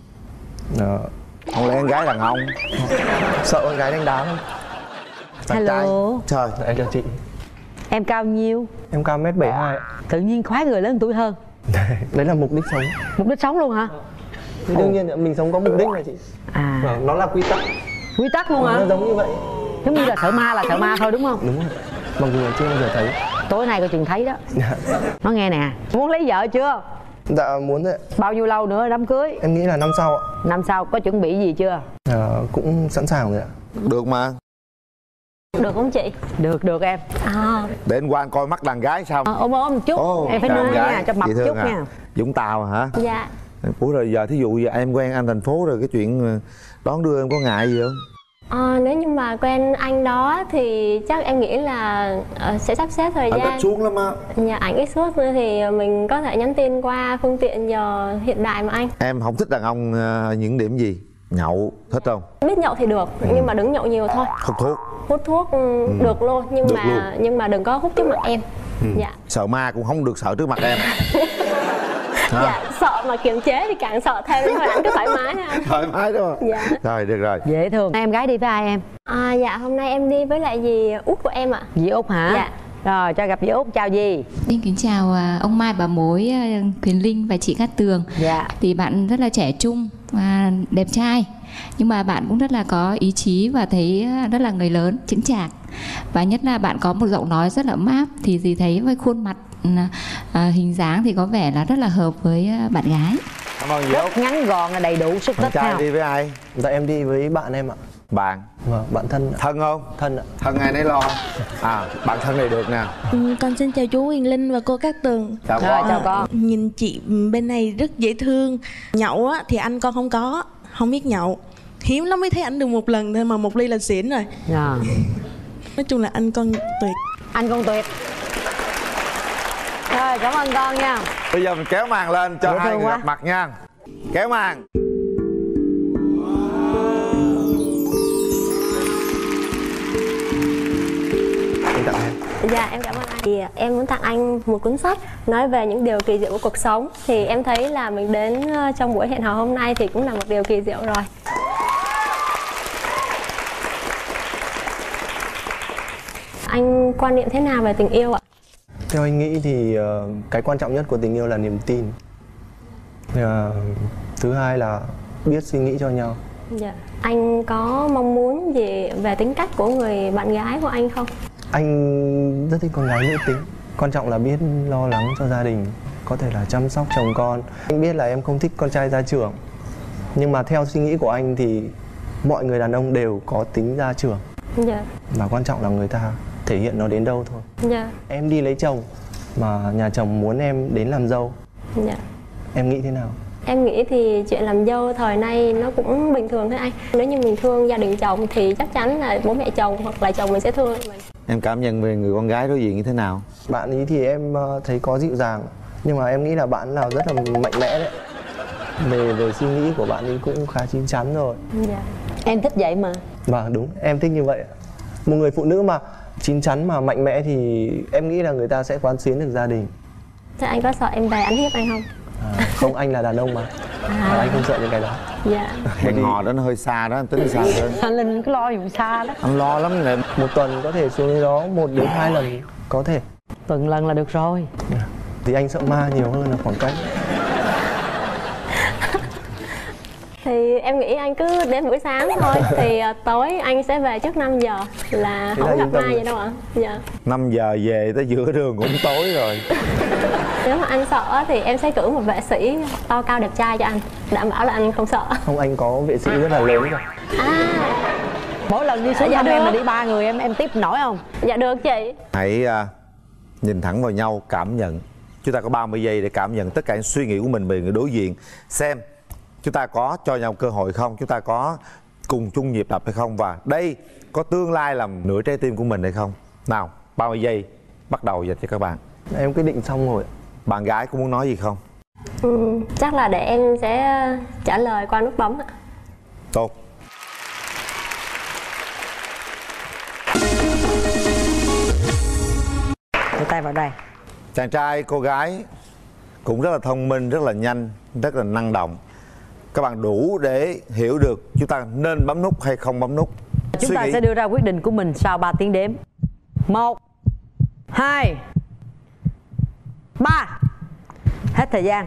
Không lẽ con gái đàn ông? Sợ con gái đánh đá không? Hello. Trời, em chào chị. Em cao nhiêu? Em cao 1m72. Tự nhiên khoái người lớn tuổi hơn. Đấy là mục đích sống. Mục đích sống luôn hả? Thì đương nhiên mình sống có mục đích mà chị. Nó là quy tắc. Quy tắc luôn hả? Nó giống như vậy. Giống như là sợ ma thôi đúng không? Đúng rồi. Mặc dù chưa bao giờ thấy. Tối nay coi chừng thấy đó. Nó nghe nè. Muốn lấy vợ chưa? Dạ muốn rồi. Bao nhiêu lâu nữa đám cưới? Em nghĩ là năm sau ạ. Năm sau có chuẩn bị gì chưa? Cũng sẵn sàng rồi ạ. Được mà. Được không chị? Được em. Để anh qua anh coi mắt đàn gái sao? Ôm một chút. Em phải nuôi nha, cho mập chút nha. Vũng Tàu hả? Dạ. Ủa rồi giờ thí dụ giờ em quen anh thành phố rồi, cái chuyện đón đưa em có ngại gì không? Nếu như mà quen anh đó thì chắc em nghĩ là sẽ sắp xếp thời gian. Anh ít xuống lắm á. Dạ, ảnh ít xuống thì mình có thể nhắn tin qua phương tiện giờ hiện đại mà anh. Em không thích đàn ông những điểm gì? Nhậu, thích không? Biết nhậu thì được, nhưng mà đừng nhậu nhiều thôi. Hút thuốc? Hút thuốc được luôn, nhưng mà đừng có hút trước mặt em. Dạ. Sợ ma cũng không được sợ trước mặt em. Dạ, sợ mà kiềm chế thì càng sợ thêm, thôi anh cứ thoải mái ha. Thoải mái đúng không? Dạ. Rồi, được rồi. Dễ thương. Em gái đi với ai em? Dạ, hôm nay em đi với lại dì Út của em ạ. Dì Út hả? Dạ. Rồi, cho gặp dì Út, chào dì. Xin kính chào ông Mai, bà Mối, Quyền Linh và chị Cát Tường. Dạ. Thì bạn rất là trẻ trung và đẹp trai, nhưng mà bạn cũng rất là có ý chí và thấy rất là người lớn, chững chạc. Và nhất là bạn có một giọng nói rất là ấm áp, thì dì thấy với khuôn mặt hình dáng thì có vẻ là rất là hợp với bạn gái. Cảm ơn dì Út. Ngắn gọn là đầy đủ sức Bạn tích trai ha. đi với ai? Dạ em đi với bạn em ạ. Bạn? Vâng, bạn thân. Thân không? Thân ạ. Thân ai nấy lo. Bạn thân này được nè. Con xin chào chú Quyền Linh và cô Cát Tường. Chào con. Chào con. Nhìn chị bên này rất dễ thương. Nhậu á thì anh con không có, không biết nhậu. Hiếm lắm mới thấy anh được một lần thôi mà một ly là xỉn rồi. Nói chung là anh con tuyệt. Anh con tuyệt. Rồi, cảm ơn con nha. Bây giờ mình kéo màn lên cho hai người gặp mặt nha. Kéo màn. Anh tặng em. Dạ, em cảm ơn anh. Thì em muốn tặng anh một cuốn sách nói về những điều kỳ diệu của cuộc sống. Thì em thấy là mình đến trong buổi hẹn hò hôm nay thì cũng là một điều kỳ diệu rồi. Anh quan niệm thế nào về tình yêu ạ? Theo anh nghĩ thì cái quan trọng nhất của tình yêu là niềm tin. Thứ hai là biết suy nghĩ cho nhau. Dạ. Anh có mong muốn gì về tính cách của người bạn gái của anh không? Anh rất thích con gái nữ tính. Quan trọng là biết lo lắng cho gia đình, có thể là chăm sóc chồng con. Anh biết là em không thích con trai gia trưởng, nhưng mà theo suy nghĩ của anh thì mọi người đàn ông đều có tính gia trưởng. Dạ. Và quan trọng là người ta thể hiện nó đến đâu thôi. Dạ. Em đi lấy chồng mà nhà chồng muốn em đến làm dâu, Dạ. em nghĩ thế nào? Em nghĩ thì chuyện làm dâu thời nay nó cũng bình thường thôi anh. Nếu như mình thương gia đình chồng thì chắc chắn là bố mẹ chồng hoặc là chồng mình sẽ thương mình. Em cảm nhận về người con gái đối diện như thế nào? Bạn ấy thì em thấy có dịu dàng, nhưng mà em nghĩ là bạn nào rất là mạnh mẽ đấy. Về suy nghĩ của bạn ấy cũng khá chín chắn rồi. Dạ. Em thích vậy mà. Vâng đúng, em thích như vậy. Một người phụ nữ mà chín chắn mà mạnh mẽ thì em nghĩ là người ta sẽ quán xuyến được gia đình. Thế anh có sợ em về ăn hiếp anh không? Không, anh là đàn ông mà. Anh không sợ những cái đó. Dạ. Hẹn hò đó nó hơi xa đó, anh tính sao hơn? Anh Linh cứ lo dùng xa đó. Anh lo lắm nè. Một tuần có thể xuống đến đó 1 đến 2 lần có thể. Tuần lần là được rồi. Thì anh sợ ma nhiều hơn là khoảng cách. Thì em nghĩ anh cứ đến buổi sáng thôi. Thì tối anh sẽ về trước 5 giờ là không gặp ai vậy đâu ạ. Dạ. 5 giờ về tới giữa đường cũng tối rồi. Nếu mà anh sợ thì em sẽ cử một vệ sĩ to cao đẹp trai cho anh, đảm bảo là anh không sợ. Không, anh có vệ sĩ rất là lớn rồi. Mỗi lần đi xuống dạ em mà đi 3 người em tiếp nổi không? Dạ được chị. Hãy nhìn thẳng vào nhau, cảm nhận. Chúng ta có 30 giây để cảm nhận tất cả những suy nghĩ của mình về người đối diện. Xem chúng ta có cho nhau cơ hội không, chúng ta có cùng chung nhịp đập hay không, và đây có tương lai làm nửa trái tim của mình hay không. Nào, 30 giây bắt đầu dành cho các bạn. Em quyết định xong rồi. Bạn gái có muốn nói gì không? Chắc là để em sẽ trả lời qua nút bấm ạ. Tốt. Đưa tay vào đây. Chàng trai, cô gái cũng rất là thông minh, rất là nhanh, rất là năng động. Các bạn đủ để hiểu được chúng ta nên bấm nút hay không bấm nút. Chúng ta sẽ đưa ra quyết định của mình sau 3 tiếng đếm. 1 2 3. Hết thời gian.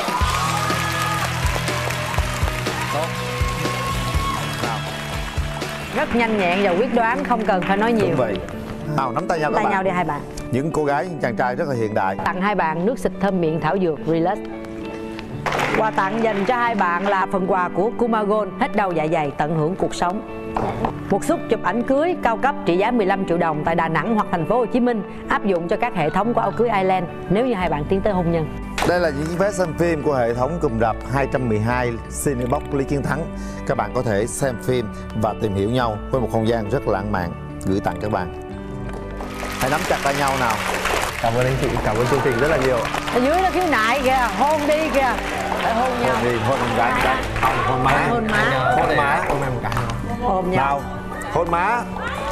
Rất nhanh nhẹn và quyết đoán, không cần phải nói nhiều. Đúng vậy. Nào, nắm tay nhau các tay bạn. nhau đi hai bạn. Những cô gái, những chàng trai rất là hiện đại. Tặng hai bạn nước xịt thơm miệng thảo dược Relax. Quà tặng dành cho hai bạn là phần quà của Kumagon, hết đau dạ dày, tận hưởng cuộc sống. Một suất chụp ảnh cưới cao cấp trị giá 15 triệu đồng tại Đà Nẵng hoặc thành phố Hồ Chí Minh, áp dụng cho các hệ thống của áo cưới Island nếu như hai bạn tiến tới hôn nhân. Đây là những vé xem phim của hệ thống cụm rạp 212 Cinebox Lý Chiến Thắng. Các bạn có thể xem phim và tìm hiểu nhau với một không gian rất lãng mạn gửi tặng các bạn. Hãy nắm chặt tay nhau nào. Cảm ơn anh chị, cảm ơn chương trình rất là nhiều. Ở dưới nó khiếu nại kìa, hôn đi kìa. Phải hôn nhau. Hôn đi, hôn con gái một cái. Hôn má. Hôn má. Hôn má. Hôn em một cái. Hôn nhau. Nào, hôn má.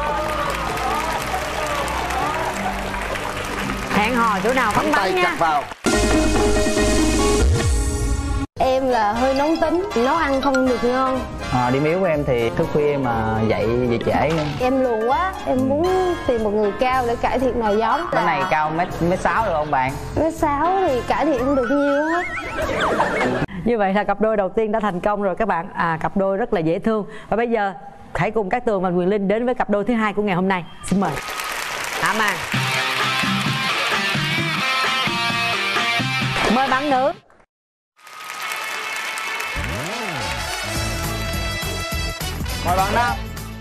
Hẹn hò chỗ nào bắn bắn nha. Chặt vào. Em là hơi nóng tính, nấu ăn không được ngon. Điểm yếu của em thì thức khuya mà dậy trễ. Em lùn quá, em muốn tìm một người cao để cải thiện nòi giống. Cái này cao mét 6 được không bạn? Mét 6 thì cải thiện không được nhiều hết. Như vậy là cặp đôi đầu tiên đã thành công rồi các bạn. Cặp đôi rất là dễ thương. Và bây giờ hãy cùng Cát Tường và Quyền Linh đến với cặp đôi thứ hai của ngày hôm nay. Xin mời. Hạ màn. Mời bạn nữ. Mời bạn nam.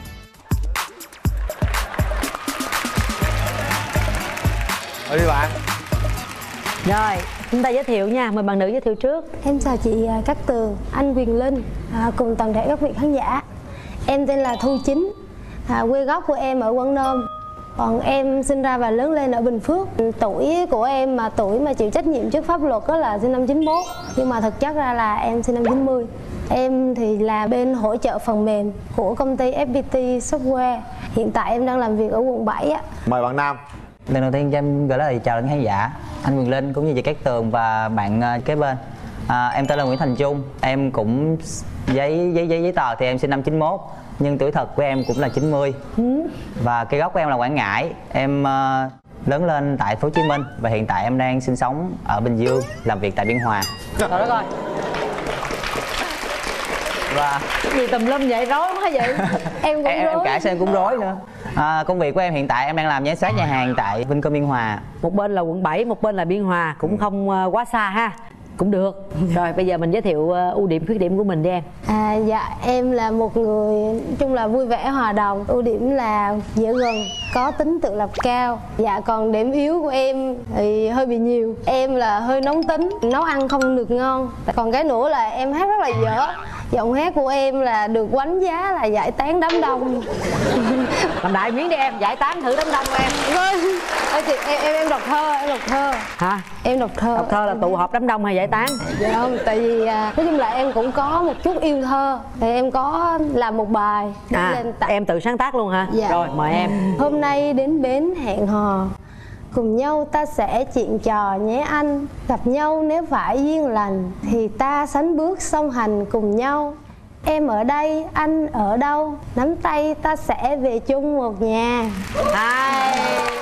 Mời đi bạn. Rồi, chúng ta giới thiệu nha. Mời bạn nữ giới thiệu trước. Em chào chị Cát Tường, anh Quyền Linh, cùng toàn thể các vị khán giả. Em tên là Thu Chính, quê gốc của em ở Quảng Nam. Còn em sinh ra và lớn lên ở Bình Phước. Tuổi của em mà tuổi mà chịu trách nhiệm trước pháp luật đó là sinh năm 91. Nhưng mà thực chất ra là em sinh năm 90. Em thì là bên hỗ trợ phần mềm của công ty FPT Software. Hiện tại em đang làm việc ở quận 7 á. Mời bạn nam. Lần đầu tiên cho em gửi lời chào đến khán giả, anh Quyền Linh cũng như chị Cát Tường và bạn kế bên. Em tên là Nguyễn Thành Trung. Em cũng giấy tờ thì em sinh năm 91, nhưng tuổi thật của em cũng là 90. Và cái gốc của em là Quảng Ngãi. Em lớn lên tại Phố Hồ Chí Minh và hiện tại em đang sinh sống ở Bình Dương, làm việc tại Biên Hòa. Trời đất ơi. Và cái gì tùm lum vậy, rối quá vậy. Em cũng rối. Em cả xem cũng rối nữa. Công việc của em hiện tại em đang làm giám sát nhà hàng tại Vincom Biên Hòa. Một bên là quận 7, một bên là Biên Hòa, cũng không quá xa ha. Cũng được. Rồi bây giờ mình giới thiệu ưu điểm khuyết điểm của mình đi em. Dạ em là một người nói chung là vui vẻ hòa đồng. Ưu điểm là dễ gần, có tính tự lập cao. Dạ còn điểm yếu của em thì hơi bị nhiều. Em là hơi nóng tính, nấu ăn không được ngon. Còn cái nữa là em hát rất là dở. Giọng hát của em là được đánh giá là giải tán đám đông. Làm đại miếng đi em, giải tán thử đám đông của em. Vâng. Chị, em đọc thơ, em đọc thơ. Hả? Em đọc thơ. Đọc thơ là tụ họp đám đông hay giải tán? Dạ không, tại vì nói chung là em cũng có một chút yêu thơ. Thì em có làm một bài lên em tự sáng tác luôn hả? Dạ. Rồi mời em. Hôm nay đến bến hẹn hò, cùng nhau ta sẽ chuyện trò nhé anh. Gặp nhau nếu phải duyên lành thì ta sánh bước song hành cùng nhau. Em ở đây, anh ở đâu, nắm tay ta sẽ về chung một nhà. Hay.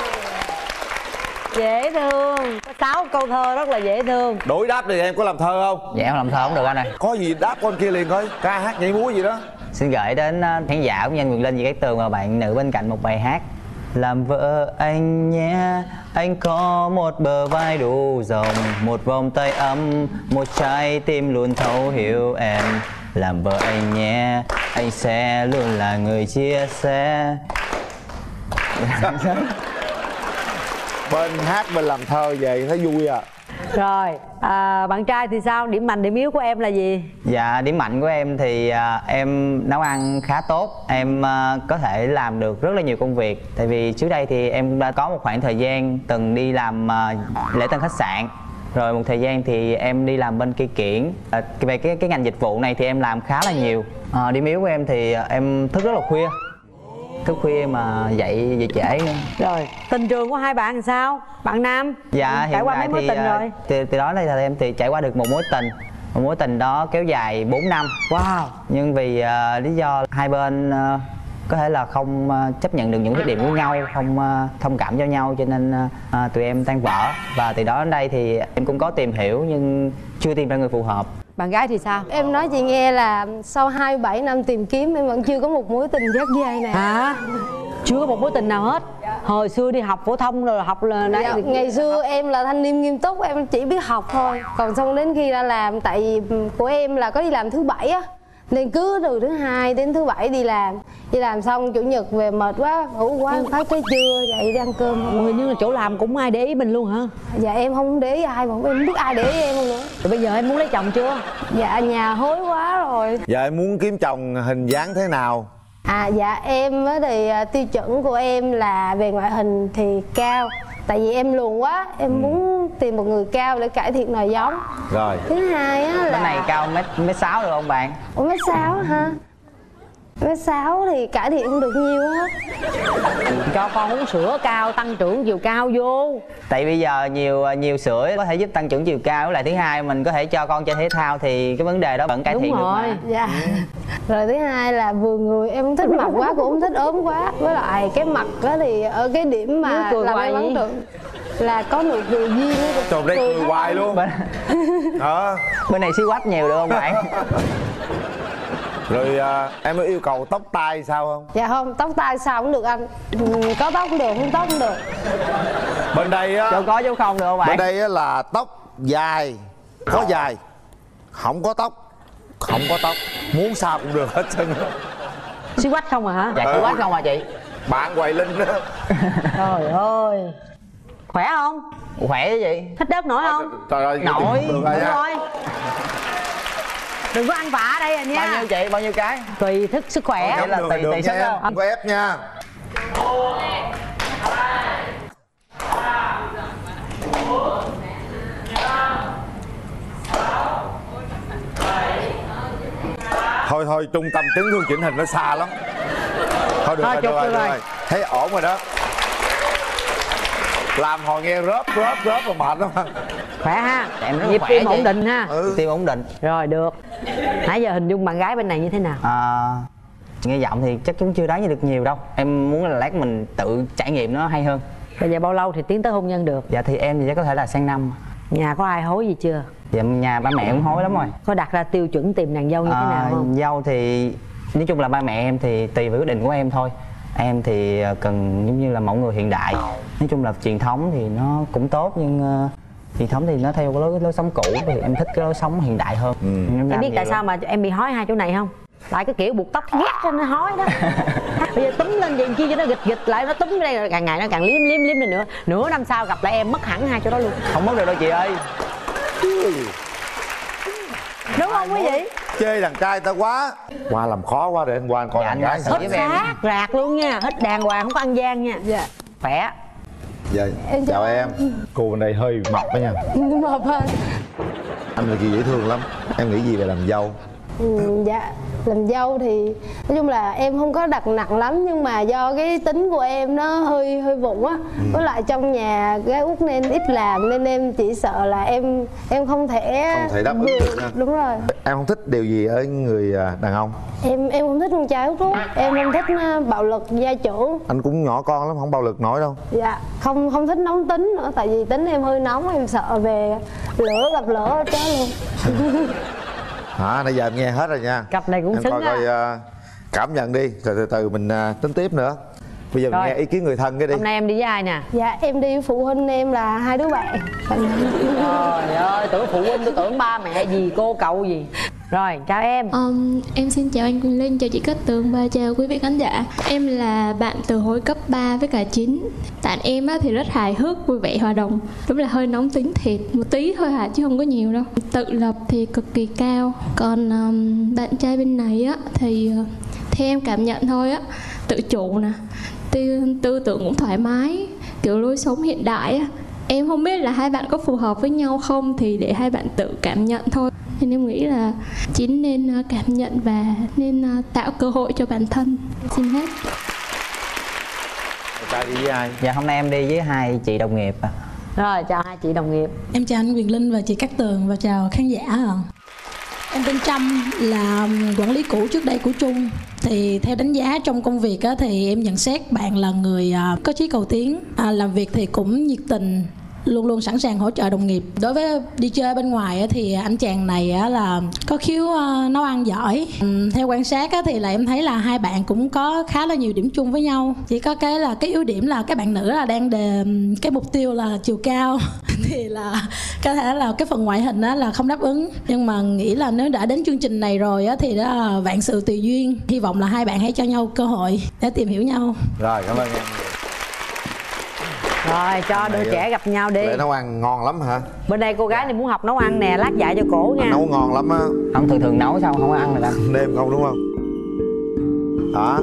Dễ thương. Có 6 câu thơ rất là dễ thương. Đổi đáp đi em, có làm thơ không? Dạ em làm thơ không được anh ơi. Có gì đáp con kia liền thôi. Ca hát nhảy múa gì đó. Xin gửi đến khán giả cũng như anh Quyền Linh, Chị Cát Tường và bạn nữ bên cạnh một bài hát. Làm vợ anh nhé, anh có một bờ vai đủ rộng, một vòng tay ấm, một trái tim luôn thấu hiểu em. Làm vợ anh nhé, anh sẽ luôn là người chia sẻ. Bên hát bên làm thơ về thấy vui à. Rồi, bạn trai thì sao? Điểm mạnh, điểm yếu của em là gì? Dạ, điểm mạnh của em thì em nấu ăn khá tốt. Em có thể làm được rất là nhiều công việc. Tại vì trước đây thì em đã có một khoảng thời gian từng đi làm lễ tân khách sạn. Rồi một thời gian thì em đi làm bên cây kiển. Về cái ngành dịch vụ này thì em làm khá là nhiều. Điểm yếu của em thì em thức rất là khuya. Thức khuya mà dậy trễ nữa. Rồi, tình trường của hai bạn làm sao? Bạn nam? Dạ, trải qua mấy mối tình rồi? Từ đó đây là em thì trải qua được một mối tình. Một mối tình đó kéo dài 4 năm. Wow. Nhưng vì lý do hai bên có thể là không chấp nhận được những khuyết điểm của nhau, không thông cảm cho nhau, cho nên tụi em tan vỡ. Và từ đó đến đây thì em cũng có tìm hiểu nhưng chưa tìm ra người phù hợp. Bạn gái thì sao? Em nói chị nghe là sau 27 năm tìm kiếm em vẫn chưa có một mối tình dắt dây này. Hả? Chưa có một mối tình nào hết? Hồi xưa đi học phổ thông rồi học là nãy dạ, ngày xưa em là thanh niên nghiêm túc, em chỉ biết học thôi. Còn xong đến khi ra làm, tại vì của em là có đi làm thứ bảy á, nên cứ từ thứ hai đến thứ bảy đi làm. Đi làm xong chủ nhật về mệt quá, ngủ quá, phát tới trưa dậy đi ăn cơm. Ôi, nhưng là chỗ làm cũng ai để ý mình luôn hả? Dạ em không để ý ai, mà em không biết ai để ý em nữa. Rồi bây giờ em muốn lấy chồng chưa? Dạ nhà hối quá rồi. Dạ em muốn kiếm chồng hình dáng thế nào? Dạ em thì tiêu chuẩn của em là về ngoại hình thì cao. Tại vì em lùn quá, em muốn tìm một người cao để cải thiện nòi giống. Rồi. Thứ hai á là... Bên này cao mét 6 được không bạn? Ủa mét 6 hả? Mét 6 thì cải thiện không được nhiều hết. Cho con uống sữa cao, tăng trưởng chiều cao vô. Tại bây giờ nhiều sữa có thể giúp tăng trưởng chiều cao. Với lại thứ hai mình có thể cho con chơi thể thao thì cái vấn đề đó vẫn cải thiện được mà. Dạ. Rồi thứ hai là vừa người em không thích mập quá cũng không thích ốm quá. Với lại cái mặt đó thì ở cái điểm mà làm em ấn tượng là có nụ cười duyên. Trời đây cười hoài luôn. Bên này xí quách nhiều được không bạn? Rồi em có yêu cầu tóc tai sao không? Dạ không, tóc tai sao cũng được anh. Có tóc cũng được, không tóc cũng được. Bên đây á, dấu có dấu không được không bạn? Bên đây á là tóc dài, có dài, không có tóc, không có tóc, muốn sao cũng được hết trơn. Xí quách không à hả? Dạ xí quách không à chị? Bạn Hoài Linh đó. Trời ơi. Khỏe không? Khỏe chứ chị. Thích đớt nổi không? Trời ơi, nổi. Đúng rồi. Đừng có ăn vạ ở đây à nha. Bao nhiêu chị? Bao nhiêu cái? Tùy thức sức khỏe. Vậy là tùy sức đâu. Không có ép nha. Thôi trung tâm chấn thương chỉnh hình nó xa lắm. Thôi được rồi. Thấy ổn rồi đó. Làm hồi nghe rớp là mệt lắm. Khỏe ha. Em rất nhịp khỏe tim ổn định ha. Tim ổn định. Rồi được. Nãy giờ hình dung bạn gái bên này như thế nào? Nghe giọng thì chắc chúng chưa đoán được nhiều đâu. Em muốn là lát mình tự trải nghiệm nó hay hơn. Bây giờ bao lâu thì tiến tới hôn nhân được? Dạ thì em thì chắc có thể là sang năm. Nhà có ai hối gì chưa? Dạ nhà ba mẹ cũng hối lắm rồi. Có đặt ra tiêu chuẩn tìm nàng dâu như thế nào không? Dâu thì nói chung là ba mẹ em thì tùy vào quyết định của em thôi. Em thì cần giống như là mẫu người hiện đại. Nói chung là truyền thống thì nó cũng tốt nhưng truyền thống thì nó theo cái lối sống cũ thì em thích cái lối sống hiện đại hơn. Em biết tại sao mà em bị hói hai chỗ này không? Tại cái kiểu buộc tóc ghét cho nó hói đó. Bây giờ túm lên vậy chi cho nó gịch lại, nó túm cái đây rồi càng ngày nó càng liếm lên nữa. Nửa năm sau gặp lại em mất hẳn hai chỗ đó luôn. Không mất được đâu chị ơi. Đúng không quý vị? Chê đàn trai ta quá. Qua làm khó quá để anh qua coi đàn gái. Hết xác rạc luôn nha, hết đàng hoàng không có ăn gian nha. Dạ. Khỏe. Dạ, chào em. Cô bên đây hơi mập đó nha. Mập hơn. Anh là gì dễ thương lắm. Em nghĩ gì về làm dâu? Dạ, làm dâu thì nói chung là em không có đặt nặng lắm, nhưng mà do cái tính của em nó hơi vụng á. Với lại trong nhà gái út nên ít làm, nên em chỉ sợ là em không thể đáp ứng được nha. Đúng rồi. Em không thích điều gì ở người đàn ông? Em không thích con trai út lắm. Em không thích bạo lực gia trưởng. Anh cũng nhỏ con lắm, không bạo lực nổi đâu. Dạ, không thích nóng tính nữa, tại vì tính em hơi nóng, em sợ về lửa gặp lửa chết luôn. Hả, nãy giờ em nghe hết rồi nha. Cặp này cũng em xứng coi cảm nhận đi, rồi từ từ mình tính tiếp nữa. Bây giờ mình nghe ý kiến người thân cái đi. Hôm nay em đi với ai nè? Dạ, em đi với phụ huynh em là hai đứa bạn. Trời ơi, tưởng phụ huynh, tôi tưởng ba mẹ gì, cô cậu gì. Rồi, chào em. Em xin chào anh Quỳnh Linh, chào chị Cát Tường và chào quý vị khán giả. Em là bạn từ hồi cấp 3 với cả 9. Bạn em thì rất hài hước, vui vẻ, hòa đồng. Đúng là hơi nóng tính thiệt, một tí thôi chứ không có nhiều đâu. Tự lập thì cực kỳ cao. Còn bạn trai bên này thì theo em cảm nhận thôi tự chủ nè, tư tưởng cũng thoải mái, kiểu lối sống hiện đại á. Em không biết là hai bạn có phù hợp với nhau không thì để hai bạn tự cảm nhận thôi. Nên em nghĩ là Chín nên cảm nhận và nên tạo cơ hội cho bản thân. Xin hết. Trai đi với ai? Dạ hôm nay em đi với hai chị đồng nghiệp. Rồi, chào hai chị đồng nghiệp. Em chào anh Quyền Linh và chị Cát Tường và chào khán giả. Em tên Trâm, là quản lý cũ trước đây của Trung. Thì theo đánh giá trong công việc thì em nhận xét bạn là người có chí cầu tiến, làm việc thì cũng nhiệt tình, luôn luôn sẵn sàng hỗ trợ đồng nghiệp. Đối với đi chơi bên ngoài thì anh chàng này là có khiếu nấu ăn giỏi. Theo quan sát thì là em thấy là hai bạn cũng có khá là nhiều điểm chung với nhau. Chỉ có cái là cái ưu điểm là các bạn nữ là đang đề cái mục tiêu là chiều cao thì là có thể là cái phần ngoại hình là không đáp ứng. Nhưng mà nghĩ là nếu đã đến chương trình này rồi thì đó là vạn sự tùy duyên. Hy vọng là hai bạn hãy cho nhau cơ hội để tìm hiểu nhau. Rồi, cảm ơn em. Rồi, cho đôi trẻ gặp nhau đi. Để nấu ăn ngon lắm hả? Bên đây cô gái này muốn học nấu ăn nè, lát dạy cho cổ nha. Nấu ngon lắm á. Không, thường nấu sao không có ăn được anh? Đêm không đúng không? Đó.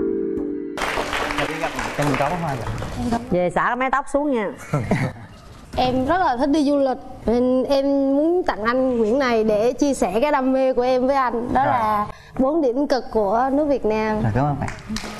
Cho mình có thôi. Về xả cái mái tóc xuống nha. Em rất là thích đi du lịch, nên em muốn tặng anh quyển này để chia sẻ cái đam mê của em với anh. Đó là 4 điểm cực của nước Việt Nam. Rồi, cảm ơn bạn.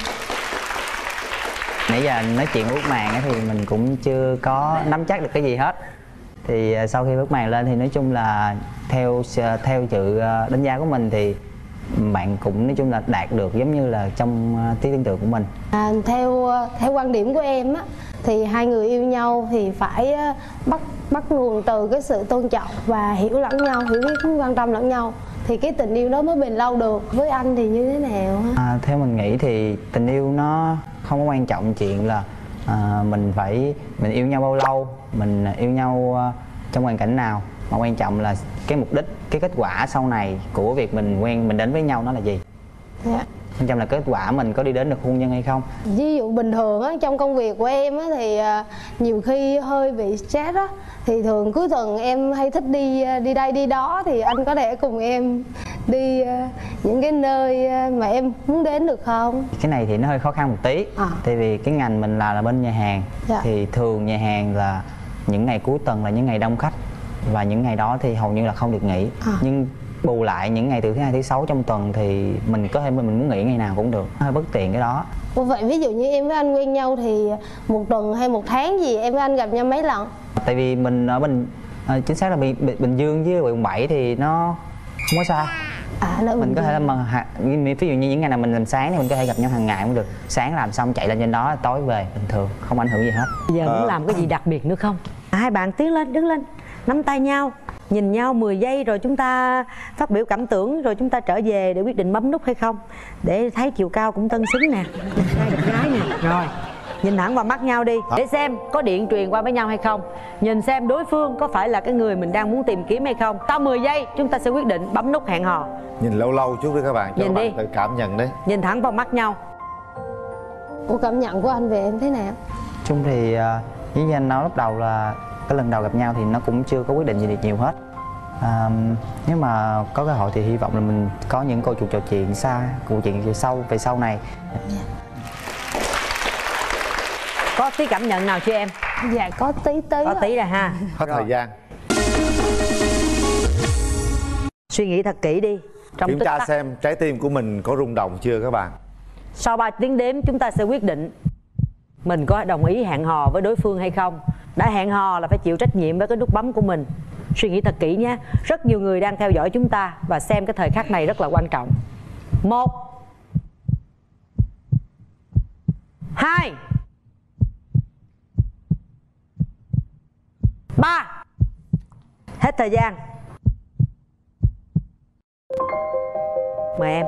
Nãy giờ nói chuyện ước màn thì mình cũng chưa có nắm chắc được cái gì hết. Thì sau khi bước màn lên thì nói chung là theo sự đánh giá của mình thì bạn cũng nói chung là đạt được giống như là trong trí tưởng tượng của mình. Theo quan điểm của em thì hai người yêu nhau thì phải bắt nguồn từ cái sự tôn trọng và hiểu lẫn nhau, hiểu biết, quan tâm lẫn nhau thì cái tình yêu đó mới bền lâu được. Với anh thì như thế nào? Theo mình nghĩ thì tình yêu nó không có quan trọng chuyện là mình yêu nhau bao lâu, mình yêu nhau trong hoàn cảnh nào, mà quan trọng là cái mục đích, cái kết quả sau này của việc mình đến với nhau nó là gì. Dạ. Quan trọng là kết quả mình có đi đến được hôn nhân hay không. Ví dụ bình thường trong công việc của em thì nhiều khi hơi bị stress thì thường cuối tuần em hay thích đi đây đi đó, thì anh có thể cùng em đi những cái nơi mà em muốn đến được không? Cái này thì nó hơi khó khăn một tí. Tại vì cái ngành mình là bên nhà hàng. Dạ. Thì thường nhà hàng là những ngày cuối tuần là những ngày đông khách, và những ngày đó thì hầu như là không được nghỉ. Nhưng bù lại những ngày từ thứ hai thứ sáu trong tuần thì mình có thể mình muốn nghỉ ngày nào cũng được, hơi bất tiện cái đó. Vậy ví dụ như em với anh quen nhau thì một tuần hay một tháng gì em với anh gặp nhau mấy lần? Tại vì mình ở chính xác là Bình Dương với quận 7 thì nó không có xa. Mình có thể là ví dụ như những ngày nào mình làm sáng thì mình có thể gặp nhau hàng ngày cũng được. Sáng làm xong chạy lên trên đó, tối về bình thường, không ảnh hưởng gì hết. Bây giờ muốn làm cái gì đặc biệt nữa không? Hai bạn tiến lên, đứng lên, nắm tay nhau, nhìn nhau 10 giây rồi chúng ta phát biểu cảm tưởng, rồi chúng ta trở về để quyết định bấm nút hay không. Để thấy chiều cao cũng cân xứng nè, trai đẹp gái nè. Rồi, nhìn thẳng vào mắt nhau đi, để xem có điện truyền qua với nhau hay không. Nhìn xem đối phương có phải là cái người mình đang muốn tìm kiếm hay không. Sau 10 giây chúng ta sẽ quyết định bấm nút hẹn hò. Nhìn lâu lâu chút đi các bạn, cho nhìn các đi, bạn tự cảm nhận đấy. nhìn thẳng vào mắt nhau. Ủa, cảm nhận của anh về em thế nào? Chung thì với anh nói lúc đầu là cái lần đầu gặp nhau thì nó cũng chưa có quyết định gì được nhiều hết. Nếu mà có cơ hội thì hy vọng là mình có những câu chuyện trò chuyện câu chuyện về sau này. Có tí cảm nhận nào chưa em? Dạ có tí. Có tí rồi ha. Hết thời gian. Suy nghĩ thật kỹ đi. Trong kiểm tra xem trái tim của mình có rung động chưa các bạn. Sau 3 tiếng đếm chúng ta sẽ quyết định mình có đồng ý hẹn hò với đối phương hay không. Đã hẹn hò là phải chịu trách nhiệm với cái nút bấm của mình. Suy nghĩ thật kỹ nhé. Rất nhiều người đang theo dõi chúng ta và xem cái thời khắc này rất là quan trọng. 1 2 3. Hết thời gian. Mời em.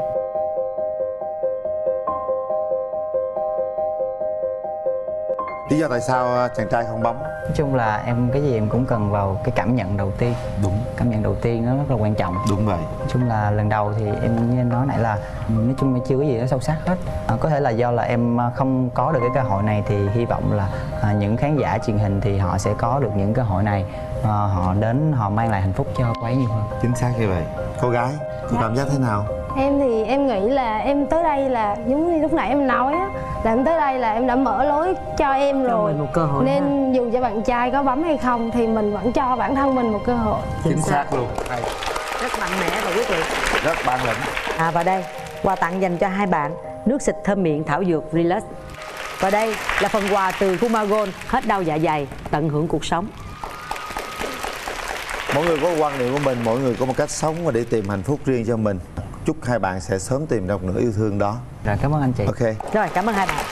Lý do tại sao chàng trai không bấm? Nói chung là cái gì em cũng cần vào cái cảm nhận đầu tiên. Đúng. Cảm nhận đầu tiên nó rất là quan trọng. Đúng vậy. Nói chung là lần đầu thì em như anh nói nãy là nói chung là chưa có gì nó sâu sắc hết. Có thể là do là em không có được cái cơ hội này, thì hy vọng là những khán giả truyền hình thì họ sẽ có được những cơ hội này. Họ đến họ mang lại hạnh phúc cho cô ấy nhiều hơn. Chính xác như vậy. Cô gái, cô cảm giác thế nào? Em thì em nghĩ là em tới đây là giống như lúc nãy em nói á, là em tới đây là em đã mở lối cho em rồi. Một cơ hội nên dù cho bạn trai có bấm hay không thì mình vẫn cho bản thân mình một cơ hội. Chính xác luôn. Hay. Rất mạnh mẽ và quyết liệt. Rất bản lĩnh. Và đây, quà tặng dành cho hai bạn, nước xịt thơm miệng thảo dược Relax. Và đây là phần quà từ Fumagon, hết đau dạ dày, tận hưởng cuộc sống. Mỗi người có quan niệm của mình, mỗi người có một cách sống và để tìm hạnh phúc riêng cho mình. Chúc hai bạn sẽ sớm tìm được nửa yêu thương đó. Rồi, cảm ơn anh chị. Ok. Rồi, cảm ơn hai bạn.